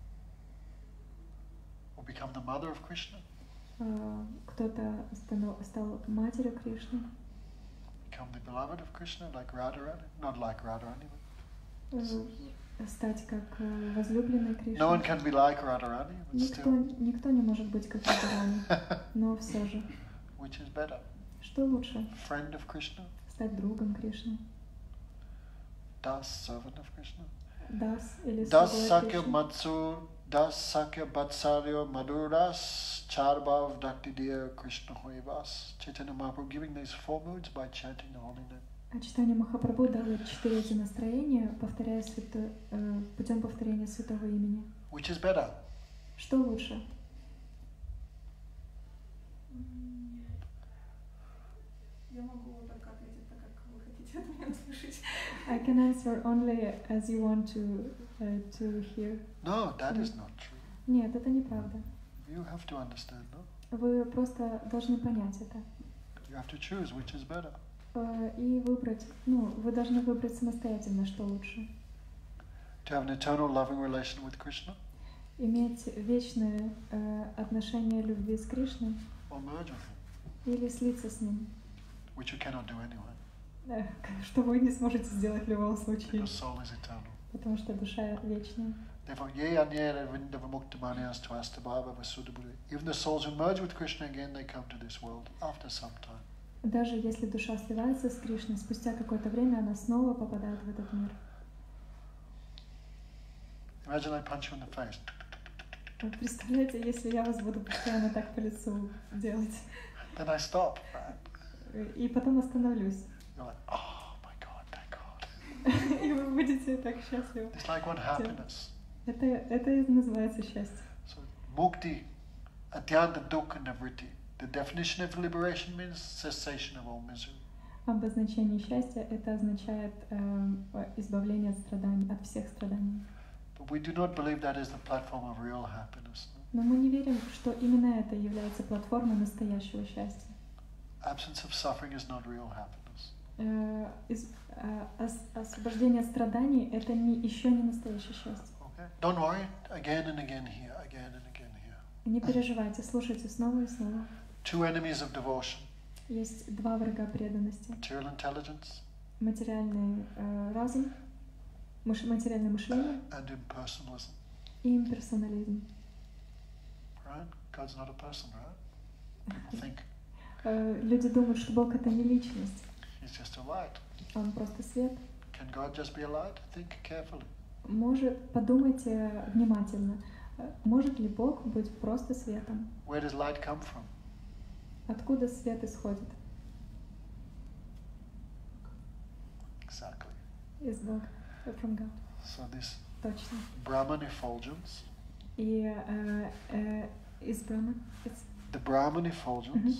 Will become the mother of Krishna. Кто-то стал матерью Кришны. Become the beloved of Krishna, like Radharani. Not like Radharani, but Стать как возлюбленной Кришны. no one can be like Radharani, but still. Никто не может быть как Радхарани, но все же. Which is better? Что лучше? Friend of Krishna? Стать другом Кришны. Das, servant of Krishna? Das или Das слугой Sakya Кришны. Matsu, Das Sakya Batsalyo Madhuras, Charbhav Daktidiya Krishna Hoivas. Chaitanya Mahaprabhu giving these 4 moods by chanting the holy name. А Чайтанья Махапрабху дал 4 эти настроения, путем повторения святого имени. Which is better? Что лучше? Я могу только ответить так, как вы хотите от меня услышать. I can answer only as you want to hear. No, that is not true. Нет, это неправда. You have to understand, no? Вы просто должны понять это. You have to choose which is better. И выбрать, вы должны выбрать самостоятельно, что лучше. To have an eternal loving relation with Krishna Иметь вечное отношение любви с Кришной or merge with him, или слиться с Ним, which you cannot do anyway, что вы не сможете сделать в любом случае, because soul is eternal. потому что душа вечная. Therefore, ye anyere vindava muktamanias twasta bhava vasudabhuri. Even the souls who merge with Krishna again, they come to this world after some time. Даже если душа сливается с Кришной, спустя какое-то время она снова попадает в этот мир. Imagine I punch you in the face. Вот представляете, если я вас буду постоянно так по лицу делать, Then I stop, right? и потом остановлюсь, You're like, oh my God, thank God. и вы будете так счастливы. It's like one happiness. Это и называется счастье. So, mukti, atyanta dukkha nivritti. The definition of liberation means cessation of all misery. Обозначение счастья это означает избавление от страданий, от всех страданий. But we do not believe that is the platform of real happiness. Но мы не верим, что именно это является платформой настоящего счастья. Absence of suffering is not real happiness. Освобождение от страданий это еще не настоящее счастье. Okay? Don't worry. Again and again here. Again and again here. Не переживайте, слушайте снова и снова. Two enemies of devotion. Есть два врага преданности. Material intelligence. Материальный разум, материальное мышление And impersonalism. и имперсонализм. Right? God's not a person, right? People think Люди думают, что Бог это не личность, He's just a light. Он просто свет. Can God just be a light? Think carefully. Подумайте внимательно, может ли Бог быть просто светом? Where does light come from? Откуда свет исходит? Exactly. Из Бога, from God. So this Точно. Brahman effulgence. И из Брахмана. The Brahman effulgence.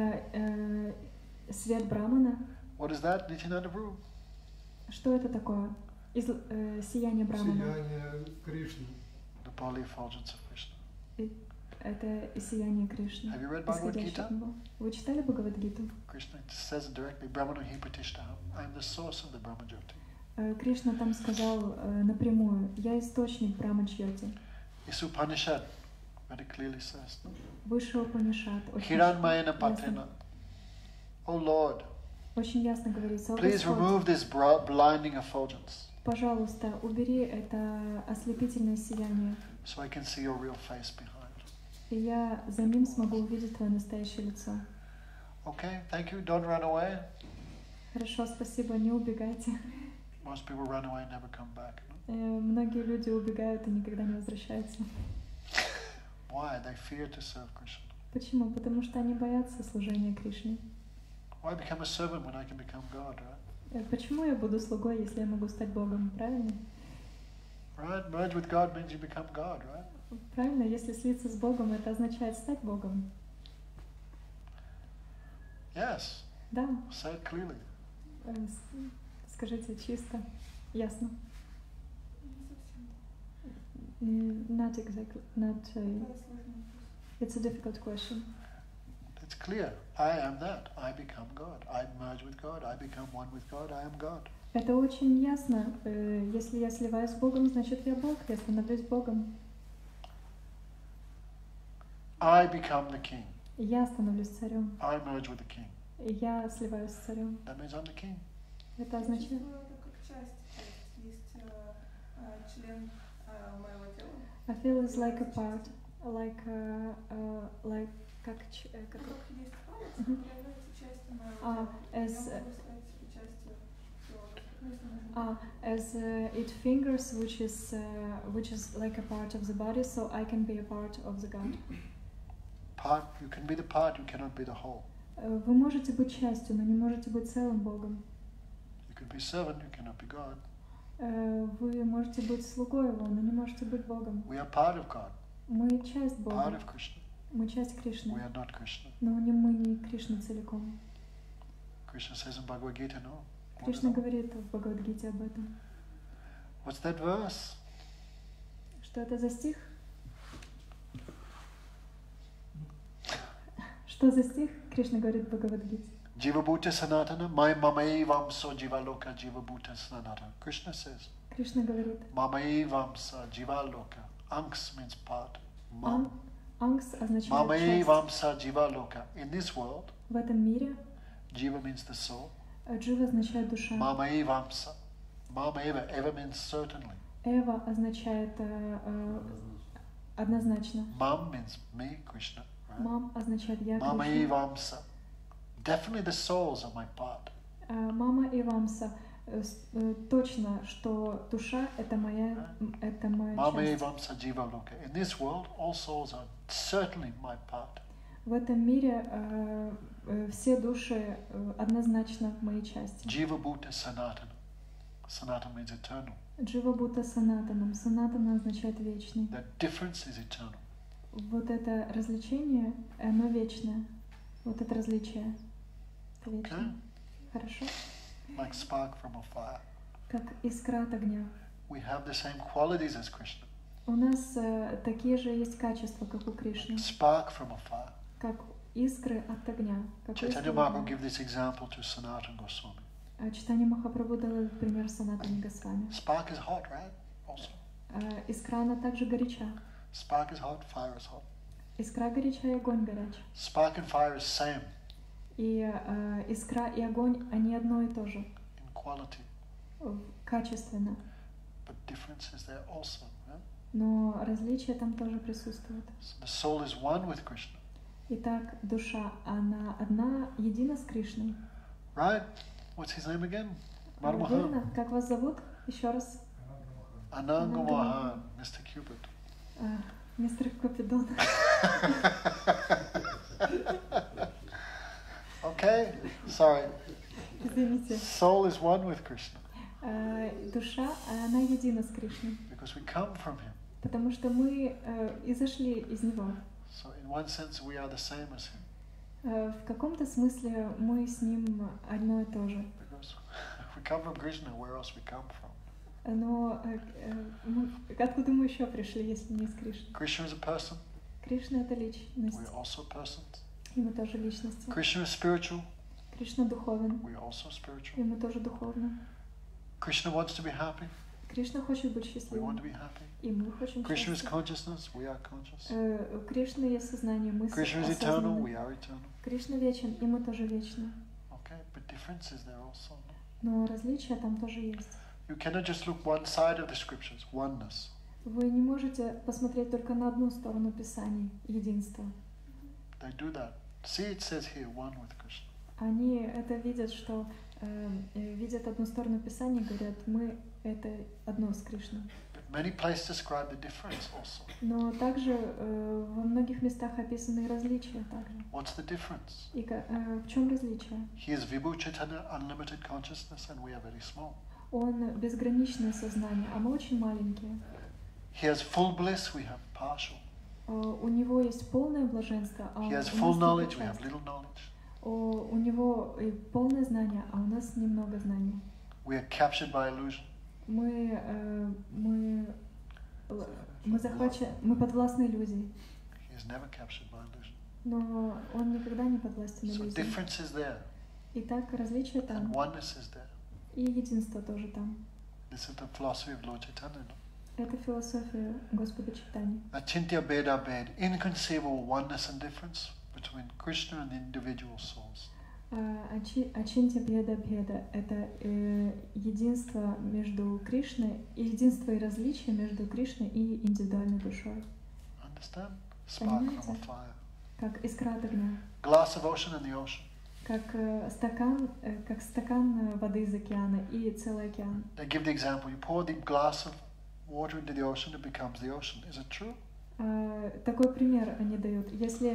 Свет Брахмана. What is that, Nityananda Prabhu? Что это такое? Сияние Брахмана. Сияние Кришны. The Pali effulgence of Krishna. Это сияние Кришны. Have you read Bhagavad Gita? Вы читали Бхагавад-гиту? Krishna says it directly, Brahmano hi pratishtaham. I am the source of the Brahmajyoti. Кришна там сказал напрямую, я источник Брахма-джьоти. This Upanishad very clearly says. Высший Упанишад. Hiranmayana patena. Oh Lord, очень ясно говорится. please remove this blinding effulgence. Пожалуйста, убери это ослепительное сияние. So I can see your real face behind. И я за ним смогу увидеть твое настоящее лицо. Okay, thank you. Don't run away. Хорошо, спасибо, не убегайте. Most people run away and never come back. Многие люди убегают и никогда не возвращаются. Why? They fear to serve Krishna. Почему? Потому что они боятся служения Кришне. Why become a servant when I can become God, right? Почему я буду слугой, если я могу стать Богом? Правильно? Right? Merge with God means you become God, right? Правильно, если слиться с Богом, это означает стать Богом. Yes. Да. Say it clearly. Скажите чисто, ясно. Not exactly. Not. It's a difficult question. It's clear. I am that. I become God. I merge with God. I become one with God. I am God. Это очень ясно. Если я сливаюсь с Богом, значит я Бог. Я становлюсь Богом. I become the king. Я становлюсь царем. I merge with the king. Я сливаюсь с царем. That means I'm the king. Это означает. I feel it's like a part, like как as it fingers, which is like a part of the body, so I can be a part of the God. Part, you can be the part, you cannot be the whole. Вы можете быть частью, но не можете быть целым Богом. You can be servant, you cannot be God. Вы можете быть слугой Его, но не можете быть Богом. We are part of God. Мы часть Бога. Part of Krishna. Мы часть Кришны. We are not Krishna. Но мы не Кришна целиком. Krishna says in Bhagavad Gita, no? Кришна говорит в Бхагавад-гите об этом. What's that verse? Что это за стих? Что за стих? Кришна говорит в Бхагавад-гите. Jiva Bhuta Sanatana, Mamaievamsa Jivaloka Jiva Bhuta Sanatana. Krishna says. Krishna говорит. Mamaievamsa Jivaloka. Anks means part. Anks означает часть. Mamaievamsa Jivaloka. In this world, в этом мире Jiva means the soul. Джива означает душа. Mamaevamsa. Mamaeva. Eva means certainly. Эва означает однозначно. Mam means me, Krishna. Right? Мам означает я, Кришна. Mamaevamsa. Definitely the souls are my part. Мама и Вамса. Точно, что душа это моя часть. In this world, all souls are certainly my part. В этом мире все души однозначно мои части. Jiva Bhuta Sanatana. Sanatana means eternal. Джива Бхута Санатанам. Санатана означает вечный. That difference is eternal. Вот это развлечение, оно вечное. Вот это различие. Это вечное. Хорошо? Like spark from a fire. Как искра от огня. We have the same qualities as Krishna. У нас такие же есть качества, как у Кришны. Spark from a fire. Как искры от огня. Caitanya Mahaprabhu gave this example to Sanatana Goswami. Чайтанья Махапрабху дал этот пример Санатане Госвами. Spark is hot, right? Also. Искра, она также горяча. Spark is hot, fire is hot. Искра горяча и огонь горяч. Spark and fire is same И искра и огонь, они одно и то же. in quality, Качественно. but difference is there also. Right? Но различие там тоже присутствует. So the soul is one with Krishna. Итак, душа, она одна, едина с Кришной. Right? What's his name again? Верно? Marmahan. Как вас зовут? Еще раз. Ananga Mohan, Mr. Cupid. Мистер Купидон. Okay, sorry. Извините. Soul is one with Krishna Душа, она едина с Кришной. because we come from him. Потому что мы изошли из Него. So in one sense we are the same as him В каком-то смысле мы с Ним одно и то же. because we come from Krishna. Where else we come from? Но откуда мы еще пришли, если не из Кришны? Krishna is a person. Кришна — это личность, We are also persons. и мы тоже личности. Krishna is spiritual. Кришна духовен, We are also spiritual. и мы тоже духовны. Krishna wants to be happy. Кришна хочет быть We want to счастливым, be happy. и мы хотим Krishna is счастья. consciousness. We are conscious. У Кришны есть сознание, мы Krishna is eternal. осознаны. We are eternal. Кришна вечен, и мы тоже вечны. Okay, but difference is there also. No? Но различия там тоже есть. You cannot just look one side of the scriptures, oneness. Вы не можете посмотреть только на одну сторону Писаний, единства. They do that. See, it says here, one with Krishna. Они это видят, что видят одну сторону Писания и говорят, мы это одно с Кришной. But many places describe the difference also. Но также во многих местах описаны и различия также. What's the difference? И в чем различие? He is Vibhu Chaitanya, unlimited consciousness, and we are very small. Он безграничное сознание, а мы очень маленькие. He has full bliss, we have partial. У него есть полное блаженство, а у He нас has full только knowledge, we часть. have little knowledge. У него и полное знание, а у нас немного знаний. We are captured by illusion. Мы подвластны иллюзии, He is never captured by illusion. но он никогда не подвластен So иллюзии. difference is there, Итак, различие and там, oneness is there. и единство тоже там. This is the philosophy of Lord Chaitanya. No? Это философия Господа Чайтани. Achintya Beda Bed, inconceivable oneness and difference between Krishna and the individual souls. Ачинтя Беда Беда — это единство между Кришной, единство и различие между Кришной и индивидуальной душой. Understand? Spark from a Понимаете? fire. Как искра от огня. Glass of ocean and the ocean. Как стакан воды из океана и целый океан. They give the example, you pour the glass of water into the ocean, it becomes the ocean. Is it true? Такой пример они дают. Если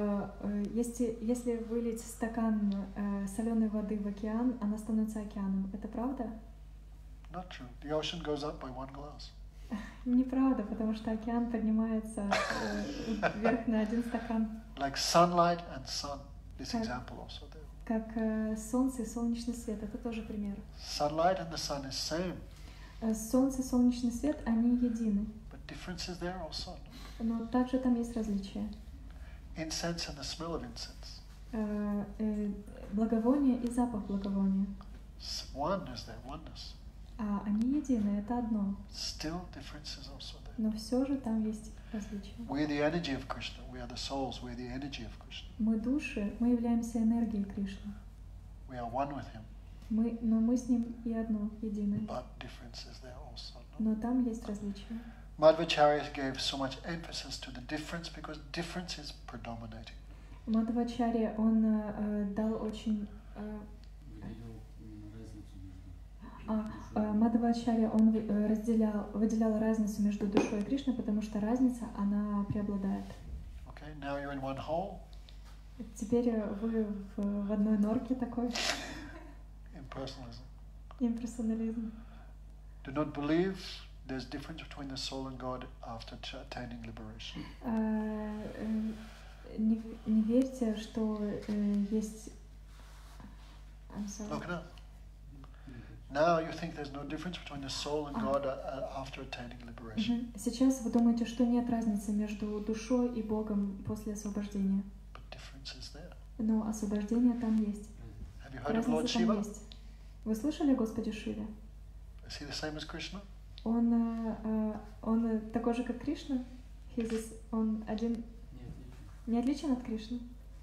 вылить стакан соленой воды в океан, она становится океаном. Это правда? Not true. The ocean goes up by one glass. Неправда, потому что океан поднимается вверх на один стакан. Like sunlight and sun. This Как- example also there. Как солнце и солнечный свет. Это тоже пример. Sunlight and the sun is same, Солнце и солнечный свет, они едины. but difference is there also. Но также там есть различия. Incense and the smell of incense. Благовоние и запах благовония. One is there, oneness. Они едины, это одно. Still difference is also there. Но все же там есть различия. We're the energy of Krishna. We are the souls. We're the energy of Krishna. Мы души, мы являемся энергией Кришны. We are one with him, Но мы с ним и одно, едины. but difference is there also. No? Но там есть различия. Madhvacharya gave so much emphasis to the difference because difference is predominating. Мадхвачарья, он дал очень... Мадхвачарья, он выделял разницу между душой и Кришной, потому что разница, она преобладает. Okay, now you're in one whole. Теперь вы в одной норке такой, Impersonalism. имперсонализм. Do not believe there's difference between the soul and God after attaining liberation. Не верьте, что есть... I'm sorry. Look now. Now you think there's no difference between the soul and God after attaining liberation. Сейчас вы думаете, что нет разницы между душой и Богом после освобождения. But difference is there. Но освобождение там есть. Have you heard of Lord Разница там Shiva? есть. Вы слышали о Господе Шиве? Is he the same as Krishna? Он такой же, как Кришна? Он один... Не отличен от Кришны?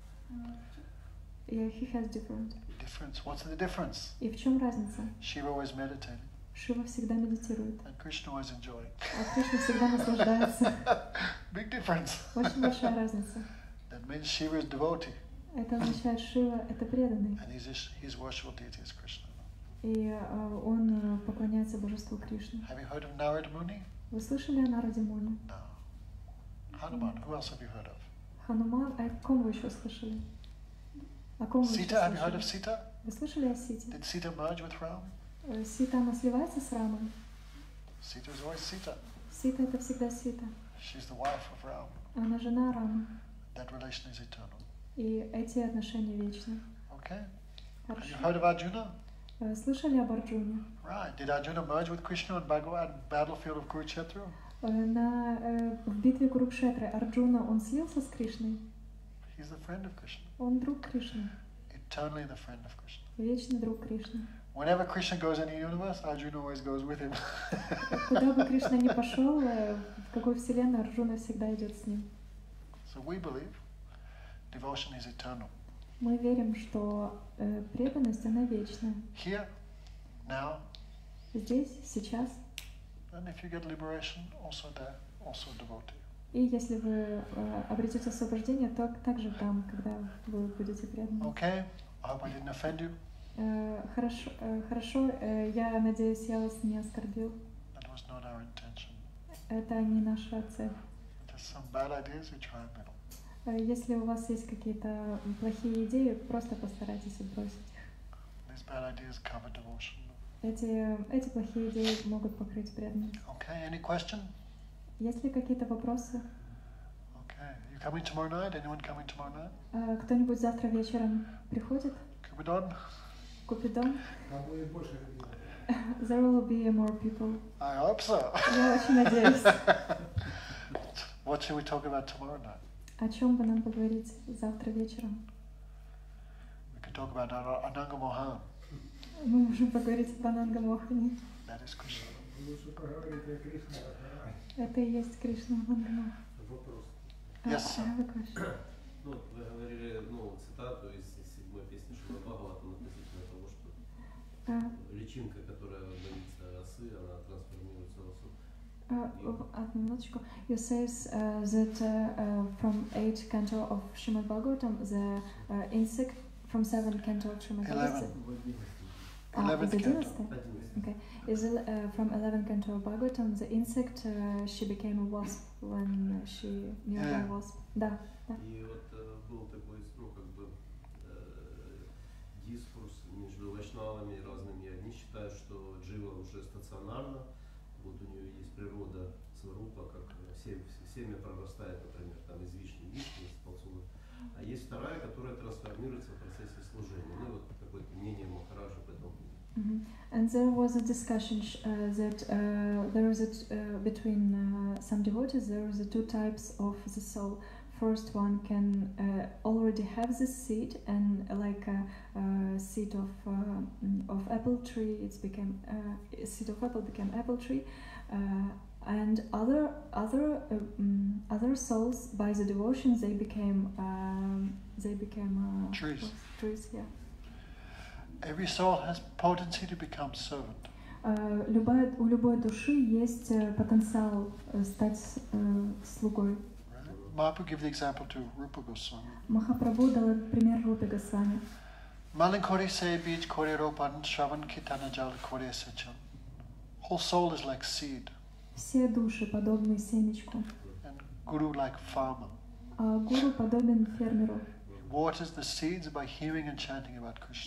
Yeah, he has different. Difference. What's the difference? И в чем разница? Shiva always meditating. Шива всегда медитирует, And Krishna always enjoying. а Кришна всегда наслаждается. Big difference. Очень большая разница. That means Shiva is devotee. Это означает, Шива — это преданный. And his worshipful deity is Krishna. И он поклоняется божеству Кришне. Have you heard of Narada Muni? Вы слышали о Нараде Муни? No. Hanuman. Who else have you heard of? Хануман. А о ком вы еще слышали? О ком вы еще Sita. Have you heard of слышали? Sita? Вы слышали о Сите? Did Sita merge with Ram? Сита, она сливается с Рамой? Sita is always Sita. Сита — это всегда Сита. She's the wife of Ram. Она жена Рамы. That relation is eternal. И эти отношения вечны. Okay? Have Хорошо. you heard of Arjuna? Слышали об Арджуне? Right. Did Arjuna merge with Krishna on battlefield of Kurukshetra? В битве Курукшетры Арджуна, он слился с Кришной? He's the friend of Krishna. Он друг Кришны. Eternally the friend of Krishna. Вечный друг Кришны. Whenever Krishna goes in the universe, Arjuna always goes with him. Куда бы Кришна ни пошел, в какой вселенной, Арджуна всегда идет с ним. So we believe devotion is eternal. Мы верим, что преданность, она вечная. Here, now, Здесь, сейчас. and if you get liberation, also there, also devotee. И если вы обретете освобождение, то также там, когда вы будете преданы. Okay? I hope I didn't offend you. Хорошо, я надеюсь, я вас не оскорбил. That was not our intention. Это не наша цель. There's some bad ideas, we try and middle. Если у вас есть какие-то плохие идеи, просто постарайтесь отбросить их. These bad ideas cover devotion. Эти плохие идеи могут покрыть преданность. Okay, any question? Есть ли какие-то вопросы? Okay. You coming tomorrow night? Anyone coming tomorrow night? Кто-нибудь завтра вечером приходит? Cupidon? Купидон? There will be more people. I hope so. Я очень надеюсь. What should we talk about tomorrow night? О чем бы нам поговорить завтра вечером? We could talk about Ananga Mohan. Мы можем поговорить об Ананга Мохане. That is Krishna. Лучше поговорить о Кришне. Это и есть Кришна Ананга Мохан. Вопрос. Yes, sir. Ну, вы говорили, цитату из 7-й песни Шримад Бхагаватам относительно того, что личинка, которая боится осы, она трансформируется в осу. Одну минуточку. You says that from 8th canto of Srimad Bhagavatam, the insect from 7th canto of Srimad Bhagavatam. 11th canto. Okay. Is from 11th canto of Bhagavatam, the insect she became a wasp when she knew a wasp. Да. И вот был такой, дискурс между вайшнавами разными. Одни считают, что джива уже стационарна, вот у нее есть природа сварупа, как семя прорастает, например, там из вишни из полцуна. А есть вторая, которая трансформируется в процессе служения. Ну вот какое-то мнение Махараджа по этому. And there was a discussion that there is between some devotees there is two types of the soul. First one can already have this seed, and like a seed of apple tree, it's became seed of apple became apple tree, and other souls by the devotion they became Trees. Trees, yeah. Every soul has potency to become servant. У любой души есть потенциал стать слугой. Mahaprabhu gave the example to Rupa Gosvami. Махапрабху дал пример Рупе Госвами. Malinkori se bij kore ropan shravan kitana jal kore sechan. Whole soul is like seed. Все души подобны семечку. And guru like farmer. А гуру подобен фермеру. He waters the seeds by hearing and chanting about Krishna.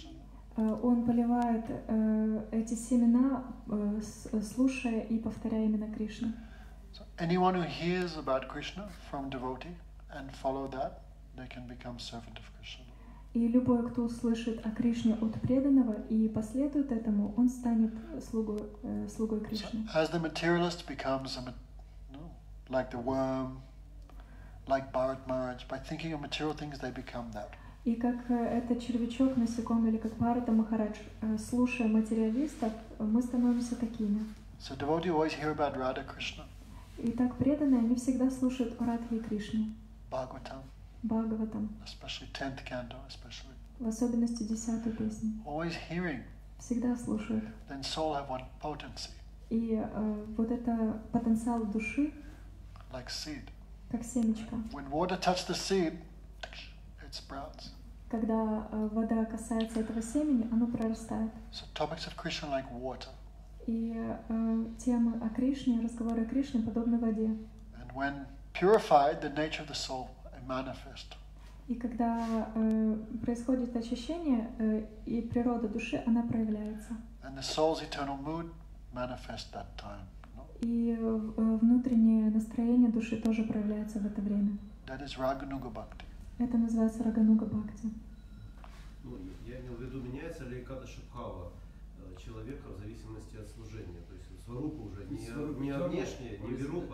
Он поливает эти семена, слушая и повторяя имена Кришны. So anyone who hears about Krishna from devotee and follow that, they can become servant of Krishna. И любой, кто услышит о Кришне от преданного и последует этому, он станет слугой Кришны. So as the materialist becomes like the worm, like Bharat Maharaj, by thinking of material things, they become that. И как этот червячок, насекомый, или как Бхарата Махарадж, слушая материалистов, мы становимся такими. So devotee always hear about Radha Krsna, И так преданные, они всегда слушают о Радхе и Кришне, Bhagavatam, Бхагаватам, especially 10th Canto, especially. в особенности 10-ю песню. Always hearing. Всегда слушают. Then soul have one potency. И вот это потенциал души, Like seed. как семечко. When water touches the seed, it sprouts. Когда вода касается этого семени, оно прорастает. So topics of Krishna like water. И темы о Кришне, разговоры о Кришне подобны воде. And when purified, the nature of the soul manifest. И когда происходит очищение, и природа души, она проявляется. And the soul's eternal mood manifests that time. No? И внутреннее настроение души тоже проявляется в это время. That is raganuga bhakti. Это называется рагануга бхакти. Ну, я имел в виду, меняется ли катха человека в зависимости от служения. То есть сварупа уже не внешне, не вирупа,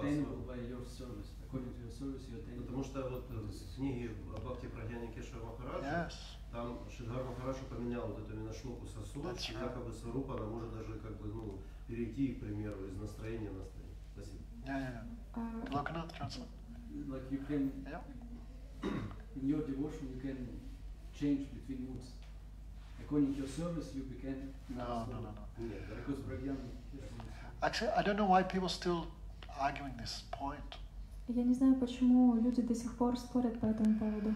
потому что вот в книге о Бхакти Прajnana Kesava Maharaja, там Шридхар Махарадж упоминал вот эту именно шлоку сосуд, и якобы сварупа, она может даже как бы, перейти, к примеру, из настроения в настроение. Спасибо. Lokanath translate. Like you can, in your devotion, you can change between moods. According to your service, you become. No. Because Prajnana. Actually, I don't know why people still arguing this point. Я не знаю, почему люди до сих пор спорят по этому поводу.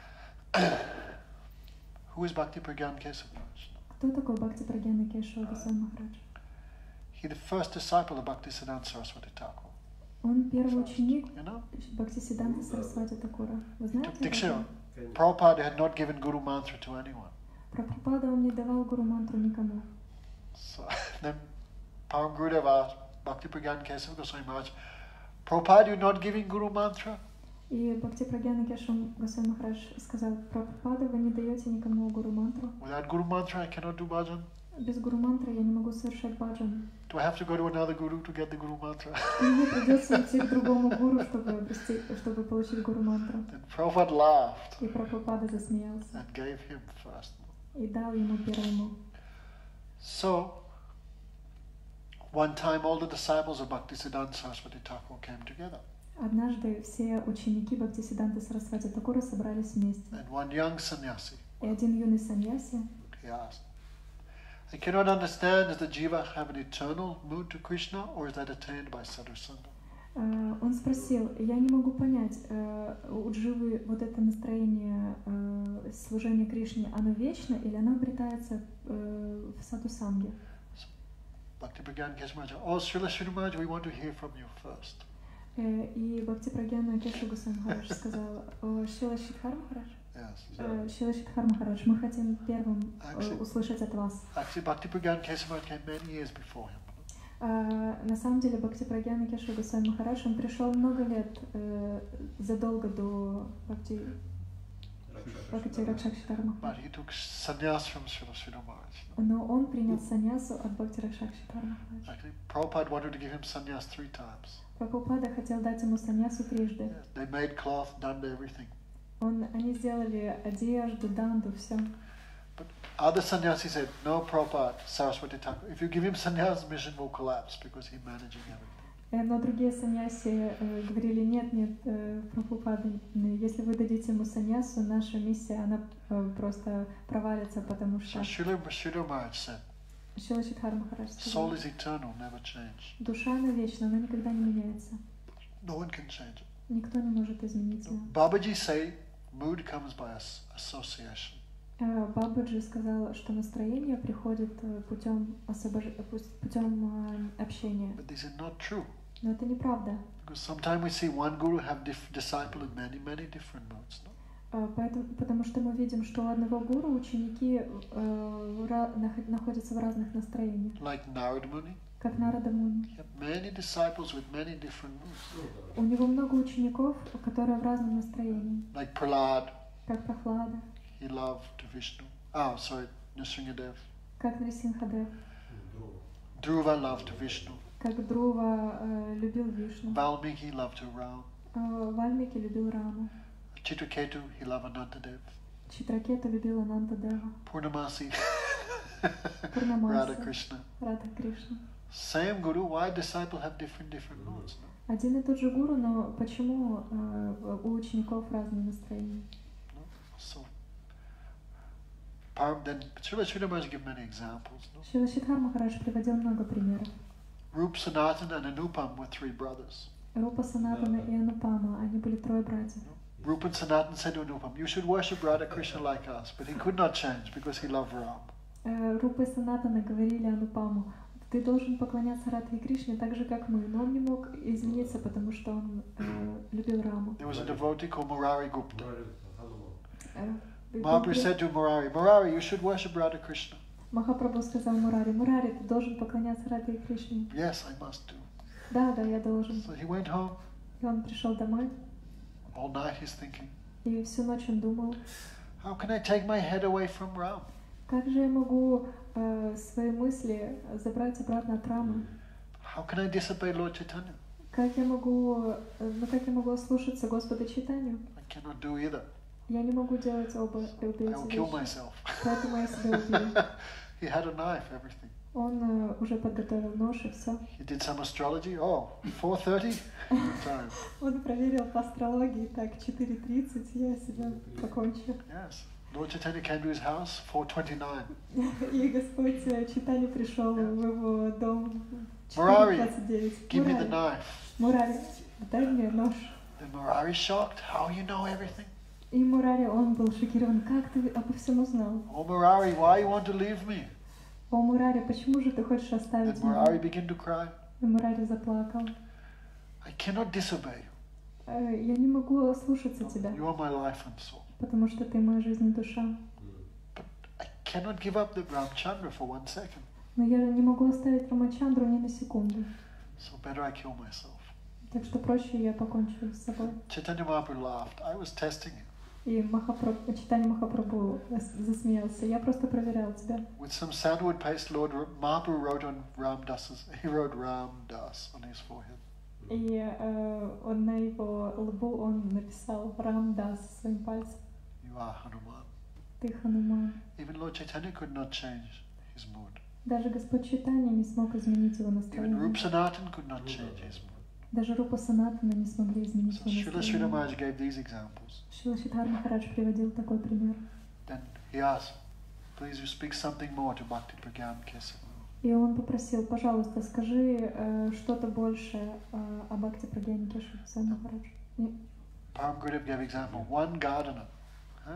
Who is Bhakti Prajnana Kesava? Кто такой Бхакти Прajnana Kesava Gosvami Maharaja? He the first disciple of Bhaktisiddhanta Sarasvati Thakura. Он первый ученик You know? Bhaktisiddhanta Sarasvati Thakura. Вы знаете? Dikshira. Prabhupada had not given Guru Mantra to anyone. Прабхупада он не давал гуру мантру никому. So then Param Gurudev asked Bhakti Prajnana Kesava Goswami Maharaj, Prabhupada, you're not giving Guru Mantra? И Бхакти Прajnana Kesava Goswami Maharaj сказал: Прабхупада, вы не даете никому гуру мантру. Without Guru Mantra, I cannot do bhajan. Без гуру мантры я не могу совершать баджан. Do I have to go to another guru to get the Guru Mantra? Мне придется идти к другому гуру, чтобы получить гуру мантру. Then Prabhupada laughed И Прабхупада засмеялся and gave him first. и дал ему первому. So, one time all the disciples of Bhaktisiddhanta Sarasvati Thakura came together. Однажды все ученики Бхактисиддханты Сарасвати Thakura собрались вместе. And one young sannyasi, И один юный саньяси, he asked, I cannot understand, does the jiva have an eternal mood to Krishna or is that attained by sadhusanga? он спросил: я не могу понять, у дживы вот это настроение служения Кришне, оно вечно или оно обретается в садхусанге? Bhakti Prajnana Kesava Maharaj, oh Srila Maharaj, we want to hear from you first. И Бхакти Прajnana Kesava Goswami Maharaj сказал: Шрила Шридхар Махарадж, Шрила Шридхар Махарадж, мы хотим первым услышать от вас. Actually, Bhakti Prajnana Kesava Maharaj came many years before him. На самом деле Бхакти Прajnana Kesava Goswami Maharaj, он пришел много лет задолго до Бхакти Ракшакшитара But Махараджа. he took sannyas from Srila Maharaj. Но он принял саньясу от Бхакти Ракшакшитара Махараджа. Actually, Prabhupada wanted to give him sannyas 3 times. Прабхупада хотел дать ему саньясу трижды. Yes, they made cloth, done everything. Они сделали одежду, данду, все. But other sannyasis said, no, Prabhupada, Saraswati Thakura, if you give him sannyas, mission will collapse because he's managing everything. Но другие саньяси говорили: нет, Прабхупада, если вы дадите ему саньясу, наша миссия, она просто провалится, потому что... So Srila Maharaj said, Шрила Шридхар Махарадж soul сказал: is eternal, never change. душа, она вечна, она никогда не меняется. No one can change it. Никто не может изменить ее. Babaji say, mood comes by association. Бабаджи сказал, что настроение приходит путем общения. But this is not true. Но это неправда. Because sometimes we see one guru have disciple in many different moods. No? Потому что мы видим, что у одного гуру ученики находятся в разных настроениях. Like Narada Muni. Как Нарада Муни. He had many disciples with many different moods. У него много учеников, которые в разном настроении. Like Prahlad. Как Прохлада. He loved Vishnu. Oh, sorry, Nrsimhadev. Как Нрисимхадев. Dhruva loved Vishnu. Как Друва любил Вишну. Valmiki loved Ram. Вальмики любил Раму. Chitraketu, he loved Anantadev. Читракету любил Анантадева. Purnamasi, Пурнамаси. Radha Krsna. Радха Кришна. Same guru, why disciple have different moods? No? Один и тот же гуру, но почему у учеников разные настроения? No? So, then Srila Maharaj gave many examples. No? Шрила Шридхар Махарадж приводил много примеров. Rup, Sanatana and Anupam were three brothers. Рупа, Санатана и Анупама, они были трое братьев. Rupa and Sanatana said to Anupam, you should worship Radha Krishna like us, but he could not change because he loved Ram. Рупа и Санатана говорили Анупаму, ты должен поклоняться Радхе Кришне так же, как мы, но он не мог измениться, потому что он любил Раму. There was a devotee called Murari Gupta. Mahaprabhu said to Murari, Murari, you should worship Radha Krishna. Махапрабху сказал Мурари, Мурари, ты должен поклоняться Радхе Кришне. Yes, I must do. Да, я должен. So he went home. И он пришел домой. All night he's thinking, И всю ночь он думал, how can I take my head away from Ram? как же я могу свои мысли забрать обратно от Рамы? How can I disobey Lord Chaitanya? Как я могу ослушаться Господа Чайтанью? I cannot do either. Я не могу делать оба I will эти kill вещи. myself. Поэтому я себя убью. He had a knife, everything. Он уже подготовил нож и все. He did some astrology. Oh, 4:30? Time. Он проверил по астрологии, так, 4:30 я себя покончу. Yes. Lord Chaitanya came to his house, 4:29. И Господь Чайтанья пришел в его дом в Murari, 4:29. give me the knife. Мурари, дай мне нож. Then Murari shocked. How you know everything? И Мурари, он был шокирован. Как ты обо всем узнал? Oh, Murari, why you want to leave me? О, Мурари, почему же ты хочешь Then оставить Murari меня? began to cry. И Мурари заплакал. I cannot disobey you. Я не могу ослушаться тебя, You are my life and soul. потому что ты моя жизнь и душа. But I cannot give up the Ramchandra for 1 second. Но я не могу оставить Рамачандру ни на секунду. So better I kill myself. Так что проще я покончу с собой. Chaitanya Mahaprabhu laughed. I was testing you. И Чайтанья Махапрабху засмеялся. Я просто проверял тебя. With some sandalwood paste, Lord Mahaprabhu wrote on he wrote Ram Das on his forehead. И он на его лбу он написал Рамдас своим пальцем. You are Hanuman. Ты Хануман. Even Lord Chaitanya could not change his mood. Даже Господь Чайтанья не смог изменить его Even настроение. Rup Sanatan could not change his mood. Даже Рупа Санатана не смогли изменить So его Srila Srila настроение. Maharaj gave these examples. Шрила Шридхар Махарадж приводил такой пример. Then he asked, please you speak something more to Bhakti Pragyan Kesava. И он попросил, пожалуйста, скажи что-то больше о Бхакти Прагьяне Кешаве Махарадж. Param Gurudev gave example, one gardener. Huh?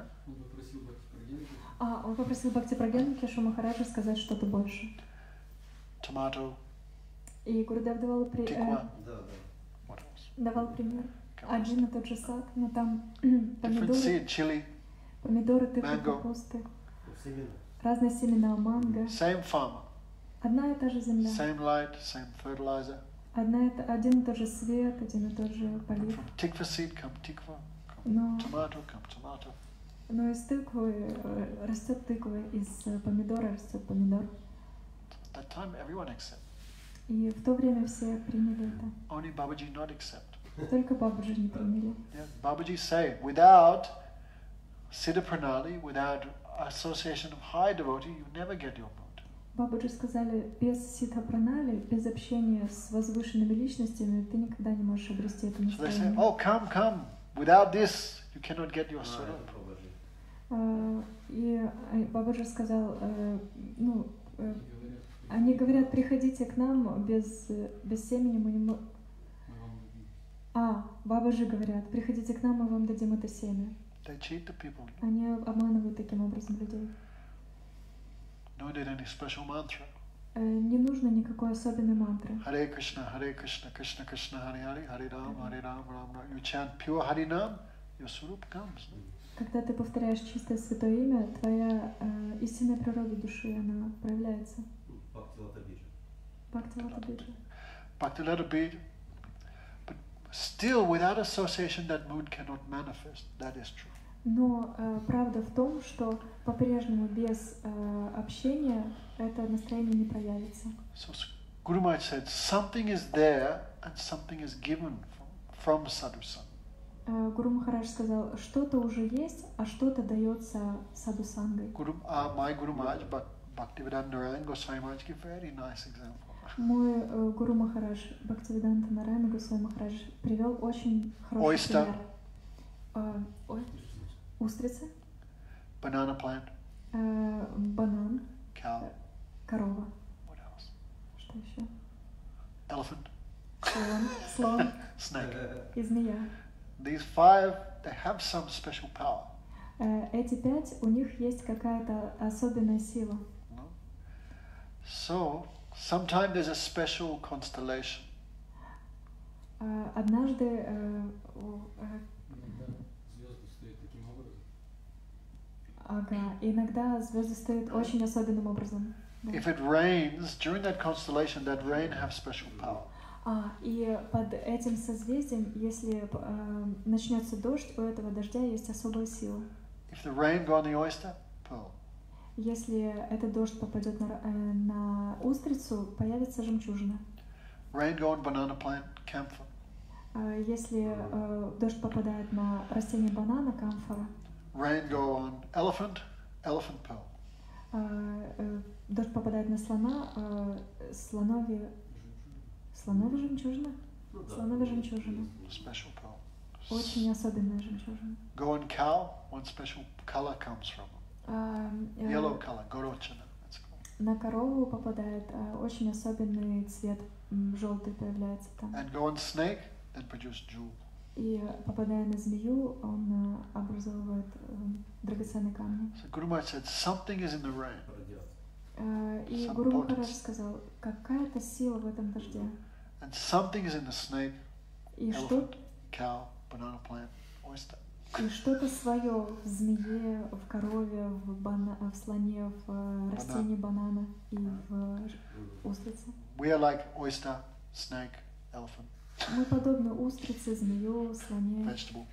Он попросил Бхакти Прагьяне Кешаве Махараджа сказать что-то больше. Tomato, И Гурудев давал tikwa, Да. what else? давал пример. Kapusты. Один и тот же сад, но там Different seed, chili, помидоры, тыквы, Mango. капусты, Семена. разные семена, манго. same farmer, Одна и та же земля, same light, same fertilizer. один и тот же свет, один и тот же And полив. from tikva seed come tikva, come Но, tomato. но из тыквы растет тыква, из помидора растет помидор. At that time everyone accept. И в то время все приняли это. Only Babaji not accept. Только Бабаджи не приняли. Yeah, Babaji say, without Siddha Pranali, without association of high devotee, you never get your mood. Бабаджи сказали, без ситха пранали, без общения с возвышенными личностями, ты никогда не можешь обрести это So they say, настроение. oh, come. Without this, you cannot get your swarup. И Бабаджи сказал, они говорят, приходите к нам, без семени мы не можем... Бабаджи говорят, приходите к нам, мы вам дадим это семя. They cheat the people. Они обманывают таким образом людей. No need any special mantra. Не нужно никакой особенной мантры. Hare Krishna, Krishna Krishna, Hare Hare, Hare Ram, Ram Ram. You chant pure Harinam, your swarup comes. Когда ты повторяешь чистое святое имя, твоя истинная природа души, она проявляется. Бхакти-лата-биджа. Bhakti-lata-bija. But still, without association, that mood cannot manifest. That is true. Но правда в том, что по-прежнему без общения это настроение не проявится. So Guru Maharaj said, something is there and something is given from sadhu-sangha. Гуру Махарадж сказал, что-то уже есть, а что-то дается саду-сангой. My Guru Maharaj, Bhaktivedanta Goswami Maharaj, gave a very nice example. Мой Гуру Махарадж, Бхактивиданта Нарайана Госвами Махарадж, привел очень хороший пример. Устрица. Banana plant. Банан. Cow. Корова. What else? Что еще? Elephant. Слон. Snake. И змея. These 5, they have some special power. Эти 5, у них есть какая-то особенная сила. So, sometimes there's a special constellation. Однажды иногда звезды стоят очень особенным образом. If it rains, during that constellation, that rain have special power. И под этим созвездием, если начнется дождь, у этого дождя есть особая сила. If the rain go on the oyster, pearl. Если этот дождь попадет на устрицу, появится жемчужина. Rain go on banana plant, camphor. Если дождь попадает на растение банана, камфора. Rain go on elephant, elephant pearl. Дождь попадает на слона, слоновья жемчужина? Слоновья жемчужина. Special pearl. Очень особенная жемчужина. Go on cow, one special color comes from it. Yellow color, gorochana. На корову попадает очень особенный цвет, желтый появляется там. And go on snake, then produce jewel. И попадая на змею, он образовывает драгоценные камни. So Guru Maharaj said, something is in the rain. И Гуру Махарадж сказал, какая-то сила в этом дожде. And something is in the snake, elephant, cow, banana plant, oyster. И что-то свое в змее, в корове, в слоне, в растении банана и в устрице. We are like oyster, snake, elephant. Мы подобны устрице, змею, слоне, Vegetable.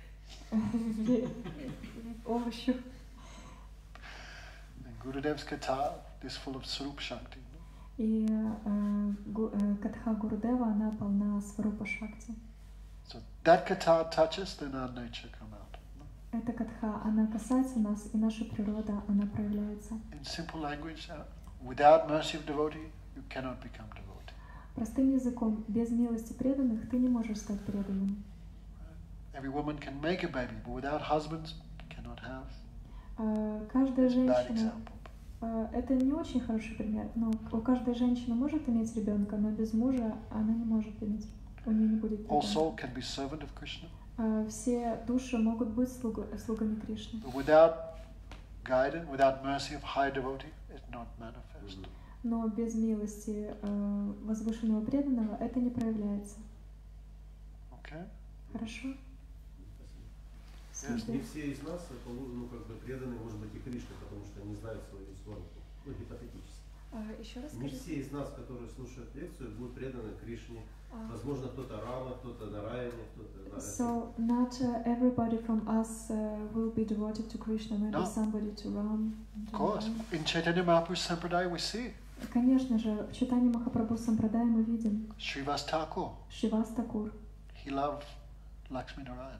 овощу. And Gurudev's katha is full of Swarup Shakti. И катха Гурудева, она полна сварупа шакти. So that katha touches, then our nature come out. Эта катха, она касается нас, и наша природа, она проявляется. In simple language, without mercy of devotee, you cannot become devotee. Простым языком, без милости преданных, ты не можешь стать преданным. Every woman can make a baby, but without husbands, cannot have. Каждая Bad женщина, example. это не очень хороший пример, но у каждой женщины может иметь ребенка, но без мужа она не может иметь, у нее не будет All ребенка. soul can be servant of Krishna. Все души могут быть слугами Кришны. But without guidance, without mercy of high devotee, it not manifest. Но без милости возвышенного преданного это не проявляется. Okay? Хорошо? Не все из нас преданы, может быть, и Кришне, потому что не знают свою сварупу. Гипотетически. Еще раз Не скажи. все из нас, которые слушают лекцию, будут преданы Кришне. Возможно, кто-то Рама, кто-то Нараяне, кто-то So not everybody from us will be devoted to Krishna. Maybe No. somebody to Ram. Of course. In Caitanya Mahaprabhu Sampradaya we see Конечно же, в Чайтанья Махапрабху Сампрадай мы видим Srivas Thakur. Шривас Такур. He loved Lakshmi Narayan.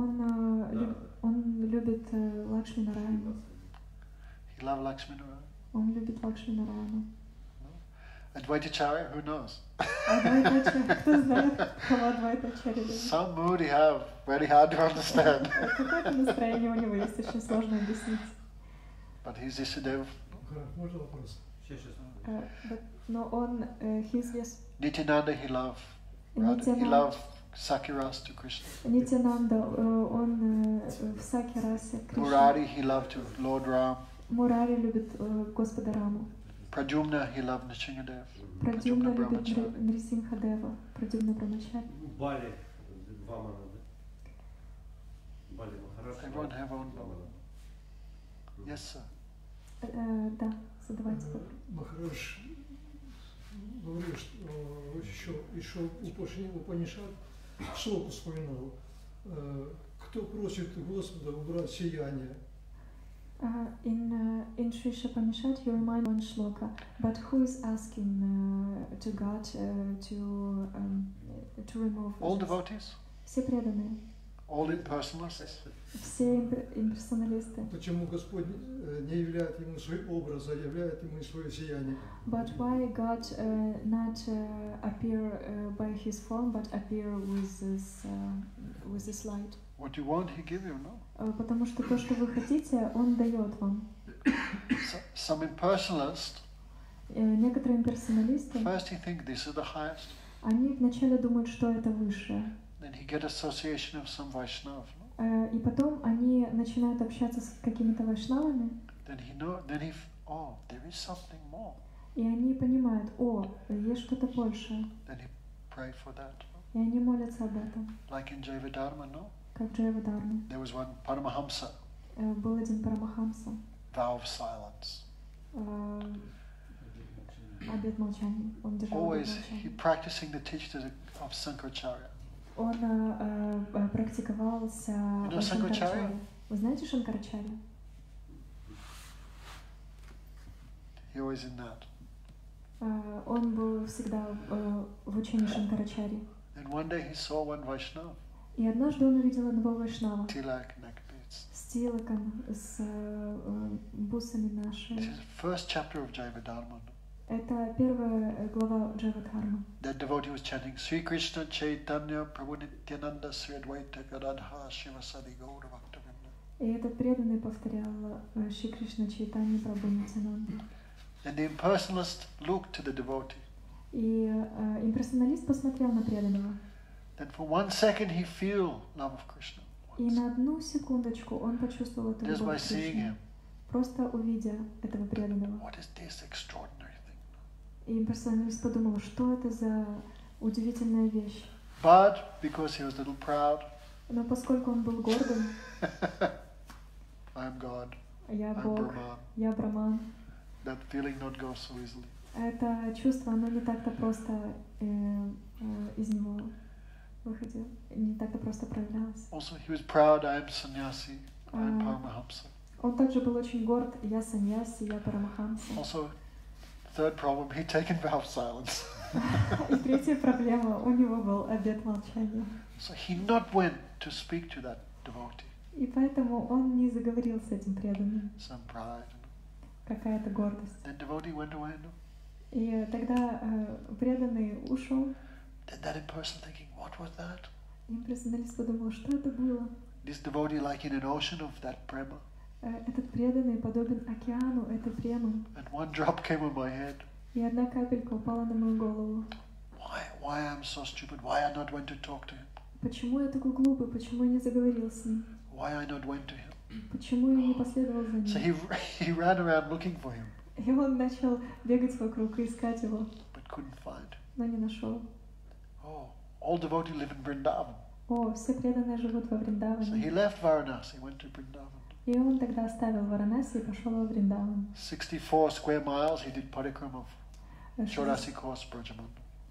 Он любит Лакшми Нараяну. He loved Lakshmi Narayan. Он любит Лакшми Нараяну. Advaitacharya, who knows? Адвайтачарья, кто знает, кого Адвайтачарья любит? Some mood he have, very hard to understand. Какое-то настроение у него есть, очень сложно объяснить. But he's Ishadev. Можно вопрос? Но он, he's yes. Nityananda he loved. He loved Sakiras to Krishna. Нитянанда, он в Саки-расе Кришна. Murari he loved to Lord Ram. Мурари любит Господа Раму. Pradyumna he loved Nrsingadev. Прадюмна любит Brahmachari. Нрисимхадева. Прадюмна Брамачари. Бали, Вамана, Бали Махараджа. Everyone have own Bhavana. Yes, sir. Да, задавайте. Махарадж говорил, что еще Упанишад шлоку вспоминал. Кто просит Господа убрать сияние? In Sri Upanishad, you remind one shloka, but who is asking to God to remove? All devotees. Все преданные. All impersonalists. Все имперсоналисты. Почему Господь не являет ему свой образ, а являет ему свое сияние? But why God not appear by His form, but appear with this light? What you want, He give you, no? Потому что то, что вы хотите, Он дает вам. Some impersonalists. Некоторые имперсоналисты. First he think this is the highest. Они вначале думают, что это высшее. Then he get association of some Vaishnava. No? И потом они начинают общаться с какими-то вайшнавами. Then oh, there is something more. И они понимают, есть что-то большее. Then he pray for that. И они молятся об этом. Like in Jayavadharma, no? Как Джайавадхарма. There was one Paramahamsa. Был один Парамахамса. Vow of silence. Обет молчания. Он держал обет Always he молчания. practicing the teachings of Sankaracharya. Он практиковался в Шанкарачаре. Вы знаете Шанкарачаря? He always in that. Он был всегда в учении Шанкарачари. And one day he saw one Vaishnava. И однажды он увидел одного вайшнава Tilak neckbeads. с тилаком, с бусами наши. This is the first chapter of Jayavadharma. Это первая глава Джайавадхармы. That devotee was chanting Sri Krishna Caitanya Prabhu Nityananda Sri Advaita Gadadha Shivasadi Gaura Bhaktivinoda. И этот преданный повторял Шри Кришна Чайтанья Прабху Нитянанда. And the impersonalist looked to the devotee. И имперсоналист посмотрел на преданного. Then for 1 second he feel love of Krishna. И на одну секундочку он почувствовал эту Just by любовь к seeing Кришне. him. Просто увидя этого преданного. What is this extraordinary thing? И имперсоналист подумал, что это за удивительная вещь. But because he was a little proud, Но поскольку он был гордым, I am God, я I'm Бог, Brahman, я Браман, that feeling not goes so easily. это чувство, оно не так-то просто из него выходило, не так-то просто проявлялось. Also he was proud, I am sannyasi, I am Paramahamsa. Он также был очень горд, я саньяси, я Парамахамса. Also, third problem, he'd taken vow of silence. И третья проблема, у него был обет молчания. So he not went to speak to that devotee. И поэтому он не заговорил с этим преданным. Some pride. Какая-то гордость. Then devotee went away. No? И тогда преданный ушел. Then that in person thinking, what was that? Имперсоналист подумал, что это было. This devotee like in an ocean of that prema. Этот преданный подобен океану этой премы. And one drop came on my head. И одна капелька упала на мою голову. Why I'm so stupid? Why I not went to talk to him? Почему я такой глупый? Почему я не заговорил с ним? Why I not went to him? Почему я не последовал за So ним? he ran around looking for him, И он начал бегать вокруг и искать его, but couldn't find. но не нашел. Oh, all devotees live in Vrindavan. Все преданные живут во So he Вриндаване. left Varanasi, went to Vrindavan. И он тогда оставил Варанаси и пошел во Вриндаван. 64 square miles, he did parikram of Chaurasi course Prajnana.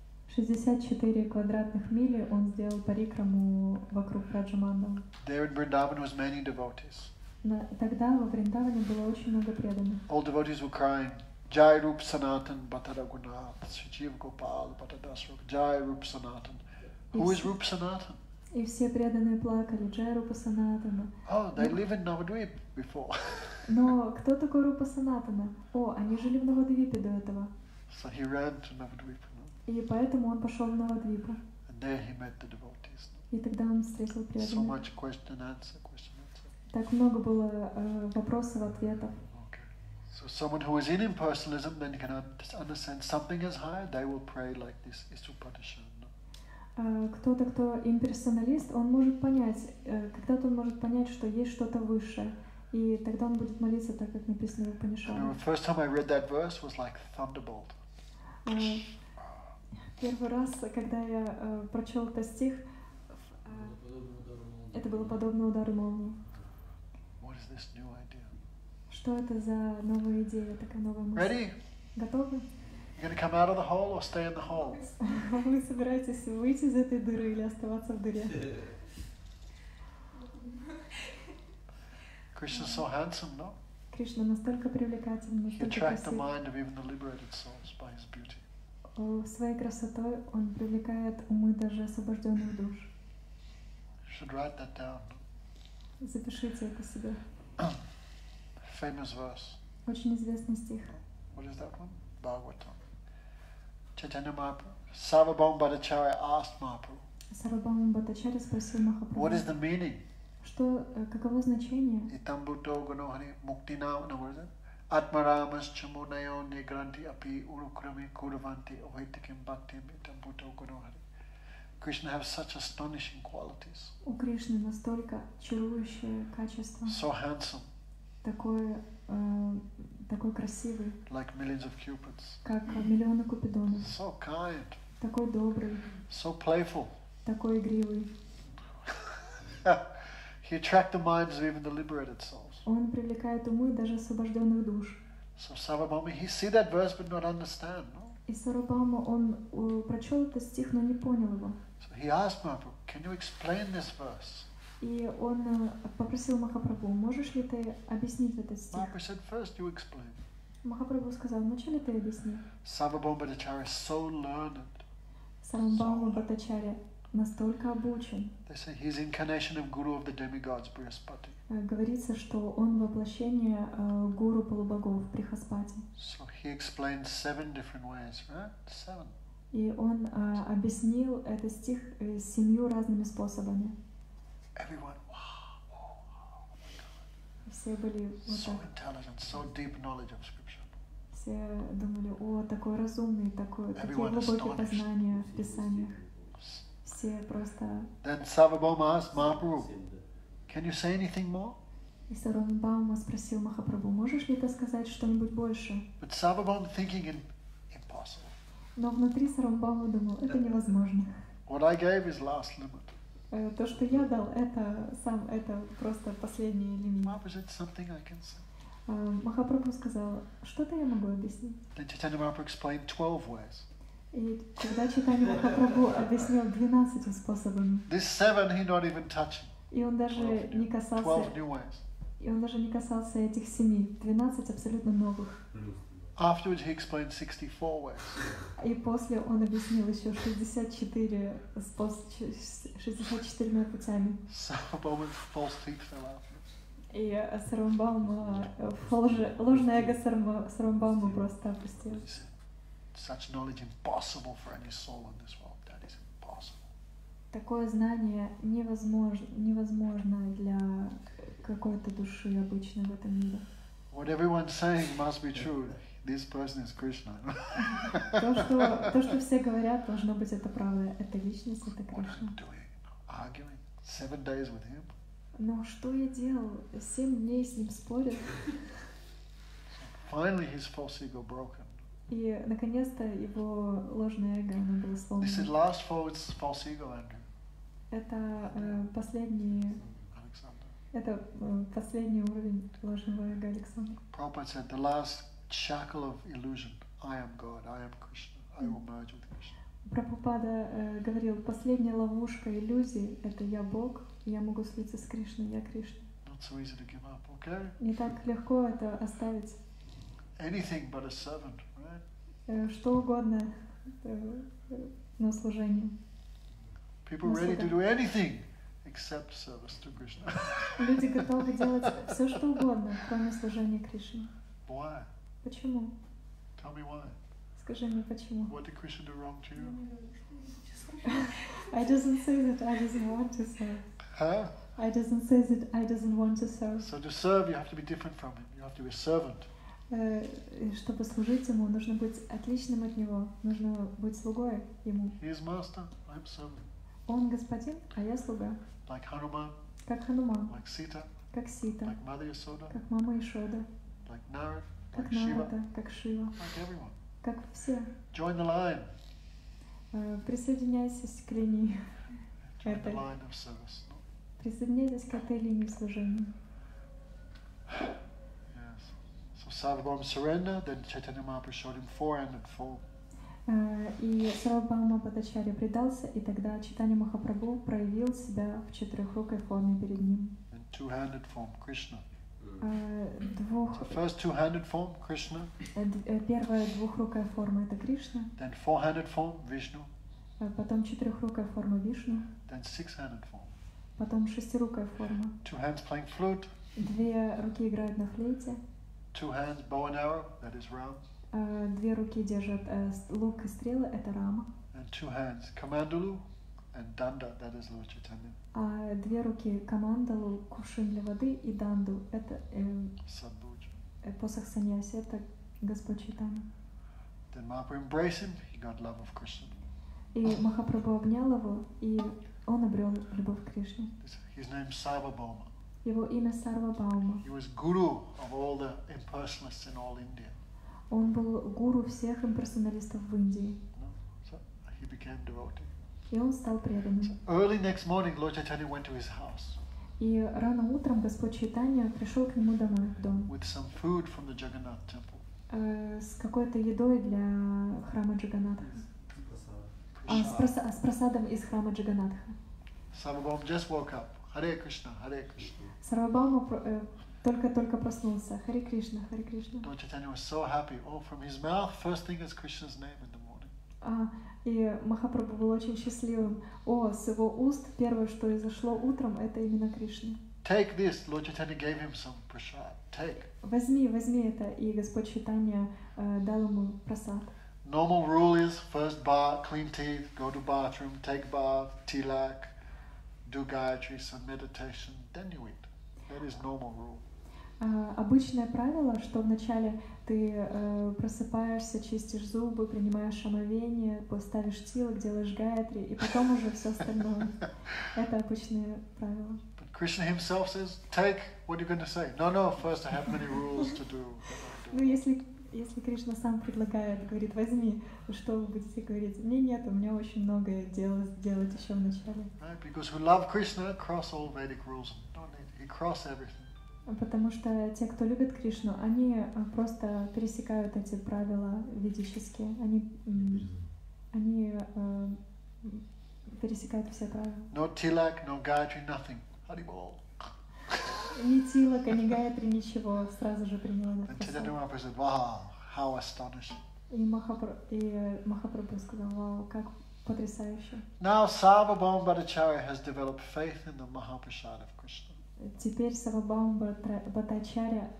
64 квадратных мили он сделал парикраму вокруг Праджаманда. There in Vrindavan was many devotees. Тогда во Вриндаване было очень много преданных. All devotees were crying, Jai Rup Sanatan Bhatta Raghunath, Srijiv Gopal Bhatta Dasrup, Jai Rup Sanatan. Who is Rup Sanatan? И все преданные плакали, Джай Рупа Санатана. Oh, they live in Navadvip before. Но кто такой Рупа Санатана? Они жили в Навадвипе до этого. So he ran to Navadvip. И поэтому он пошел в Навадвипу. And there he met the devotees. И тогда он встретил So преданных. much question and answer. Так много было вопросов, ответов. Okay. So someone who is in impersonalism then can understand something is higher, they will pray like this, Isupadishana. Кто-то, кто имперсоналист, он может понять, когда-то он может понять, что есть что-то высшее. И тогда он будет молиться так, как написано в Упанишаде. The first time I read that verse was like thunderbolt. Первый раз, когда я прочел этот стих, это было подобно удару молнии. this new idea? Что это за новая идея, такая новая мысль? Ready? Готовы? You're going to come out of the hole or stay in the hole? Вы собираетесь выйти из этой дыры или оставаться в дыре? Krishna's so handsome, no? Кришна настолько привлекательный, He настолько attracts the красив. mind of even the liberated souls by his beauty. Своей красотой он привлекает умы даже освобожденных душ. You should write that down. Запишите это себе. Famous verse. Очень известный стих. What is that one? Bhagavatam. Caitanya Mahaprabhu. Sarvabhauma Bhattacharya asked Mahaprabhu, Сарвабхаума Бхаттачарья спросил Махапрабху, what is the meaning? каково значение? Itam bhutto gunohari muktina, no, what is it? Atmaramas chamunayo negranti api urukrami kurvanti avetikim bhaktim itam bhutto gunohari. Krishna has such astonishing qualities. У Кришны настолько чарующее качество, So handsome, такой красивый, like millions of cupids. как миллионы купидонов, So kind, такой добрый, so playful. такой игривый. He attracts the minds of even the liberated souls. Он привлекает умы даже освобожденных душ. So Sarvabhauma, he see that verse but not understand. No? И Сарвабхаума, он прочел этот стих, но не понял его. So he asked Mahaprabhu, can you explain this verse? И он попросил Махапрабху, можешь ли ты объяснить этот стих? Mahaprabhu said, first you explain. Махапрабху сказал, вначале ты объясни. Sarvabhauma Bhattacharya is so learned. Сарвабхаума Бхаттачарья настолько обучен. They say he's incarnation of Guru of the demigods, Brihaspati. Говорится, что он воплощение гуру полубогов Брихаспати. So he explained 7 different ways, right? 7. И он объяснил этот стих 7 разными способами. Everyone, wow, oh my God. Все были вот So так. intelligent, so deep knowledge of scripture. Все думали, о, такой разумный, такие Everyone глубокие astonished. познания в Писаниях. Все просто... Then Sarvabhauma asked Mahaprabhu, can you say anything more? И Сарвабхаума спросил Махапрабху, можешь ли ты сказать что-нибудь больше? But Sarvabhauma thinking impossible. Но внутри Сарвабхаума думал, это невозможно. What I gave is last limit. То, что я дал, это просто последний лимит. Mahaprabhu said something I can say. Махапрабху сказал, что-то я могу объяснить. Then Caitanya Mahaprabhu explained 12 ways. И когда Чайтанья Махапрабху объяснил 12 способами, This 7 he not even touching. и он даже не 12 касался, new ways. этих 7, 12 абсолютно новых. Afterwards he explained 64 ways. И после он объяснил еще 64 путями. Sarvabhauma's false teeth fell out. И Сарвабхаума, ложное эго Сарвабхаума просто опустил. He said, such knowledge impossible for any soul in this world. That is impossible. Такое знание невозможно для какой-то души обычной в этом мире. What everyone's saying must be true. This person is Krishna. То, что все говорят, должно быть это правда. Это личность, это What Кришна. I'm doing? Arguing 7 days with him. Но что я делал? 7 дней с ним спорил. Finally his false ego broken. И, наконец-то, его ложное эго, оно было This is сломано. last false ego, Andrew. Это последний уровень ложного эго Александра. Prabhupada said the last shackle of illusion. I am God, I am Krishna. I will merge with Krishna. Прабхупада говорил, последняя ловушка иллюзий — это я Бог, и я могу слиться с Кришной, я Кришна. Not so easy to give up, okay? Не так легко это оставить. Anything but a servant, right? Что угодно на служение. People ready to do anything except service to Krishna. Люди готовы делать все, что угодно, кроме служения Кришне. Why? Почему? Tell me why. Скажи мне, почему? What did Krishna do wrong to you? I doesn't say that I doesn't want to serve. Huh? I doesn't say that I doesn't want to serve. So to serve, you have to be different from him. You have to be a servant. Чтобы служить ему, нужно быть отличным от него, нужно быть слугой ему. He is master, I'm servant. Он господин, а я слуга. Like Hanuman, Как Хануман, like Sita, как Сита, like Mother Yasoda, как мама Ишода, like Narad, как like Shiva, Нарада, как Шива, like everyone. как все. Join the line. Присоединяйся к линии Join the этой. line of service. No? Присоединяйтесь к этой линии служения. Sarvabhauma surrendered, then Caitanya Mahaprabhu showed him four-handed form. И Сарвабхаума Бхаттачарья предался, и тогда Чайтанья Махапрабху проявил себя в четырехрукой форме перед ним. And two-handed form, Krishna. So first two-handed form, Krishna. Первая двухрукая форма — это Кришна. Then four-handed form, Vishnu. Потом четырехрукая форма Вишну. Then six-handed form. Потом шестирукая форма. Two hands playing flute. Две руки играют на флейте. Two hands, bow and arrow, that is Ram. Две руки держат лук и стрелы, это Рама. And two hands, Kamandulu and Danda, that is Lord Chaitanya. А две руки Камандалу, кувшин для воды, и Данду, это посох саньяси, это Господь Чайтанья. Then Mahaprabhu embraced him, he got love of Krishna. И Махапрабху обнял его, и он обрел любовь к Кришне. His name is Sarvabhauma. Его имя Сарвабхаума. He was guru of all the impersonalists in all India. Он был гуру всех имперсоналистов в Индии. So he became devotee. И он стал преданным. So early next morning, Lord Chaitanya went to his house. И рано утром Господь Чайтанья пришел к нему домой, в дом. With some food from the Jagannath temple. С какой-то едой для храма Джаганатха. С просадом из храма Джаганатха. Sarvabhauma just woke up. Hare Krishna, Hare Krishna. Сарвабхаума только проснулся. Харе Кришна, Харе Кришна. Lord Chaitanya was so happy. Oh, from his mouth, first thing is Krishna's name in the morning. И Махапрабху был очень счастливым. С его уст первое, что изошло утром, это именно Кришна. Take this. Lord Chaitanya gave him some prasad. Take. Возьми это. И Господь Чайтанья дал ему прасад. Normal rule is first bath, clean teeth, go to bathroom, take bath, tilak, do Gayatri, some meditation, then you eat. That is normal rule. Обычное правило, что вначале ты просыпаешься, чистишь зубы, принимаешь омовение, ставишь тилак, делаешь гайатри, и потом уже все остальное. Это обычное правило. But Krishna himself says, take, what are you going to say? No, first I have many rules to do. Ну, если Кришна сам предлагает, говорит, возьми, что вы будете говорить? Мне нет, у меня очень многое делать еще в начале. Right? Because who love Krishna cross all Vedic rules. He cross everything. Потому что те, кто любит Кришну, они просто пересекают эти правила ведические. Они пересекают все правила. No tilak, no Gayatri, nothing. Haribol. Ни тилака, ни гаятри, ничего, сразу же принял этот прасад. Wow, how astonishing. И Махапрабху сказал, вау, как потрясающе. Now Sarvabhauma Bhattacharya has developed faith in the Mahaprasad of Krishna. Теперь Сарвабхаума Бхаттачарья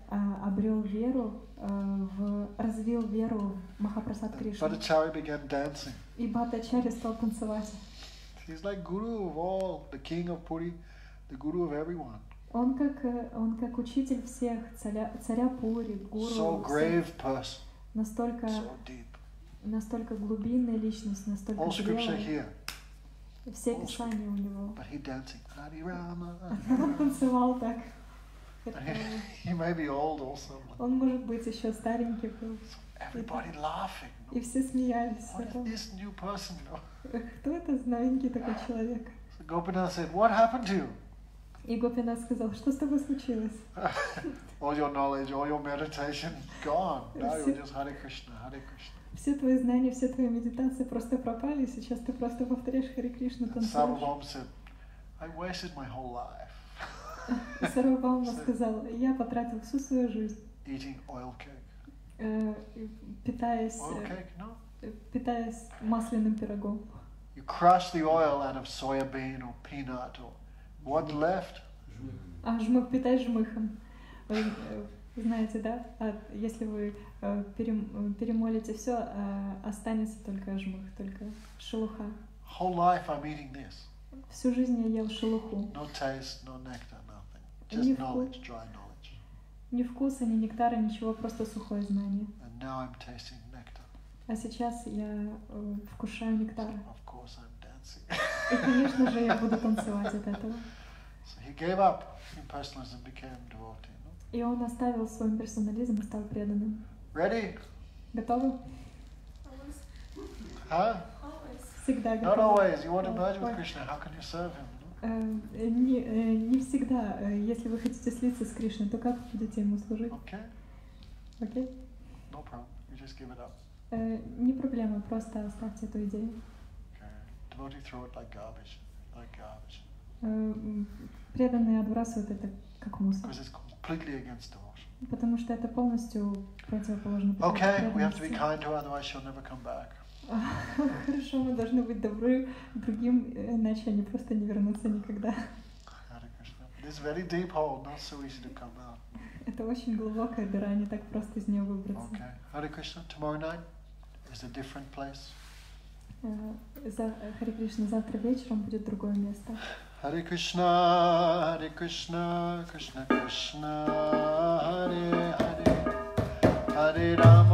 развил веру в Махапрасад Кришны. Bhattacharya began dancing. И Бхаттачарья стал танцевать. He's like guru of all, the king of Puri, the guru of everyone. Он как учитель всех, царя Пури, гуру. So grave person. Настолько so deep. Настолько глубинная личность, настолько all scripture here. Все писания у него. But he dancing. Hare Rama. Он танцевал так. He may be old also. Он может быть еще старенький был. Everybody laughing. И все смеялись. What is this new person? Кто это новенький такой человек? So Gopinath said, what happened to you? И Гопинат сказал, что с тобой случилось? All your knowledge, all your meditation, gone. Now you're just Hare Krishna, Hare Krishna. Все твои знания, все твои медитации просто пропали, сейчас ты просто повторяешь Харе Кришну, танцуешь. Sarvabhauma said, I wasted my whole life. Сарвабхаума сказал, я потратил всю свою жизнь. Eating oil cake. Питаясь масляным пирогом. You crush the oil out of soya bean or peanut or what left? Жмых, питаешь жмыхом. Знаете, да? Если вы перемолите все, останется только жмых, только шелуха. Whole life I'm eating this. Всю жизнь я ел шелуху. No taste, no nectar, nothing. Just knowledge, dry knowledge. Ни вкуса, ни нектара, ничего, просто сухое знание. And now I'm tasting nectar. А сейчас я вкушаю нектар. Of course I'm dancing. И, конечно же, я буду танцевать от этого. So he gave up impersonalism, became devotee. И он оставил свой персонализм и стал преданным. Ready? Готовы? Huh? Всегда Not готовы. always. You want to merge with Krishna. How can you serve him? Не всегда. Если вы хотите слиться с Кришной, то как вы будете ему служить? Okay. Окей? No problem. You just give it up. Не проблема, просто оставьте эту идею. Okay. Devotee throw it like garbage. Like garbage. Преданные отбрасывают это как мусор. Because it's completely against devotion. Потому что это полностью противоположно Okay, we have to be преданности. kind to her, otherwise she'll never come back. Хорошо, мы должны быть добры другим, иначе они просто не вернутся никогда. Hare Krishna. This is very deep hole, not so easy to come out. Это очень глубокая дыра, не так просто из нее выбраться. Okay. Hare Krishna, tomorrow night is a different place. Харе Кришна, завтра вечером будет другое место. Hare Krishna, Krishna Krishna, Hare Hare, Hare Rama.